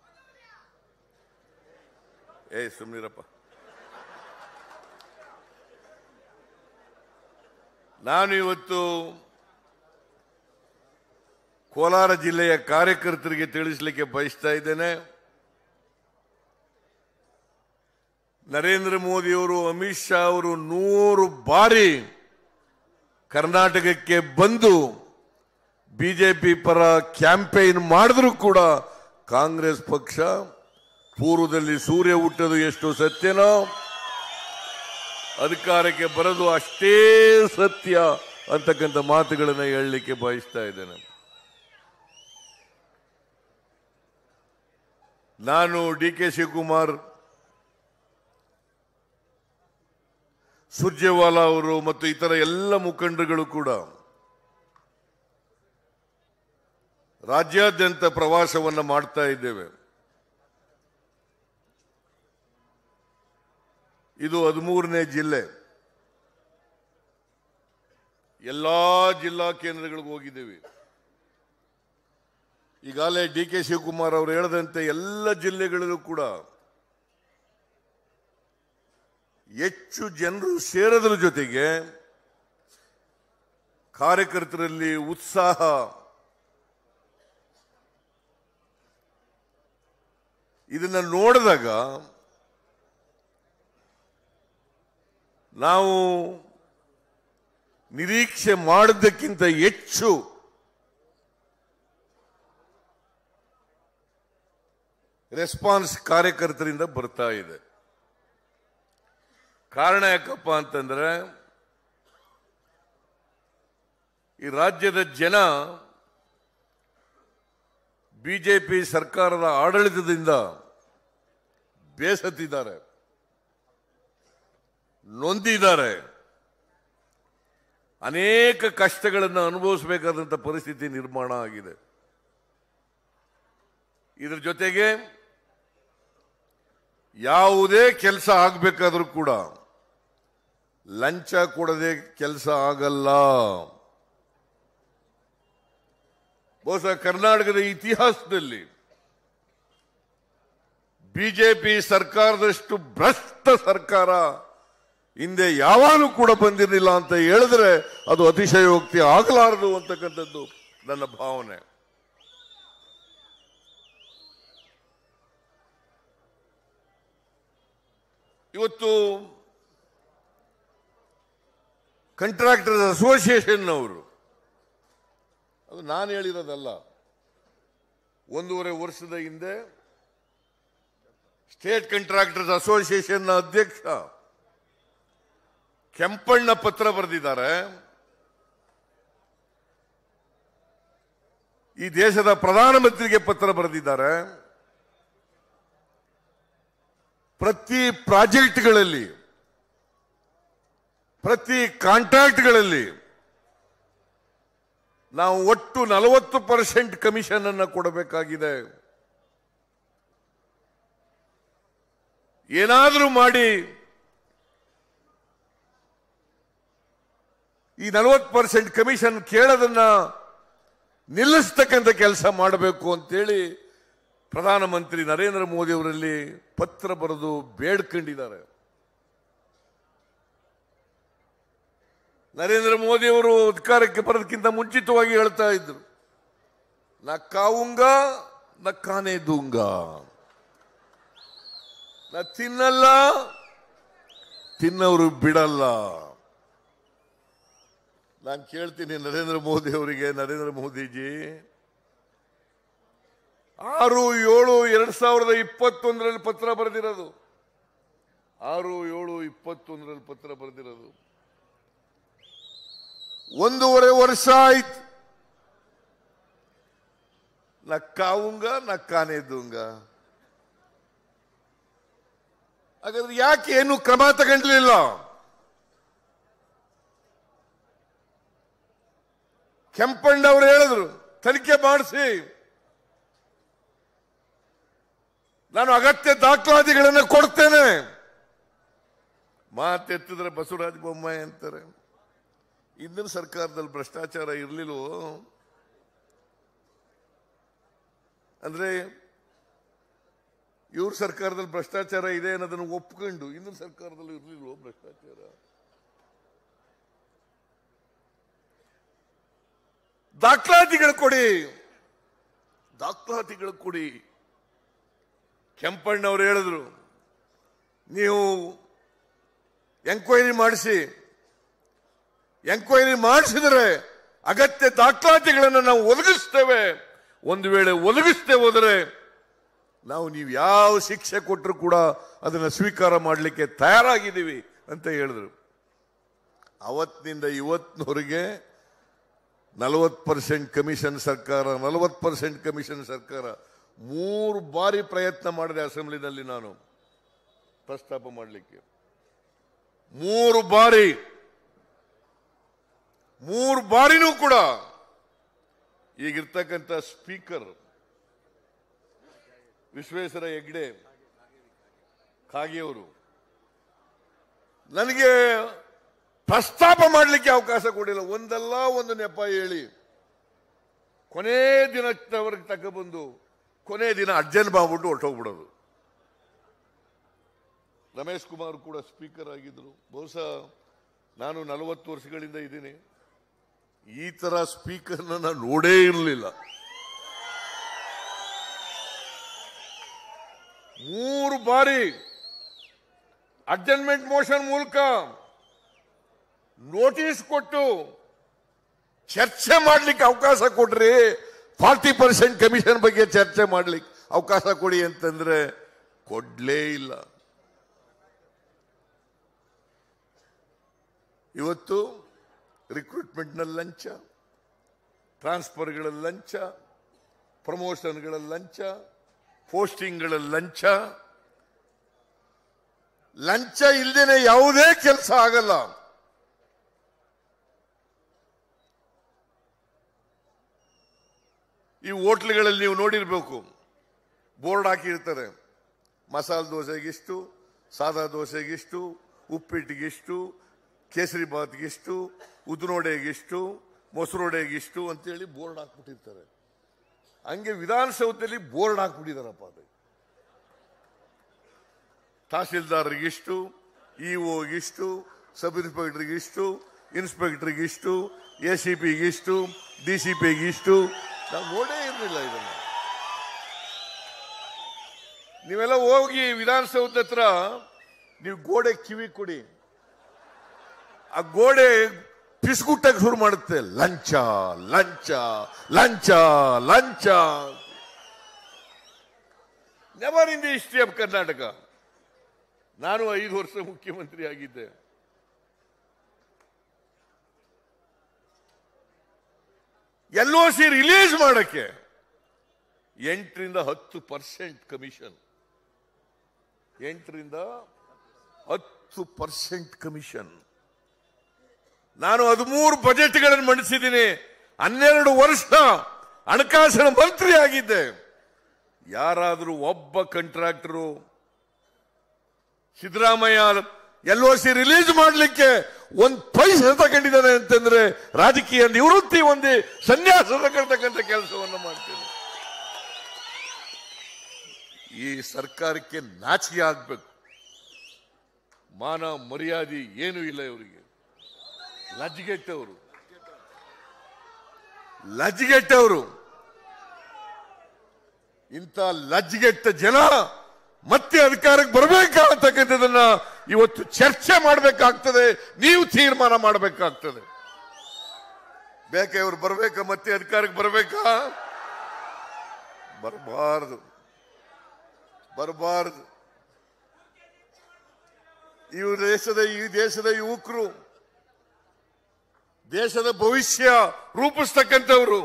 ಸುಮ್ಮನಿರಪ್ಪ. ನಾನು ಇವತ್ತು ಕೋಲಾರ ಜಿಲ್ಲೆಯ ಕಾರ್ಯಕರ್ತರಿಗೆ ತಿಳಿಸಲಿಕ್ಕೆ ಬಯಸ್ತಾ ಇದ್ದೇನೆ. ನರೇಂದ್ರ ಮೋದಿಯವರು, ಅಮಿತ್ ಶಾ ಅವರು 100 ಬಾರಿ ಕರ್ನಾಟಕಕ್ಕೆ ಬಂದು ಬಿಜೆಪಿ ಪರ ಕ್ಯಾಂಪೇನ್ ಮಾಡಿದ್ರು ಕೂಡ ಕಾಂಗ್ರೆಸ್ ಪಕ್ಷ ಪೂರ್ವದಲ್ಲಿ ಸೂರ್ಯ ಹುಟ್ಟೋದು ಎಷ್ಟು ಸತ್ಯನೋ ಅಧಿಕಾರಕ್ಕೆ ಬರೋದು ಅಷ್ಟೇ ಸತ್ಯ ಅಂತಕ್ಕಂಥ ಮಾತುಗಳನ್ನು ಹೇಳಲಿಕ್ಕೆ ಬಯಸ್ತಾ ಇದ್ದೇನೆ. ನಾನು ಡಿ.ಕೆ. ಶಿವಕುಮಾರ್, ಸುರ್ಜೇವಾಲಾ ಅವರು ಮತ್ತು ಇತರ ಎಲ್ಲ ಮುಖಂಡರುಗಳು ಕೂಡ ರಾಜ್ಯಾದ್ಯಂತ ಪ್ರವಾಸವನ್ನು ಮಾಡ್ತಾ ಇದ್ದೇವೆ. ಇದು 13ನೇ ಜಿಲ್ಲೆ. ಎಲ್ಲಾ ಜಿಲ್ಲಾ ಕೇಂದ್ರಗಳಿಗೆ ಹೋಗಿದ್ದೇವೆ. ಈಗಾಗಲೇ ಡಿ.ಕೆ. ಶಿವಕುಮಾರ್ ಅವರು ಹೇಳಿದಂತೆ ಎಲ್ಲ ಜಿಲ್ಲೆಗಳಲ್ಲೂ ಕೂಡ ಹೆಚ್ಚು ಜನರು ಸೇರೋದ್ರ ಜೊತೆಗೆ ಕಾರ್ಯಕರ್ತರಲ್ಲಿ ಉತ್ಸಾಹ, ಇದನ್ನ ನೋಡಿದಾಗ ನಾವು ನಿರೀಕ್ಷೆ ಮಾಡಿದ್ದಕ್ಕಿಂತ ಹೆಚ್ಚು ರೆಸ್ಪಾನ್ಸ್ ಕಾರ್ಯಕರ್ತರಿಂದ ಬರ್ತಾ ಇದೆ. ಕಾರಣ ಯಾಕಪ್ಪ ಅಂತಂದ್ರೆ ಈ ರಾಜ್ಯದ ಜನ ಬಿಜೆಪಿ ಸರ್ಕಾರದ ಆಡಳಿತದಿಂದ ಬೇಸತ್ತಿದ್ದಾರೆ, ನೊಂದಿದ್ದಾರೆ, ಅನೇಕ ಕಷ್ಟಗಳನ್ನು ಅನುಭವಿಸಬೇಕಾದಂಥ ಪರಿಸ್ಥಿತಿ ನಿರ್ಮಾಣ ಆಗಿದೆ. ಇದರ ಜೊತೆಗೆ ಯಾವುದೇ ಕೆಲಸ ಆಗಬೇಕಾದ್ರೂ ಕೂಡ ಲಂಚ ಕೊಡದೆ ಕೆಲಸ ಆಗಲ್ಲ. ಬಹುಶಃ ಕರ್ನಾಟಕದ ಇತಿಹಾಸದಲ್ಲಿ ಬಿಜೆಪಿ ಸರ್ಕಾರದಷ್ಟು ಭ್ರಷ್ಟ ಸರ್ಕಾರ ಹಿಂದೆ ಯಾವಾಗಲೂ ಕೂಡ ಬಂದಿರಲಿಲ್ಲ ಅಂತ ಹೇಳಿದ್ರೆ ಅದು ಅತಿಶಯೋಕ್ತಿ ಆಗಲಾರದು ಅಂತಕ್ಕಂಥದ್ದು ನನ್ನ ಭಾವನೆ. ಇವತ್ತು ಕಾಂಟ್ರಾಕ್ಟರ್ಸ್ ಅಸೋಸಿಯೇಷನ್ ಅವರು, ಅದು ನಾನು ಹೇಳಿರೋದಲ್ಲ, 1.5 ವರ್ಷದ ಹಿಂದೆ ಸ್ಟೇಟ್ ಕಾಂಟ್ರಾಕ್ಟರ್ಸ್ ಅಸೋಸಿಯೇಷನ್ ಅಧ್ಯಕ್ಷ ಕೆಂಪಣ್ಣ ಪತ್ರ ಬರೆದಿದ್ದಾರೆ. ಈ ದೇಶದ ಪ್ರಧಾನಮಂತ್ರಿಗೆ ಪತ್ರ ಬರೆದಿದ್ದಾರೆ. ಪ್ರತಿ ಪ್ರಾಜೆಕ್ಟ್ಗಳಲ್ಲಿ, ಪ್ರತಿ ಕಾಂಟ್ರಾಕ್ಟ್ಗಳಲ್ಲಿ ನಾವು ಒಟ್ಟು 40% ಕಮಿಷನ್ ಅನ್ನು ಕೊಡಬೇಕಾಗಿದೆ. ಏನಾದರೂ ಮಾಡಿ ಈ 40% ಕಮಿಷನ್ ಕೇಳೋದನ್ನ ನಿಲ್ಲಿಸ್ತಕ್ಕಂಥ ಕೆಲಸ ಮಾಡಬೇಕು ಅಂತೇಳಿ ಪ್ರಧಾನಮಂತ್ರಿ ನರೇಂದ್ರ ಮೋದಿ ಅವರಲ್ಲಿ ಪತ್ರ ಬರೆದು ಬೇಡ್ಕೊಂಡಿದ್ದಾರೆ. ನರೇಂದ್ರ ಮೋದಿ ಅವರು ಅಧಿಕಾರಕ್ಕೆ ಬರೋದಕ್ಕಿಂತ ಮುಂಚಿತವಾಗಿ ಹೇಳ್ತಾ ಇದ್ರು, ನಾ ಕಾವುಂಗ ನಾ ಕಾನೆ ದೂಂಗ, ನಾ ತಿನ್ನಲ್ಲ, ತಿನ್ನವರು ಬಿಡಲ್ಲ. ನಾನು ಕೇಳ್ತೀನಿ ನರೇಂದ್ರ ಮೋದಿ ಅವರಿಗೆ, ನರೇಂದ್ರ ಮೋದಿಜಿ 6/7/2021 ಪತ್ರ ಬರೆದಿರೋದು, 6/7/21 ಪತ್ರ ಬರೆದಿರೋದು, 1.5 ವರ್ಷ ಆಯ್ತು. ನಾ ಕಾವುಂಗ ನಾ ಕಾನೆ ದೂಂಗ. ಹಾಗಾದ್ರೆ ಯಾಕೆ ಏನು ಕ್ರಮ ತಗೊಂಡ್ಲಿಲ್ಲ? ಕೆಂಪಣ್ಣ ಅವರು ಹೇಳಿದ್ರು ತನಿಖೆ ಮಾಡಿಸಿ, ನಾನು ಅಗತ್ಯ ದಾಖಲಾತಿಗಳನ್ನು ಕೊಡ್ತೇನೆ. ಮಾತೆತ್ತಿದ್ರೆ ಬಸವರಾಜ ಬೊಮ್ಮಾಯಿ ಅಂತಾರೆ. ಹಿಂದಿನ ಸರ್ಕಾರದಲ್ಲಿ ಭ್ರಷ್ಟಾಚಾರ ಇರಲಿಲ್ವೋ? ಅಂದ್ರೆ ಇವ್ರ ಸರ್ಕಾರದಲ್ಲಿ ಭ್ರಷ್ಟಾಚಾರ ಇದೆ ಅನ್ನೋದನ್ನು ಒಪ್ಕೊಂಡು ಹಿಂದಿನ ಸರ್ಕಾರದಲ್ಲಿ ಇರಲಿಲ್ವೋ ಭ್ರಷ್ಟಾಚಾರ? ದಾಖಲಾತಿಗಳು ಕೊಡಿ, ದಾಖಲಾತಿಗಳು ಕೊಡಿ. ಕೆಂಪಣ್ಣ ಅವರು ಹೇಳಿದ್ರು, ನೀವು ಎಂಕ್ವೈರಿ ಮಾಡಿಸಿ, ಎಂಕ್ವೈರಿ ಮಾಡಿಸಿದರೆ ಅಗತ್ಯ ದಾಖಲಾತಿಗಳನ್ನು ನಾವು ಒದಗಿಸ್ತೇವೆ. ಒಂದು ವೇಳೆ ಒದಗಿಸ್ತೇ ಹೋದರೆ ನಾವು ನೀವು ಯಾವ ಶಿಕ್ಷೆ ಕೊಟ್ಟರು ಕೂಡ ಅದನ್ನು ಸ್ವೀಕಾರ ಮಾಡಲಿಕ್ಕೆ ತಯಾರಾಗಿದ್ದೀವಿ ಅಂತ ಹೇಳಿದ್ರು. ಅವತ್ತಿನಿಂದ ಇವತ್ತಿನವರೆಗೆ 40% ಕಮಿಷನ್ ಸರ್ಕಾರ, 40% ಕಮಿಷನ್ ಸರ್ಕಾರ 3 ಬಾರಿ ಪ್ರಯತ್ನ ಮಾಡಿದೆ ಅಸೆಂಬ್ಲಿನಲ್ಲಿ ನಾನು ಪ್ರಸ್ತಾಪ ಮಾಡಲಿಕ್ಕೆ. 3 ಬಾರಿನೂ ಕೂಡ ಈಗಿರ್ತಕ್ಕಂಥ ಸ್ಪೀಕರ್ ವಿಶ್ವೇಶ್ವರ ಹೆಗ್ಡೆ ಕಾಗೆಯವರು ನನಗೆ ಪ್ರಸ್ತಾಪ ಮಾಡಲಿಕ್ಕೆ ಅವಕಾಶ ಕೊಡಿಲ್ಲ. ಒಂದಲ್ಲ ಒಂದು ನೆಪ ಹೇಳಿ ಕೊನೆ ದಿನದವರೆಗೆ ತಗೊಬಂದು ಕೊನೆ ದಿನ ಅರ್ಜೆಂಟ್ ಮಾಡ್ಬಿಟ್ಟು ಹೊರಟೋಗ್ಬಿಡೋದು. ರಮೇಶ್ ಕುಮಾರ್ ಕೂಡ ಸ್ಪೀಕರ್ ಆಗಿದ್ರು. ಬಹುಶಃ ನಾನು 40 ವರ್ಷಗಳಿಂದ ಇದ್ದೀನಿ. ಈ ತರ ಸ್ಪೀಕರ್ನ ನಾನು ನೋಡೇ ಇರಲಿಲ್ಲ. 3 ಬಾರಿ ಅಡ್ಜಸ್ಟ್ಮೆಂಟ್ ಮೋಷನ್ ಮೂಲಕ ನೋಟಿಸ್ ಕೊಟ್ಟು ಚರ್ಚೆ ಮಾಡ್ಲಿಕ್ಕೆ ಅವಕಾಶ ಕೊಡ್ರಿ. 40% ಕಮಿಷನ್ ಬಗ್ಗೆ ಚರ್ಚೆ ಮಾಡ್ಲಿಕ್ಕೆ ಅವಕಾಶ ಕೊಡಿ ಅಂತಂದ್ರೆ ಕೊಡ್ಲೇ ಇಲ್ಲ. ಇವತ್ತು ರಿಕ್ರೂಟ್ಮೆಂಟ್ನಲ್ಲಿ ಲಂಚ, ಟ್ರಾನ್ಸ್ಫರ್ಗಳಲ್ಲಿ ಲಂಚ, ಪ್ರಮೋಷನ್ಗಳಲ್ಲಿ ಲಂಚ, ಪೋಸ್ಟಿಂಗ್ಗಳಲ್ಲಿ ಲಂಚ. ಲಂಚ ಇಲ್ಲದೇನೆ ಯಾವುದೇ ಕೆಲಸ ಆಗಲ್ಲ. ಈ ಹೋಟ್ಲ್ಗಳಲ್ಲಿ ನೀವು ನೋಡಿರ್ಬೇಕು, ಬೋರ್ಡ್ ಹಾಕಿರ್ತಾರೆ. ಮಸಾಲೆ ದೋಸೆಗಿಷ್ಟು, ಸಾದಾ ದೋಸೆಗಿಷ್ಟು, ಉಪ್ಪಿಟ್ಟಿಗಿಷ್ಟು, ಕೇಸರಿ ಬಾತ್ಗಿಷ್ಟು, ಉದ್ದಿನೋಡೆಗಿಷ್ಟು, ಮೊಸರೊಡೆಗಿಷ್ಟು ಅಂತೇಳಿ ಬೋರ್ಡ್ ಹಾಕ್ಬಿಟ್ಟಿರ್ತಾರೆ. ಹಂಗೆ ವಿಧಾನಸೌಧದಲ್ಲಿ ಬೋರ್ಡ್ ಹಾಕ್ಬಿಟ್ಟಿದಾರಪ್ಪ. ಅದು ತಹಸೀಲ್ದಾರ್ಗಿಷ್ಟು, ಇಒಗಿಷ್ಟು, ಸಬ್ ಇನ್ಸ್ಪೆಕ್ಟರ್ಗಿಷ್ಟು, ಇನ್ಸ್ಪೆಕ್ಟರ್ಗಿಷ್ಟು, ಎಸಿಪಿಗಿಷ್ಟು, ಡಿಸಿಪಿಗಿಷ್ಟು. ನಾವು ನೋಡೇ ಇರಲಿಲ್ಲ ಇದನ್ನು. ನೀವೆಲ್ಲ ಹೋಗಿ ವಿಧಾನಸೌಧ ಹತ್ರ ನೀವು ಗೋಡೆ ಕಿವಿ ಕೊಡಿ, ಆ ಗೋಡೆ ಪಿಸ್ಗುಟ್ಟಕ್ಕೆ ಶುರು ಮಾಡುತ್ತೆ. ಲಂಚ ಲಂಚ ಲಂಚ ಲಂಚ. Never in the history of Karnataka. ನಾನು 5 ವರ್ಷ ಮುಖ್ಯಮಂತ್ರಿ ಆಗಿದ್ದೆ. LOC ರಿಲೀಸ್ ಮಾಡಕ್ಕೆ 8ರಿಂದ 10% ಕಮಿಷನ್. 8ರಿಂದ 10% ಕಮಿಷನ್. ನಾನು 13 ಬಜೆಟ್ಗಳನ್ನು ಮಂಡಿಸಿದ್ದೀನಿ. 12 ವರ್ಷ ಹಣಕಾಸಿನ ಮಂತ್ರಿ ಆಗಿದ್ದೆ. ಯಾರಾದರೂ ಒಬ್ಬ ಕಾಂಟ್ರಾಕ್ಟರು ಸಿದ್ದರಾಮಯ್ಯ LOC ರಿಲೀಸ್ ಮಾಡಲಿಕ್ಕೆ 1 ಪೈಸೆ ತಗೊಂಡಿದ್ದಾನೆ ಅಂತಂದ್ರೆ ರಾಜಕೀಯ ನಿವೃತ್ತಿ ಹೊಂದಿ ಸನ್ಯಾಸ ತಗೊಳ್ತಕ್ಕಂಥ ಕೆಲಸವನ್ನು ಮಾಡ್ತೀನಿ. ಈ ಸರ್ಕಾರಕ್ಕೆ ನಾಚಿಕೆ ಆಗ್ಬೇಕು. ಮಾನ ಮರ್ಯಾದೆ ಏನೂ ಇಲ್ಲ ಇವರಿಗೆ. ಲಜ್ಜಿಗೆಟ್ಟವರು. ಇಂಥ ಲಜ್ಜಿಗೆಟ್ಟ ಜನ ಮತ್ತೆ ಅಧಿಕಾರಕ್ಕೆ ಬರಬೇಕಾ ಅಂತಕ್ಕಂಥದನ್ನ ಇವತ್ತು ಚರ್ಚೆ ಮಾಡಬೇಕಾಗ್ತದೆ. ನೀವು ತೀರ್ಮಾನ ಮಾಡಬೇಕಾಗ್ತದೆ. ಬೇಕೆ ಇವರು ಬರಬೇಕಾ, ಮತ್ತೆ ಅಧಿಕಾರಕ್ಕೆ ಬರಬೇಕಾ? ಬರಬಾರದು. ಈ ದೇಶದ ಯುವಕರು, ದೇಶದ ಭವಿಷ್ಯ ರೂಪಿಸ್ತಕ್ಕಂಥವ್ರು,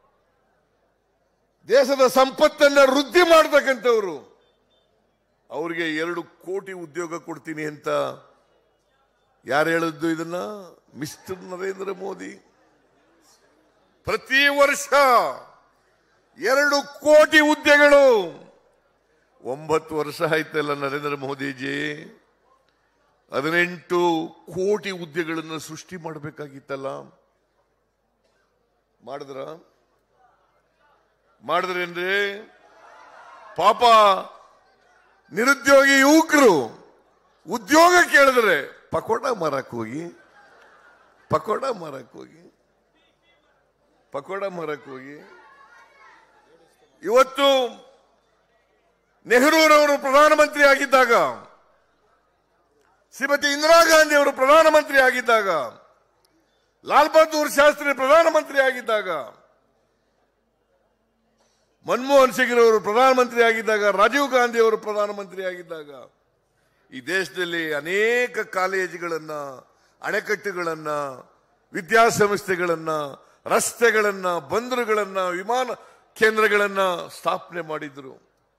ದೇಶದ ಸಂಪತ್ತನ್ನ ವೃದ್ಧಿ ಮಾಡತಕ್ಕಂಥವ್ರು. ಅವ್ರಿಗೆ 2 ಕೋಟಿ ಉದ್ಯೋಗ ಕೊಡ್ತೀನಿ ಅಂತ ಯಾರು ಹೇಳಿದ್ದು ಇದನ್ನ? ಮಿಸ್ಟರ್ ನರೇಂದ್ರ ಮೋದಿ. ಪ್ರತಿ ವರ್ಷ 2 ಕೋಟಿ ಹುದ್ದೆಗಳು. 9 ವರ್ಷ ಆಯ್ತಲ್ಲ ನರೇಂದ್ರ ಮೋದಿಜಿ. 18 ಕೋಟಿ ಹುದ್ದೆಗಳನ್ನು ಸೃಷ್ಟಿ ಮಾಡಬೇಕಾಗಿತ್ತಲ್ಲ. ಮಾಡಿದ್ರೇನ್ರಿ? ಪಾಪ ನಿರುದ್ಯೋಗಿ ಯುವಕರು ಉದ್ಯೋಗ ಕೇಳಿದ್ರೆ ಪಕೋಡ ಮಾರಕ್ ಹೋಗಿ ಇವತ್ತು ನೆಹರೂರವರು ಪ್ರಧಾನಮಂತ್ರಿ ಆಗಿದ್ದಾಗ, ಶ್ರೀಮತಿ ಇಂದಿರಾ ಗಾಂಧಿ ಅವರು ಪ್ರಧಾನಮಂತ್ರಿ ಆಗಿದ್ದಾಗ, ಲಾಲ್ ಬಹದ್ದೂರ್ ಶಾಸ್ತ್ರಿ ಪ್ರಧಾನಮಂತ್ರಿ ಆಗಿದ್ದಾಗ, ಮನಮೋಹನ್ ಸಿಂಗ್ ಅವರು ಪ್ರಧಾನಮಂತ್ರಿ ಆಗಿದ್ದಾಗ, ರಾಜೀವ್ ಗಾಂಧಿ ಅವರು ಪ್ರಧಾನಮಂತ್ರಿ ಆಗಿದ್ದಾಗ ಈ ದೇಶದಲ್ಲಿ ಅನೇಕ ಕಾಲೇಜುಗಳನ್ನ, ಅಣೆಕಟ್ಟುಗಳನ್ನ, ವಿದ್ಯಾಸಂಸ್ಥೆಗಳನ್ನ, ರಸ್ತೆಗಳನ್ನ, ಬಂದರುಗಳನ್ನ, ವಿಮಾನ ಕೇಂದ್ರಗಳನ್ನ ಸ್ಥಾಪನೆ ಮಾಡಿದ್ರು.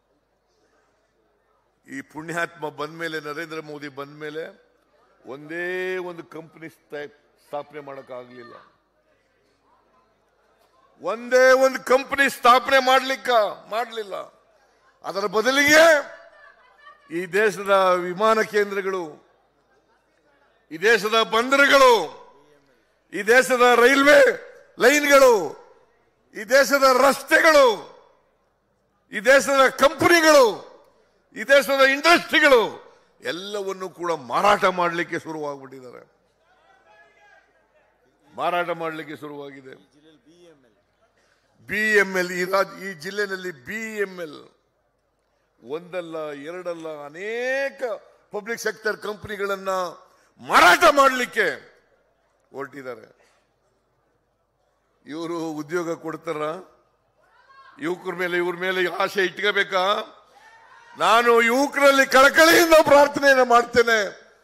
ಈ ಪುಣ್ಯಾತ್ಮ ಬಂದ್ಮೇಲೆ, ನರೇಂದ್ರ ಮೋದಿ ಬಂದ್ಮೇಲೆ ಒಂದೇ ಒಂದು ಕಂಪನಿ ಸ್ಥಾಪನೆ ಮಾಡೋಕ್ಕಾಗಲಿಲ್ಲ. ಒಂದೇ ಒಂದು ಕಂಪನಿ ಸ್ಥಾಪನೆ ಮಾಡಲಿಲ್ಲ. ಅದರ ಬದಲಿಗೆ ಈ ದೇಶದ ವಿಮಾನ ಕೇಂದ್ರಗಳು, ಈ ದೇಶದ ಬಂದರುಗಳು, ಈ ದೇಶದ ರೈಲ್ವೆ ಲೈನ್ಗಳು, ಈ ದೇಶದ ರಸ್ತೆಗಳು, ಈ ದೇಶದ ಕಂಪನಿಗಳು, ಈ ದೇಶದ ಇಂಡಸ್ಟ್ರಿಗಳು ಎಲ್ಲವನ್ನು ಕೂಡ ಮಾರಾಟ ಮಾಡಲಿಕ್ಕೆ ಶುರುವಾಗ್ಬಿಟ್ಟಿದ್ದಾರೆ. ಮಾರಾಟ ಮಾಡಲಿಕ್ಕೆ ಶುರುವಾಗಿದೆ. BML ಈ ಜಿಲ್ಲೆಯಲ್ಲಿ BML ಒಂದಲ್ಲ ಎರಡಲ್ಲ ಅನೇಕ ಪಬ್ಲಿಕ್ ಸೆಕ್ಟರ್ ಕಂಪನಿಗಳನ್ನ ಮಾರಾಟ ಮಾಡಲಿಕ್ಕೆ ಹೊರಟಿದ್ದಾರೆ. ಇವರು ಉದ್ಯೋಗ ಕೊಡ್ತಾರ? ಇವ್ರ ಮೇಲೆ ಆಸೆ ಇಟ್ಕೋಬೇಕಾ? ನಾನು ಯುವಕರಲ್ಲಿ ಕಳಕಳಿಯಿಂದ ಪ್ರಾರ್ಥನೆಯನ್ನು ಮಾಡ್ತೇನೆ,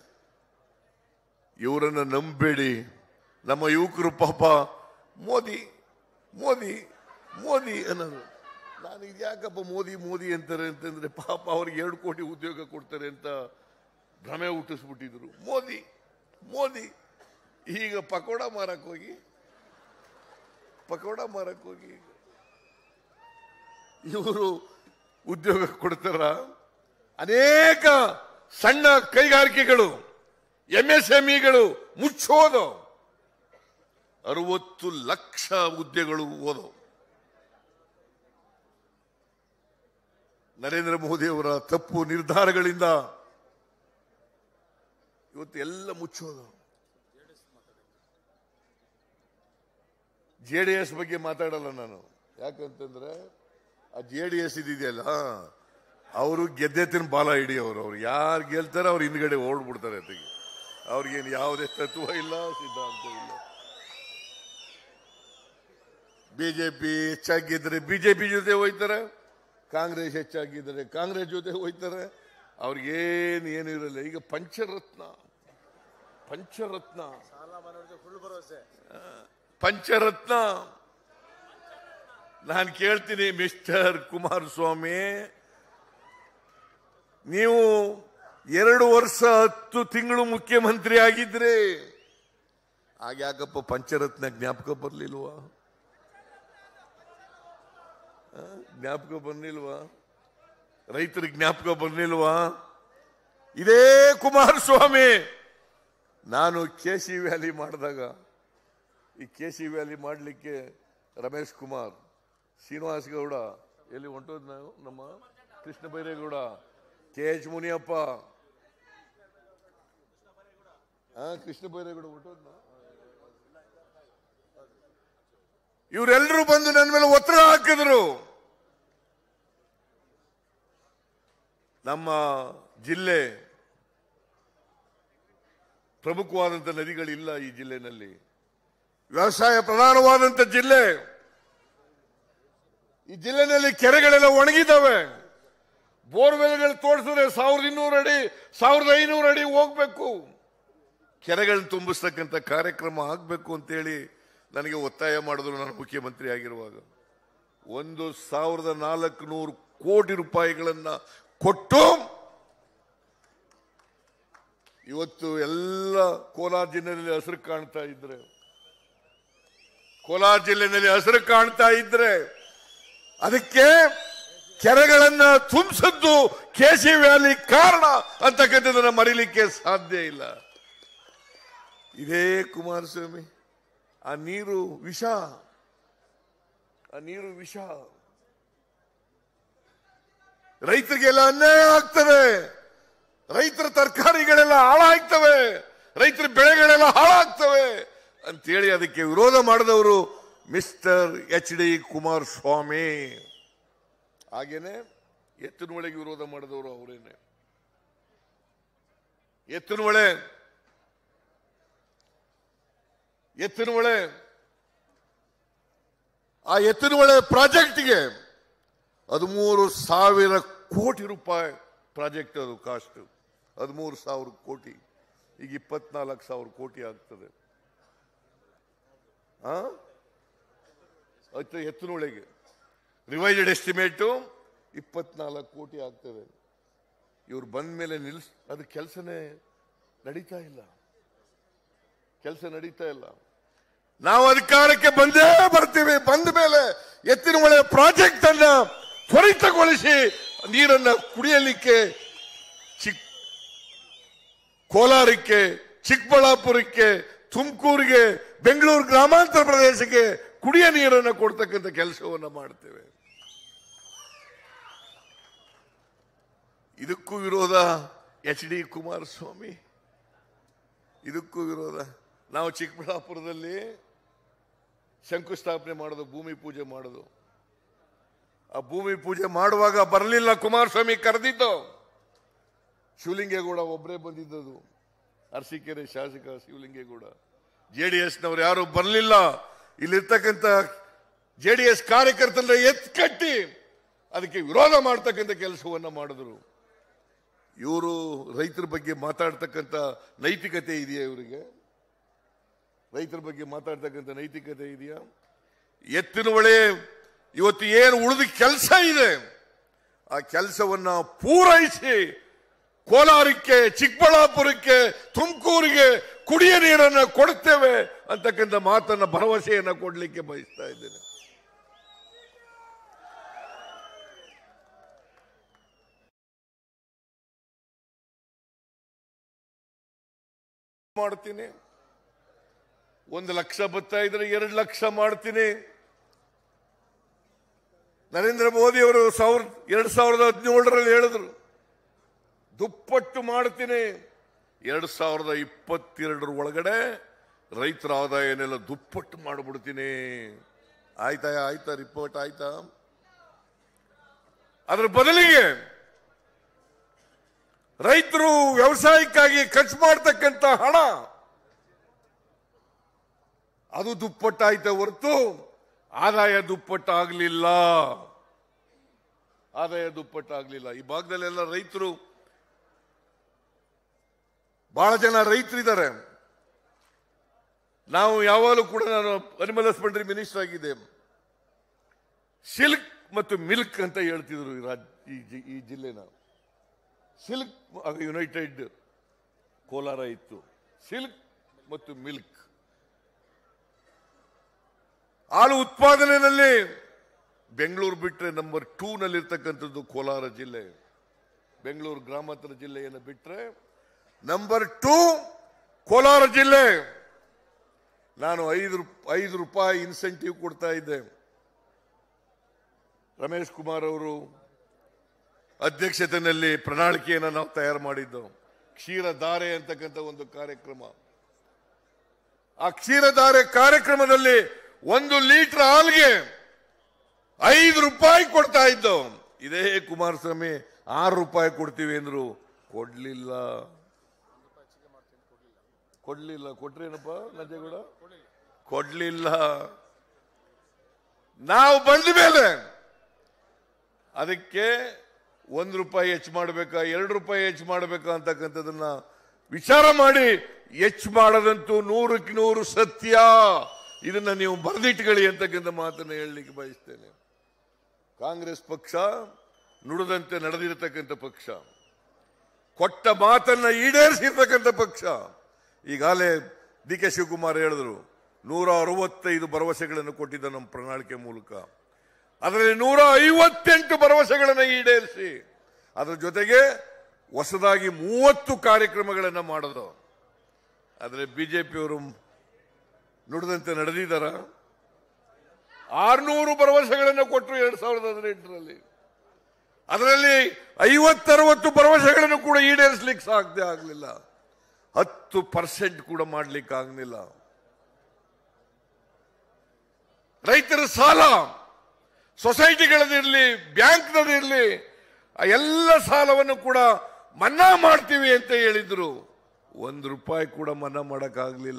ಇವರನ್ನ ನಂಬೇಡಿ. ನಮ್ಮ ಯುವಕರು ಪಾಪ ಮೋದಿ ಮೋದಿ ಮೋದಿ ಅನ್ನೋದು. ನಾನು ಇದ್ಯಾಕಪ್ಪ ಮೋದಿ ಅಂತಾರೆ ಅಂತಂದ್ರೆ, ಪಾಪ ಅವ್ರಿಗೆ 2 ಕೋಟಿ ಉದ್ಯೋಗ ಕೊಡ್ತಾರೆ ಅಂತ ಭ್ರಮೆ ಹುಟ್ಟಿಸ್ಬಿಟ್ಟಿದ್ರು. ಮೋದಿ ಈಗ ಪಕೋಡ ಮಾರಕ್ ಹೋಗಿ ಇವರು ಉದ್ಯೋಗ ಕೊಡ್ತಾರ? ಅನೇಕ ಸಣ್ಣ ಕೈಗಾರಿಕೆಗಳು, MSMEಗಳು ಮುಚ್ಚೋದು. 60 ಲಕ್ಷ ಹುದ್ದೆಗಳು ಹೋದವು. ನರೇಂದ್ರ ಮೋದಿ ಅವರ ತಪ್ಪು ನಿರ್ಧಾರಗಳಿಂದ ಇವತ್ತು ಎಲ್ಲ ಮುಚ್ಚೋದು. JDS ಬಗ್ಗೆ ಮಾತಾಡಲ್ಲ ನಾನು, ಯಾಕಂತಂದ್ರೆ ಆ JDS ಇದೆಯಲ್ಲ, ಅವರು ಗೆದ್ದೆತ್ತಿನ ಬಾಲ ಹಿಡಿಯೋರು. ಅವ್ರು ಯಾರು ಗೆಲ್ತಾರೆ ಅವ್ರು ಹಿಂದ್ಗಡೆ ಓಡ್ಬಿಡ್ತಾರೆ. ಅವ್ರಿಗೇನು ಯಾವುದೇ ತತ್ವ ಇಲ್ಲ, ಸಿದ್ಧಾಂತ ಇಲ್ಲ. ಬಿಜೆಪಿ ಹೆಚ್ಚಾಗಿದ್ರೆ ಬಿಜೆಪಿ ಜೊತೆ ಹೋಯ್ತಾರೆ, ಕಾಂಗ್ರೆಸ್ ಹೆಚ್ಚಾಗಿದ್ರೆ ಕಾಂಗ್ರೆಸ್ ಜೊತೆ ಹೋಯ್ತಾರೆ. ಅವ್ರಿಗೇನು ಇರಲ್ಲ. ಈಗ ಪಂಚರತ್ನ ನಾನು ಕೇಳ್ತೀನಿ, ಮಿಸ್ಟರ್ ಕುಮಾರಸ್ವಾಮಿ, ನೀವು 2 ವರ್ಷ 10 ತಿಂಗಳು ಮುಖ್ಯಮಂತ್ರಿ ಆಗಿದ್ರೆ ಆಗ ಯಾಕಪ್ಪ ಪಂಚರತ್ನ ಜ್ಞಾಪಕ ಬರ್ಲಿಲ್ವಾ? ರೈತರಿಗೆ ಜ್ಞಾಪಕ ಬರ್ಲಿಲ್ವಾ? ಇದೇ ಕುಮಾರಸ್ವಾಮಿ ನಾನು KC ವ್ಯಾಲಿ ಮಾಡಿದಾಗ, ಈ KC ವ್ಯಾಲಿ ಮಾಡಲಿಕ್ಕೆ ರಮೇಶ್ ಕುಮಾರ್, ಶ್ರೀನಿವಾಸ್ ಗೌಡ, ಎಲ್ಲಿ ಹೊಂಟೋದ್ ನಾವು, ನಮ್ಮ ಕೃಷ್ಣ ಬೈರೇಗೌಡ, KH ಮುನಿಯಪ್ಪ, ಕೃಷ್ಣ ಬೈರೇಗೌಡ ಹೊಂಟೋದ್ ನಾವು, ಇವರೆಲ್ಲರೂ ಬಂದು ನನ್ನ ಮೇಲೆ ಒತ್ತಡ ಹಾಕಿದ್ರು. ನಮ್ಮ ಜಿಲ್ಲೆ ಪ್ರಮುಖವಾದಂಥ ನದಿಗಳಿಲ್ಲ ಈ ಜಿಲ್ಲೆನಲ್ಲಿ. ವ್ಯವಸಾಯ ಪ್ರಧಾನವಾದಂಥ ಜಿಲ್ಲೆ. ಈ ಜಿಲ್ಲೆನಲ್ಲಿ ಕೆರೆಗಳೆಲ್ಲ ಒಣಗಿದ್ದಾವೆ. ಬೋರ್ವೆಲ್ಗಳು ತೋಡಿಸಿದ್ರೆ 1200 ಅಡಿ 1500 ಅಡಿ ಹೋಗ್ಬೇಕು. ಕೆರೆಗಳನ್ನ ತುಂಬಿಸ್ತಕ್ಕಂಥ ಕಾರ್ಯಕ್ರಮ ಆಗ್ಬೇಕು ಅಂತೇಳಿ ನನಗೆ ಒತ್ತಾಯ ಮಾಡಿದ್ರು ನಾನು ಮುಖ್ಯಮಂತ್ರಿ ಆಗಿರುವಾಗ. 1400 ಕೋಟಿ ರೂಪಾಯಿಗಳನ್ನ ಕೊಟ್ಟು ಇವತ್ತು ಎಲ್ಲ ಕೋಲಾರ ಜಿಲ್ಲೆಯಲ್ಲಿ ಹಸಿರು ಕಾಣ್ತಾ ಇದ್ರೆ ಅದಕ್ಕೆ ಕೆರೆಗಳನ್ನ ತುಂಬಿಸದ್ದು KC ವ್ಯಾಲಿ ಕಾರಣ ಅಂತಕ್ಕಂಥದ್ದನ್ನ ಮರೀಲಿಕ್ಕೆ ಸಾಧ್ಯ ಇಲ್ಲ. ಇದೇ ಕುಮಾರಸ್ವಾಮಿ, ಆ ನೀರು ವಿಷ. ರೈತರಿಗೆಲ್ಲ ಅನ್ಯಾಯ ಆಗ್ತದೆ. ರೈತರ ತರಕಾರಿಗಳೆಲ್ಲ ಹಾಳಾಗ್ತವೆ, ರೈತರ ಬೆಳೆಗಳೆಲ್ಲ ಹಾಳಾಗ್ತವೆ ಅಂತೇಳಿ ಅದಕ್ಕೆ ವಿರೋಧ ಮಾಡಿದವರು ಮಿಸ್ಟರ್ HD ಕುಮಾರಸ್ವಾಮಿ. ಹಾಗೇನೆ ಎತ್ತಿನಹೊಳೆಗೆ ವಿರೋಧ ಮಾಡಿದವರು ಅವರೇನೆ. ಎತ್ತಿನಹೊಳೆ ಆ ಎತ್ತಿನಹೊಳೆ ಪ್ರಾಜೆಕ್ಟ್ಗೆ 13,000 ಕೋಟಿ ರೂಪಾಯಿ ಪ್ರಾಜೆಕ್ಟ್. ಅದು ಕಾಸ್ಟ್ 13,000 ಕೋಟಿ. ಈಗ 24,000 ಕೋಟಿ ಆಗ್ತದೆ. ಎತ್ತಿನಹೊಳೆಗೆ ರಿವೈಸ್ಡ್ ಎಸ್ಟಿಮೇಟು 24 ಕೋಟಿ ಆಗ್ತದೆ. ಇವ್ರು ಬಂದ ಮೇಲೆ ಅದು ಕೆಲಸ ನಡೀತಾ ಇಲ್ಲ. ನಾವು ಅಧಿಕಾರಕ್ಕೆ ಬಂದೇ ಬರ್ತೀವಿ. ಬಂದ ಮೇಲೆ ಎತ್ತಿನ ಹೊಳೆ ಪ್ರಾಜೆಕ್ಟ್ ಅನ್ನ ತ್ವರಿತಗೊಳಿಸಿ ನೀರನ್ನ ಕುಡಿಯಲಿಕ್ಕೆ ಕೋಲಾರಕ್ಕೆ, ಚಿಕ್ಕಬಳ್ಳಾಪುರಕ್ಕೆ, ತುಮಕೂರಿಗೆ, ಬೆಂಗಳೂರು ಗ್ರಾಮಾಂತರ ಪ್ರದೇಶಕ್ಕೆ ಕುಡಿಯ ನೀರನ್ನು ಕೊಡ್ತಕ್ಕಂಥ ಕೆಲಸವನ್ನು ಮಾಡ್ತೇವೆ. ಇದಕ್ಕೂ ವಿರೋಧ ಎಚ್ ಡಿ ಕುಮಾರಸ್ವಾಮಿ, ಇದಕ್ಕೂ ವಿರೋಧ. ನಾವು ಚಿಕ್ಕಬಳ್ಳಾಪುರದಲ್ಲಿ ಶಂಕುಸ್ಥಾಪನೆ ಮಾಡೋದು, ಭೂಮಿ ಪೂಜೆ ಮಾಡೋದು. ಆ ಭೂಮಿ ಪೂಜೆ ಮಾಡುವಾಗ ಬರಲಿಲ್ಲ ಕುಮಾರಸ್ವಾಮಿ, ಕರೆದಿದ್ದು ಶಿವಲಿಂಗೇಗೌಡ ಒಬ್ಬರೇ ಬಂದಿದ್ದದು. ಅರಸೀಕೆರೆ ಶಾಸಕ ಶಿವಲಿಂಗೇಗೌಡ, ಜೆಡಿಎಸ್ನವ್ರು ಯಾರು ಬರಲಿಲ್ಲ. ಇಲ್ಲಿರ್ತಕ್ಕಂಥ ಜೆಡಿಎಸ್ ಕಾರ್ಯಕರ್ತರನ್ನ ಎತ್ಕಟ್ಟಿ ಅದಕ್ಕೆ ವಿರೋಧ ಮಾಡ್ತಕ್ಕಂಥ ಕೆಲಸವನ್ನ ಮಾಡಿದ್ರು. ಇವರು ರೈತರ ಬಗ್ಗೆ ಮಾತಾಡ್ತಕ್ಕಂಥ ನೈತಿಕತೆ ಇದೆಯಾ? ಇವರಿಗೆ ರೈತರ ಬಗ್ಗೆ ಮಾತಾಡ್ತಕ್ಕಂಥ ನೈತಿಕತೆ ಇದೆಯಾ? ಎತ್ತಿನ ಹೊಳೆ ಇವತ್ತು ಏನು ಉಳಿದ ಕೆಲಸ ಇದೆ, ಆ ಕೆಲಸವನ್ನ ಪೂರೈಸಿ ಕೋಲಾರಕ್ಕೆ, ಚಿಕ್ಕಬಳ್ಳಾಪುರಕ್ಕೆ, ತುಮಕೂರಿಗೆ ಕುಡಿಯ ನೀರನ್ನು ಕೊಡ್ತೇವೆ ಅಂತಕ್ಕಂಥ ಮಾತನ್ನ, ಭರವಸೆಯನ್ನ ಕೊಡ್ಲಿಕ್ಕೆ ಬಯಸ್ತಾ ಇದ್ದೇನೆ. ಮಾಡ್ತೀನಿ. 1 ಲಕ್ಷ ಬರ್ತಾ ಇದ್ರೆ 2 ಲಕ್ಷ ಮಾಡ್ತೀನಿ. ನರೇಂದ್ರ ಮೋದಿ ಅವರು 2017ರಲ್ಲಿ ಹೇಳಿದ್ರು ದುಪ್ಪಟ್ಟು ಮಾಡ್ತೀನಿ. 2022 ಒಳಗಡೆ ರೈತರ ಆದಾಯನೆಲ್ಲ ದುಪ್ಪಟ್ಟು ಮಾಡಿಬಿಡ್ತೀನಿ. ಆಯ್ತಾ ರಿಪೋರ್ಟ್ ಆಯ್ತಾ? ಅದ್ರ ಬದಲಿಗೆ ರೈತರು ವ್ಯವಸಾಯಕ್ಕಾಗಿ ಖರ್ಚು ಮಾಡ್ತಕ್ಕಂಥ ಹಣ ಅದು ದುಪ್ಪಟ್ಟಾಯ್ತ ಹೊರತು ಆದಾಯ ದುಪ್ಪಟ್ಟಾಗಲಿಲ್ಲ. ಈ ಭಾಗದಲ್ಲೆಲ್ಲ ರೈತರು, ಬಹಳ ಜನ ರೈತರಿದ್ದಾರೆ. ನಾವು ಯಾವಾಗಲೂ ಕೂಡ, ನಾನು ಅನಿಮಲ್ ಹಸ್ಬೆಂಡ್ರಿ ಮಿನಿಸ್ಟರ್ ಆಗಿದ್ದೆ, ಸಿಲ್ಕ್ ಮತ್ತು ಮಿಲ್ಕ್ ಅಂತ ಹೇಳ್ತಿದ್ರು ಈ ಜಿಲ್ಲೆನ. ಸಿಲ್ಕ್ ಯುನೈಟೆಡ್ ಕೋಲಾರ ಇತ್ತು, ಸಿಲ್ಕ್ ಮತ್ತು ಮಿಲ್ಕ್. ಹಾಲು ಉತ್ಪಾದನೆಯಲ್ಲಿ ಬೆಂಗಳೂರು ಬಿಟ್ಟರೆ ನಂಬರ್ 2 ನಲ್ಲಿರ್ತಕ್ಕಂಥದ್ದು ಕೋಲಾರ ಜಿಲ್ಲೆ. ಬೆಂಗಳೂರು ಗ್ರಾಮಾಂತರ ಜಿಲ್ಲೆಯನ್ನು ಬಿಟ್ಟರೆ ನಂಬರ್ 2 ಕೋಲಾರ ಜಿಲ್ಲೆ. ನಾನು 5 ರೂಪಾಯಿ ಇನ್ಸೆಂಟಿವ್ ಕೊಡ್ತಾ ಇದ್ದೆ. ರಮೇಶ್ ಕುಮಾರ್ ಅವರು ಅಧ್ಯಕ್ಷತೆಯಲ್ಲಿ ಪ್ರಣಾಳಿಕೆಯನ್ನು ನಾವು ತಯಾರು ಮಾಡಿದ್ದು. ಕ್ಷೀರಧಾರೆ ಅಂತಕ್ಕಂಥ ಒಂದು ಕಾರ್ಯಕ್ರಮ. ಆ ಕ್ಷೀರಧಾರೆ ಕಾರ್ಯಕ್ರಮದಲ್ಲಿ 1 ಲೀಟರ್ ಹಾಲಿಗೆ 5 ರೂಪಾಯಿ ಕೊಡ್ತಾ ಇದ್ದು. ಇದೇ ಕುಮಾರಸ್ವಾಮಿ 6 ರೂಪಾಯಿ ಕೊಡ್ತೀವಿ ಅಂದ್ರು, ಕೊಡ್ಲಿಲ್ಲ. ಕೊಟ್ರೇನಪ್ಪ ನಂಜೇಗೌಡ? ಕೊಡ್ಲಿಲ್ಲ. ನಾವು ಬಂದ ಮೇಲೆ ಅದಕ್ಕೆ 1 ರೂಪಾಯಿ ಹೆಚ್ಚು ಮಾಡಬೇಕಾ, 2 ರೂಪಾಯಿ ಹೆಚ್ಚು ಮಾಡಬೇಕಾ ಅಂತಕ್ಕಂಥದನ್ನ ವಿಚಾರ ಮಾಡಿ ಹೆಚ್ಚು ಮಾಡದಂತೂ 100ಕ್ಕೆ 100 ಸತ್ಯ. ಇದನ್ನ ನೀವು ಬರೆದಿಟ್ಕೊಳ್ಳಿ ಅಂತಕ್ಕಂಥ ಮಾತನ್ನು ಹೇಳಲಿಕ್ಕೆ ಬಯಸ್ತೇನೆ. ಕಾಂಗ್ರೆಸ್ ಪಕ್ಷ ನುಡಿದಂತೆ ನಡೆದಿರತಕ್ಕಂಥ ಪಕ್ಷ, ಕೊಟ್ಟ ಮಾತನ್ನ ಈಡೇರಿಸಿರ್ತಕ್ಕಂಥ ಪಕ್ಷ. ಈಗಾಗಲೇ ಡಿ ಕೆ ಶಿವಕುಮಾರ್ ಹೇಳಿದ್ರು 165 ಭರವಸೆಗಳನ್ನು ಕೊಟ್ಟಿದ್ದ ನಮ್ಮ ಪ್ರಣಾಳಿಕೆ ಮೂಲಕ. ಅದರಲ್ಲಿ 158 ಭರವಸೆಗಳನ್ನು ಈಡೇರಿಸಿ ಅದರ ಜೊತೆಗೆ ಹೊಸದಾಗಿ 30 ಕಾರ್ಯಕ್ರಮಗಳನ್ನು ಮಾಡಿದ್ರು. ಆದರೆ ಬಿಜೆಪಿಯವರು ನುಡಿದಂತೆ ನಡೆದಿದ್ದಾರ? 600 ಭರವಸೆಗಳನ್ನು ಕೊಟ್ಟರು 2018ರಲ್ಲಿ. ಅದರಲ್ಲಿ 50-60 ಭರವಸೆಗಳನ್ನು ಕೂಡ ಈಡೇರಿಸಲಿಕ್ಕೆ ಸಾಧ್ಯ ಆಗಲಿಲ್ಲ. 10% ಕೂಡ ಮಾಡಲಿಕ್ಕೆ ಆಗಲಿಲ್ಲ. ರೈತರ ಸಾಲ ಸೊಸೈಟಿಗಳದಿರಲಿ, ಬ್ಯಾಂಕ್ನದಿರಲಿ, ಎಲ್ಲ ಸಾಲವನ್ನು ಕೂಡ ಮನ್ನಾ ಮಾಡ್ತೀವಿ ಅಂತ ಹೇಳಿದ್ರು. 1 ರೂಪಾಯಿ ಕೂಡ ಮನ್ನಾ ಮಾಡಕ್ಕಾಗಲಿಲ್ಲ.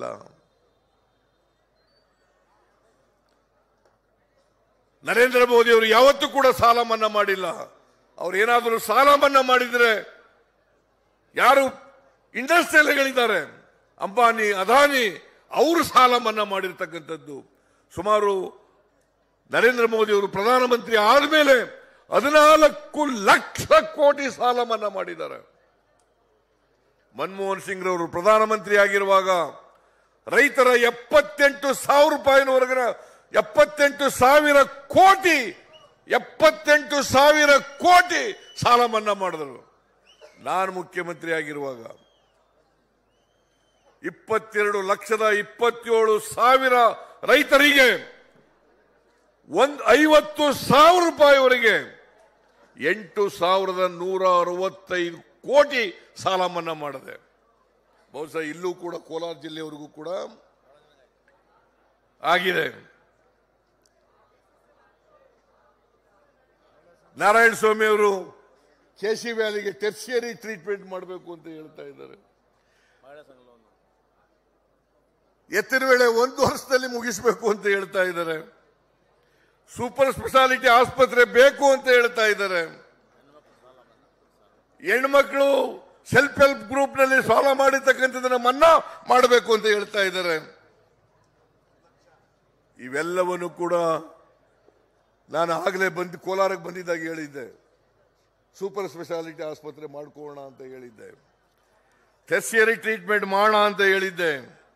ನರೇಂದ್ರ ಮೋದಿ ಅವರು ಯಾವತ್ತೂ ಕೂಡ ಸಾಲ ಮನ್ನಾ ಮಾಡಿಲ್ಲ. ಅವ್ರು ಏನಾದರೂ ಸಾಲ ಮನ್ನಾ ಮಾಡಿದ್ರೆ, ಯಾರು ಇಂಡಸ್ಟ್ರಿಯಲ್ಗಳಿದ್ದಾರೆ, ಅಂಬಾನಿ, ಅದಾನಿ, ಅವರು ಸಾಲ ಮನ್ನಾ ಮಾಡಿರ್ತಕ್ಕಂಥದ್ದು. ಸುಮಾರು ನರೇಂದ್ರ ಮೋದಿ ಅವರು ಪ್ರಧಾನಮಂತ್ರಿ ಆದಮೇಲೆ 14 ಲಕ್ಷ ಕೋಟಿ ಸಾಲ ಮನ್ನಾ ಮಾಡಿದ್ದಾರೆ. ಮನಮೋಹನ್ ಸಿಂಗ್ ರವರು ಪ್ರಧಾನಮಂತ್ರಿ ಆಗಿರುವಾಗ ರೈತರ 78,000 ರೂಪಾಯಿವರೆಗಿನ 78,000 ಕೋಟಿ 78,000 ಕೋಟಿ ಸಾಲ ಮನ್ನಾ ಮಾಡಿದ್ರು. ನಾನು ಮುಖ್ಯಮಂತ್ರಿ ಆಗಿರುವಾಗ 22,27,000 ರೈತರಿಗೆ 50,000 ರೂಪಾಯಿವರೆಗೆ 8,165 ಕೋಟಿ ಸಾಲ ಮನ್ನಾ ಮಾಡಿದೆ. ಬಹುಶಃ ಇಲ್ಲೂ ಕೂಡ ಕೋಲಾರ ಜಿಲ್ಲೆಯವರೆಗೂ ಕೂಡ ಆಗಿದೆ. ನಾರಾಯಣ ಸ್ವಾಮಿ ಅವರು ಕೆಸಿ ವ್ಯಾಲಿಗೆ ಟೆರ್ಷಿಯರಿ ಟ್ರೀಟ್ಮೆಂಟ್ ಮಾಡಬೇಕು ಅಂತ ಹೇಳ್ತಾ ಇದ್ದಾರೆ. ಎತ್ತಿನ ವೇಳೆ 1 ವರ್ಷದಲ್ಲಿ ಮುಗಿಸಬೇಕು ಅಂತ ಹೇಳ್ತಾ ಇದ್ದಾರೆ. ಸೂಪರ್ ಸ್ಪೆಷಾಲಿಟಿ ಆಸ್ಪತ್ರೆ ಬೇಕು ಅಂತ ಹೇಳ್ತಾ ಇದ್ದಾರೆ. ಹೆಣ್ಮಕ್ಳು ಸೆಲ್ಫ್ ಹೆಲ್ಪ್ ಗ್ರೂಪ್ ನಲ್ಲಿ ಸಾಲ ಮಾಡಿರ್ತಕ್ಕಂಥದನ್ನ ಮನ್ನಾ ಮಾಡಬೇಕು ಅಂತ ಹೇಳ್ತಾ ಇದ್ದಾರೆ. ಇವೆಲ್ಲವನ್ನು ಕೂಡ ನಾನು ಆಗಲೇ ಕೋಲಾರಕ್ಕೆ ಬಂದಿದ್ದಾಗ ಹೇಳಿದ್ದೆ. ಸೂಪರ್ ಸ್ಪೆಷಾಲಿಟಿ ಆಸ್ಪತ್ರೆ ಮಾಡ್ಕೊಳ್ಳೋಣ ಅಂತ ಹೇಳಿದ್ದೆ. ಟೆರ್ಷಿಯರಿ ಟ್ರೀಟ್ಮೆಂಟ್ ಮಾಡೋಣ ಅಂತ ಹೇಳಿದ್ದೆ.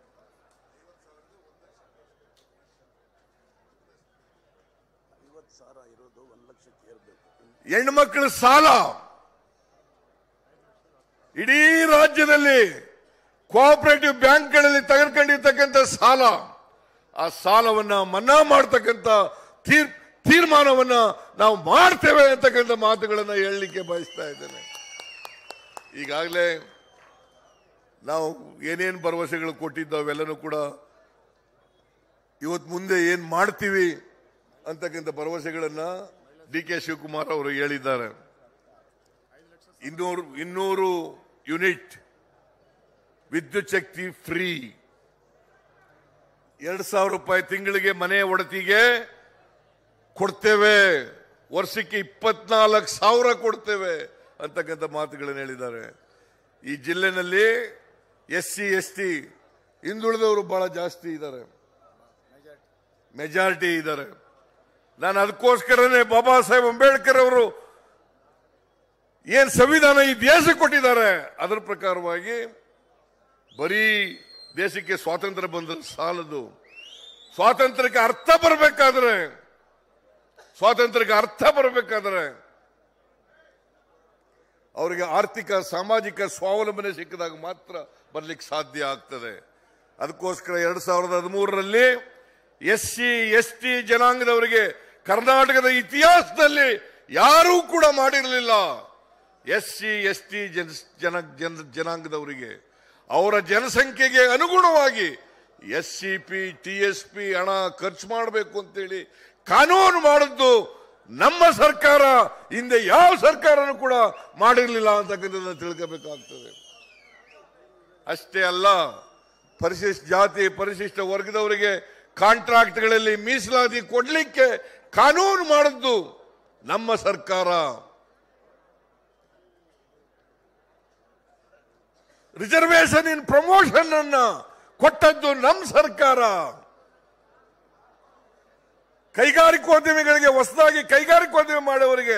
ಹೆಣ್ಮಕ್ಳ ಸಾಲ ಇಡೀ ರಾಜ್ಯದಲ್ಲಿ ಕೋಆಪರೇಟಿವ್ ಬ್ಯಾಂಕ್ಗಳಲ್ಲಿ ತೆಗೆದುಕೊಂಡಿರ್ತಕ್ಕಂಥ ಸಾಲ, ಆ ಸಾಲವನ್ನ ಮನ್ನಾ ಮಾಡತಕ್ಕಂಥ ತೀರ್ಮಾನವನ್ನ ನಾವು ಮಾಡ್ತೇವೆ ಅಂತಕ್ಕಂಥ ಮಾತುಗಳನ್ನು ಹೇಳಲಿಕ್ಕೆ ಬಯಸ್ತಾ ಇದ್ದೇನೆ. ಈಗಾಗಲೇ ನಾವು ಏನೇನು ಭರವಸೆಗಳು ಕೊಟ್ಟಿದ್ದೋ ಅವೆಲ್ಲನೂ ಕೂಡ ಇವತ್ತು ಮುಂದೆ ಏನ್ ಮಾಡ್ತೀವಿ ಅಂತಕ್ಕಂಥ ಭರವಸೆಗಳನ್ನ ಡಿ.ಕೆ. ಶಿವಕುಮಾರ್ ಅವರು ಹೇಳಿದ್ದಾರೆ. 200 ಯೂನಿಟ್ ವಿದ್ಯುತ್ ಶಕ್ತಿ ಫ್ರೀ, 2,000 ರೂಪಾಯಿ ತಿಂಗಳಿಗೆ ಮನೆ ಒಡತಿಗೆ ಕೊಡ್ತೇವೆ, ವರ್ಷಕ್ಕೆ 24,000 ಕೊಡ್ತೇವೆ ಅಂತಕ್ಕಂಥ ಮಾತುಗಳನ್ನು ಹೇಳಿದ್ದಾರೆ. ಈ ಜಿಲ್ಲೆನಲ್ಲಿ SC ST ಹಿಂದುಳಿದವರು ಬಹಳ ಜಾಸ್ತಿ ಇದ್ದಾರೆ, ಮೆಜಾರಿಟಿ ಇದ್ದಾರೆ. ನಾನು ಅದಕ್ಕೋಸ್ಕರನೇ ಬಾಬಾ ಸಾಹೇಬ್ ಅಂಬೇಡ್ಕರ್ ಅವರು ಏನ್ ಸಂವಿಧಾನ ಈ ದೇಶಕ್ಕೆ ಕೊಟ್ಟಿದ್ದಾರೆ ಅದರ ಪ್ರಕಾರವಾಗಿ ಬರೀ ದೇಶಕ್ಕೆ ಸ್ವಾತಂತ್ರ್ಯ ಬಂದ ಸಾಲದು. ಸ್ವಾತಂತ್ರ್ಯಕ್ಕೆ ಅರ್ಥ ಬರಬೇಕಾದ್ರೆ ಅವರಿಗೆ ಆರ್ಥಿಕ ಸಾಮಾಜಿಕ ಸ್ವಾವಲಂಬನೆ ಸಿಕ್ಕಿದಾಗ ಮಾತ್ರ ಬರ್ಲಿಕ್ಕೆ ಸಾಧ್ಯ ಆಗ್ತದೆ. ಅದಕ್ಕೋಸ್ಕರ 2013ರಲ್ಲಿ SC ST ಜನಾಂಗದವರಿಗೆ ಕರ್ನಾಟಕದ ಇತಿಹಾಸದಲ್ಲಿ ಯಾರೂ ಕೂಡ ಮಾಡಿರಲಿಲ್ಲ. SC ST ಜನಾಂಗದವರಿಗೆ ಅವರ ಜನಸಂಖ್ಯೆಗೆ ಅನುಗುಣವಾಗಿ SCP TSP ಹಣ ಖರ್ಚು ಮಾಡಬೇಕು ಅಂತೇಳಿ ಕಾನೂನು ಮಾಡಿದ್ದು ನಮ್ಮ ಸರ್ಕಾರ. ಹಿಂದೆ ಯಾವ ಸರ್ಕಾರನೂ ಕೂಡ ಮಾಡಿರಲಿಲ್ಲ ಅಂತಕ್ಕಂಥದ್ದನ್ನು ತಿಳ್ಕೋಬೇಕಾಗ್ತದೆ. ಅಷ್ಟೇ ಅಲ್ಲ, ಪರಿಶಿಷ್ಟ ಜಾತಿ ಪರಿಶಿಷ್ಟ ವರ್ಗದವರಿಗೆ ಕಾಂಟ್ರಾಕ್ಟ್ಗಳಲ್ಲಿ ಮೀಸಲಾತಿ ಕೊಡ್ಲಿಕ್ಕೆ ಕಾನೂನು ಮಾಡಿದ್ದು ನಮ್ಮ ಸರ್ಕಾರ. ರಿಸರ್ವೇಶನ್ ಇನ್ ಪ್ರಮೋಷನ್ ಅನ್ನ ಕೊಟ್ಟದ್ದು ನಮ್ಮ ಸರ್ಕಾರ. ಕೈಗಾರಿಕೋದ್ಯಮಿಗಳಿಗೆ ಹೊಸದಾಗಿ ಕೈಗಾರಿಕೋದ್ಯಮ ಮಾಡೋವರಿಗೆ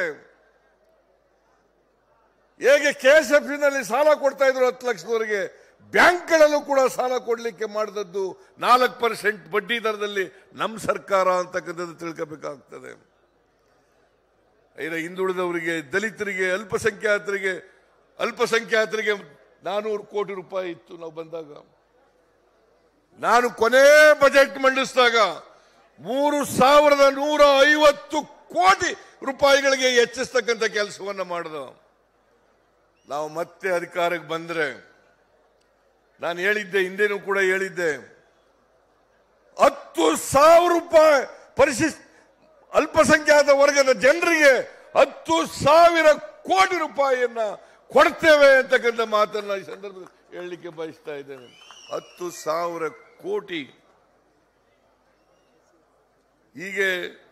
ಹೇಗೆ KSF ನಲ್ಲಿ ಸಾಲ ಕೊಡ್ತಾ ಇದ್ರು 10 ಲಕ್ಷದವರೆಗೆ, ಬ್ಯಾಂಕ್ಗಳಲ್ಲೂ ಕೂಡ ಸಾಲ ಕೊಡ್ಲಿಕ್ಕೆ ಮಾಡಿದದ್ದು 4% ಬಡ್ಡಿ ದರದಲ್ಲಿ ನಮ್ಮ ಸರ್ಕಾರ ಅಂತಕ್ಕಂಥದ್ದು ತಿಳ್ಕೋಬೇಕಾಗ್ತದೆ. ಹಿಂದುಳಿದವರಿಗೆ, ದಲಿತರಿಗೆ, ಅಲ್ಪಸಂಖ್ಯಾತರಿಗೆ 400 ಕೋಟಿ ರೂಪಾಯಿ ಇತ್ತು. ನಾವು ಬಂದಾಗ, ನಾನು ಕೊನೆ ಬಜೆಟ್ ಮಂಡಿಸಿದಾಗ 3,150 ಕೋಟಿ ರೂಪಾಯಿಗಳಿಗೆ ಹೆಚ್ಚಿಸ್ತಕ್ಕಂಥ ಕೆಲಸವನ್ನ ಮಾಡಿದ. ನಾವು ಮತ್ತೆ ಅಧಿಕಾರಕ್ಕೆ ಬಂದ್ರೆ ನಾನು ಹೇಳಿದ್ದೆ, ಹಿಂದೆನೂ ಕೂಡ ಹೇಳಿದ್ದೆ, 10,000 ರೂಪಾಯಿ ಪರಿಶಿಷ್ಟ ಅಲ್ಪಸಂಖ್ಯಾತ ವರ್ಗದ ಜನರಿಗೆ 10,000 ಕೋಟಿ ರೂಪಾಯಿಯನ್ನ ಕೊಡ್ತೇವೆ ಅಂತಕ್ಕಂಥ ಮಾತನ್ನ ಈ ಸಂದರ್ಭದಲ್ಲಿ ಹೇಳಲಿಕ್ಕೆ ಬಯಸ್ತಾ ಇದ್ದೇನೆ. 10,000 ಕೋಟಿ. ಹೀಗೆ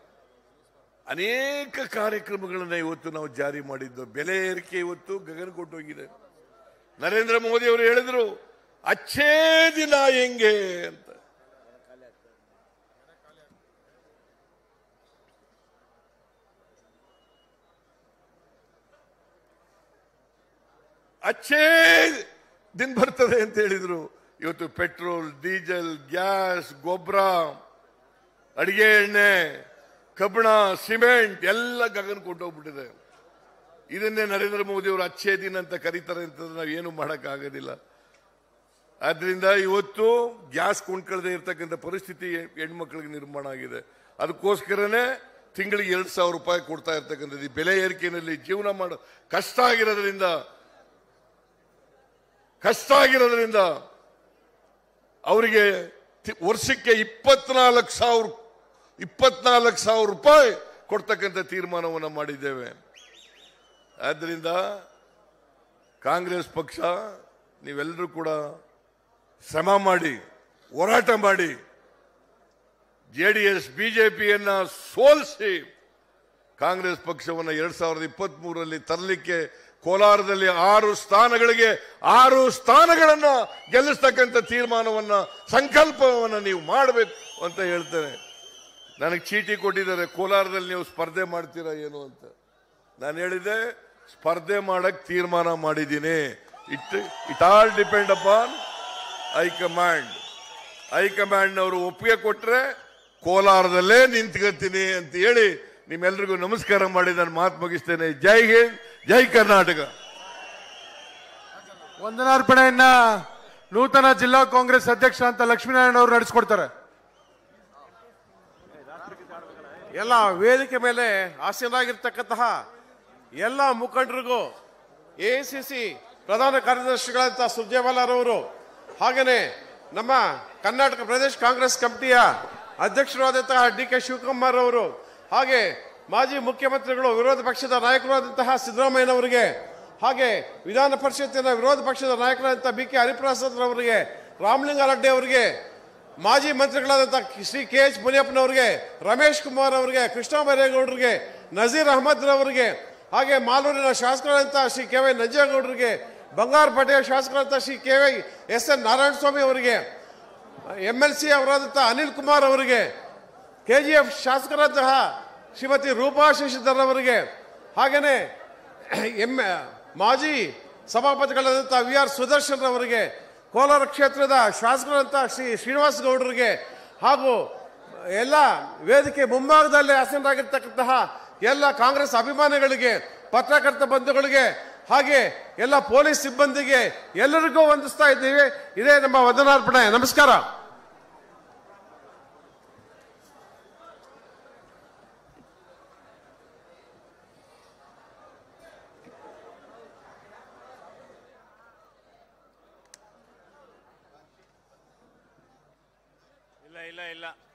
ಅನೇಕ ಕಾರ್ಯಕ್ರಮಗಳನ್ನ ಇವತ್ತು ನಾವು ಜಾರಿ ಮಾಡಿದ್ದು. ಬೆಲೆ ಏರಿಕೆ ಇವತ್ತು ಗಗನ ಕೊಟ್ಟೋಗಿದೆ. ನರೇಂದ್ರ ಮೋದಿ ಅವರು ಹೇಳಿದ್ರು, ಅಚ್ಚೇ ದಿನ ಹೆಂಗೆ ಅಂತ. ಅಚ್ಚೇ ದಿನ ಬರ್ತದೆ ಅಂತ ಹೇಳಿದ್ರು. ಇವತ್ತು ಪೆಟ್ರೋಲ್, ಡೀಸೆಲ್, ಗ್ಯಾಸ್, ಗೊಬ್ಬರ, ಅಡಿಗೆ ಎಣ್ಣೆ, ಕಬ್ಬಣ, ಸಿಮೆಂಟ್ ಎಲ್ಲ ಗಗನ ಕೊಂಡೋಗ್ಬಿಟ್ಟಿದೆ. ಇದನ್ನೇ ನರೇಂದ್ರ ಮೋದಿ ಅವರು ಅಚ್ಚೇ ದಿನ ಅಂತ ಕರೀತಾರೆ ಅಂತಂದ್ರೆ ನಾವು ಏನು ಮಾಡೋಕ್ಕಾಗೋದಿಲ್ಲ. ಆದ್ರಿಂದ ಇವತ್ತು ಗ್ಯಾಸ್ ಕೊಂಡ್ಕೊಳ್ಳದೆ ಇರ್ತಕ್ಕಂಥ ಪರಿಸ್ಥಿತಿ ಹೆಣ್ಮಕ್ಳಿಗೆ ನಿರ್ಮಾಣ ಆಗಿದೆ. ಅದಕ್ಕೋಸ್ಕರನೇ ತಿಂಗಳಿಗೆ 2,000 ರೂಪಾಯಿ ಕೊಡ್ತಾ ಇರ್ತಕ್ಕಂಥದ್ದು. ಈ ಬೆಲೆ ಏರಿಕೆಯಲ್ಲಿ ಜೀವನ ಮಾಡೋ ಕಷ್ಟ ಆಗಿರೋದ್ರಿಂದ ಅವರಿಗೆ ವರ್ಷಕ್ಕೆ 24,000 ರೂಪಾಯಿ ಕೊಡ್ತಕ್ಕಂಥ ತೀರ್ಮಾನವನ್ನು ಮಾಡಿದ್ದೇವೆ. ಆದ್ದರಿಂದ ಕಾಂಗ್ರೆಸ್ ಪಕ್ಷ ನೀವೆಲ್ಲರೂ ಕೂಡ ಶ್ರಮ ಮಾಡಿ, ಹೋರಾಟ ಮಾಡಿ, JDS ಬಿಜೆಪಿಯನ್ನ ಸೋಲಿಸಿ ಕಾಂಗ್ರೆಸ್ ಪಕ್ಷವನ್ನು 2023ರಲ್ಲಿ ತರಲಿಕ್ಕೆ ಕೋಲಾರದಲ್ಲಿ 6 ಸ್ಥಾನಗಳನ್ನ ಗೆಲ್ಲಿಸ್ತಕ್ಕಂಥ ತೀರ್ಮಾನವನ್ನ, ಸಂಕಲ್ಪವನ್ನ ನೀವು ಮಾಡಬೇಕು ಅಂತ ಹೇಳ್ತೇನೆ. ನನಗೆ ಚೀಟಿ ಕೊಟ್ಟಿದ್ದಾರೆ, ಕೋಲಾರದಲ್ಲಿ ನೀವು ಸ್ಪರ್ಧೆ ಮಾಡ್ತೀರಾ ಏನು ಅಂತ. ನಾನು ಹೇಳಿದೆ ಸ್ಪರ್ಧೆ ಮಾಡಕ್ ತೀರ್ಮಾನ ಮಾಡಿದ್ದೀನಿ. It all depend upon high command ಅವರು ಒಪ್ಪಿಗೆ ಕೊಟ್ರೆ ಕೋಲಾರದಲ್ಲೇ ನಿಂತ್ಕೊತೀನಿ ಅಂತ ಹೇಳಿ ನಿಮ್ಮೆಲ್ರಿಗೂ ನಮಸ್ಕಾರ ಮಾಡಿ ನಾನು ಮಾತು ಮುಗಿಸ್ತೇನೆ. ಜೈ ಹಿಂದ್, ಜೈ ಕರ್ನಾಟಕ. ವಂದನಾರ್ಪಣೆಯನ್ನ ನೂತನ ಜಿಲ್ಲಾ ಕಾಂಗ್ರೆಸ್ ಅಧ್ಯಕ್ಷ ಅಂತ ಲಕ್ಷ್ಮೀನಾರಾಯಣ ಅವರು ನಡೆಸಿಕೊಡ್ತಾರೆ. ಎಲ್ಲ ವೇದಿಕೆ ಮೇಲೆ ಆಸೀನರಾಗಿರ್ತಕ್ಕಂತಹ ಎಲ್ಲ ಮುಖಂಡರಿಗೂ, AICC ಪ್ರಧಾನ ಕಾರ್ಯದರ್ಶಿಗಳಾದ ಸುರ್ಜೇವಾಲಾರವರು, ಹಾಗೆಯೇ ನಮ್ಮ ಕರ್ನಾಟಕ ಪ್ರದೇಶ ಕಾಂಗ್ರೆಸ್ ಕಮಿಟಿಯ ಅಧ್ಯಕ್ಷರಾದಂತಹ DK ಶಿವಕುಮಾರ್ ಅವರು, ಹಾಗೆ ಮಾಜಿ ಮುಖ್ಯಮಂತ್ರಿಗಳು, ವಿರೋಧ ಪಕ್ಷದ ನಾಯಕರಾದಂತಹ ಸಿದ್ದರಾಮಯ್ಯನವರಿಗೆ, ಹಾಗೆ ವಿಧಾನ ಪರಿಷತ್ತಿನ ವಿರೋಧ ಪಕ್ಷದ ನಾಯಕರಾದಂತಹ BK ಹರಿಪ್ರಸಾದ್ ಅವರಿಗೆ, ರಾಮಲಿಂಗಾರೆಡ್ಡಿ ಅವರಿಗೆ, ಮಾಜಿ ಮಂತ್ರಿಗಳಾದಂತಹ ಶ್ರೀ KH ಮುನಿಯಪ್ಪನವರಿಗೆ, ರಮೇಶ್ ಕುಮಾರ್ ಅವರಿಗೆ, ಕೃಷ್ಣ ಬೈರೇಗೌಡರಿಗೆ, ನಜೀರ್ ಅಹಮದ್ ರವರಿಗೆ, ಹಾಗೆ ಮಾಲೂರಿನ ಶಾಸಕರಾದಂತಹ ಶ್ರೀ KY ನಂಜೇಗೌಡರಿಗೆ, ಬಂಗಾರಪೇಟೆಯ ಶಾಸಕರಾದಂತಹ ಶ್ರೀ KY ನಾರಾಯಣಸ್ವಾಮಿ ಅವರಿಗೆ, MLC ಅವರಾದಂತಹ ಅನಿಲ್ ಕುಮಾರ್ ಅವರಿಗೆ, KGF ಶಾಸಕರಾದಂತಹ ಶ್ರೀಮತಿ ರೂಪಾ ಶಶಿಧರ್ ಅವರಿಗೆ, ಹಾಗೇನೆ ಮಾಜಿ ಸಭಾಪತಿಗಳಾದಂತಹ VR ಸುದರ್ಶನ್ ಅವರಿಗೆ, ಕೋಲಾರ ಕ್ಷೇತ್ರದ ಶಾಸಕರಾದಂತಹ ಶ್ರೀ ಶ್ರೀನಿವಾಸ್ ಗೌಡರಿಗೆ, ಹಾಗೂ ಎಲ್ಲ ವೇದಿಕೆ ಮುಂಭಾಗದಲ್ಲಿ ಆಸೀನರಾಗಿರ್ತಕ್ಕಂತಹ ಎಲ್ಲ ಕಾಂಗ್ರೆಸ್ ಅಭಿಮಾನಿಗಳಿಗೆ, ಪತ್ರಕರ್ತ ಬಂಧುಗಳಿಗೆ, ಹಾಗೆ ಎಲ್ಲ ಪೊಲೀಸ್ ಸಿಬ್ಬಂದಿಗೆ ಎಲ್ಲರಿಗೂ ವಂದಿಸ್ತಾ ಇದ್ದೀವಿ. ಇದೇ ನಮ್ಮ ವಂದನಾರ್ಪಣೆ. ನಮಸ್ಕಾರ. ಇಲ್ಲ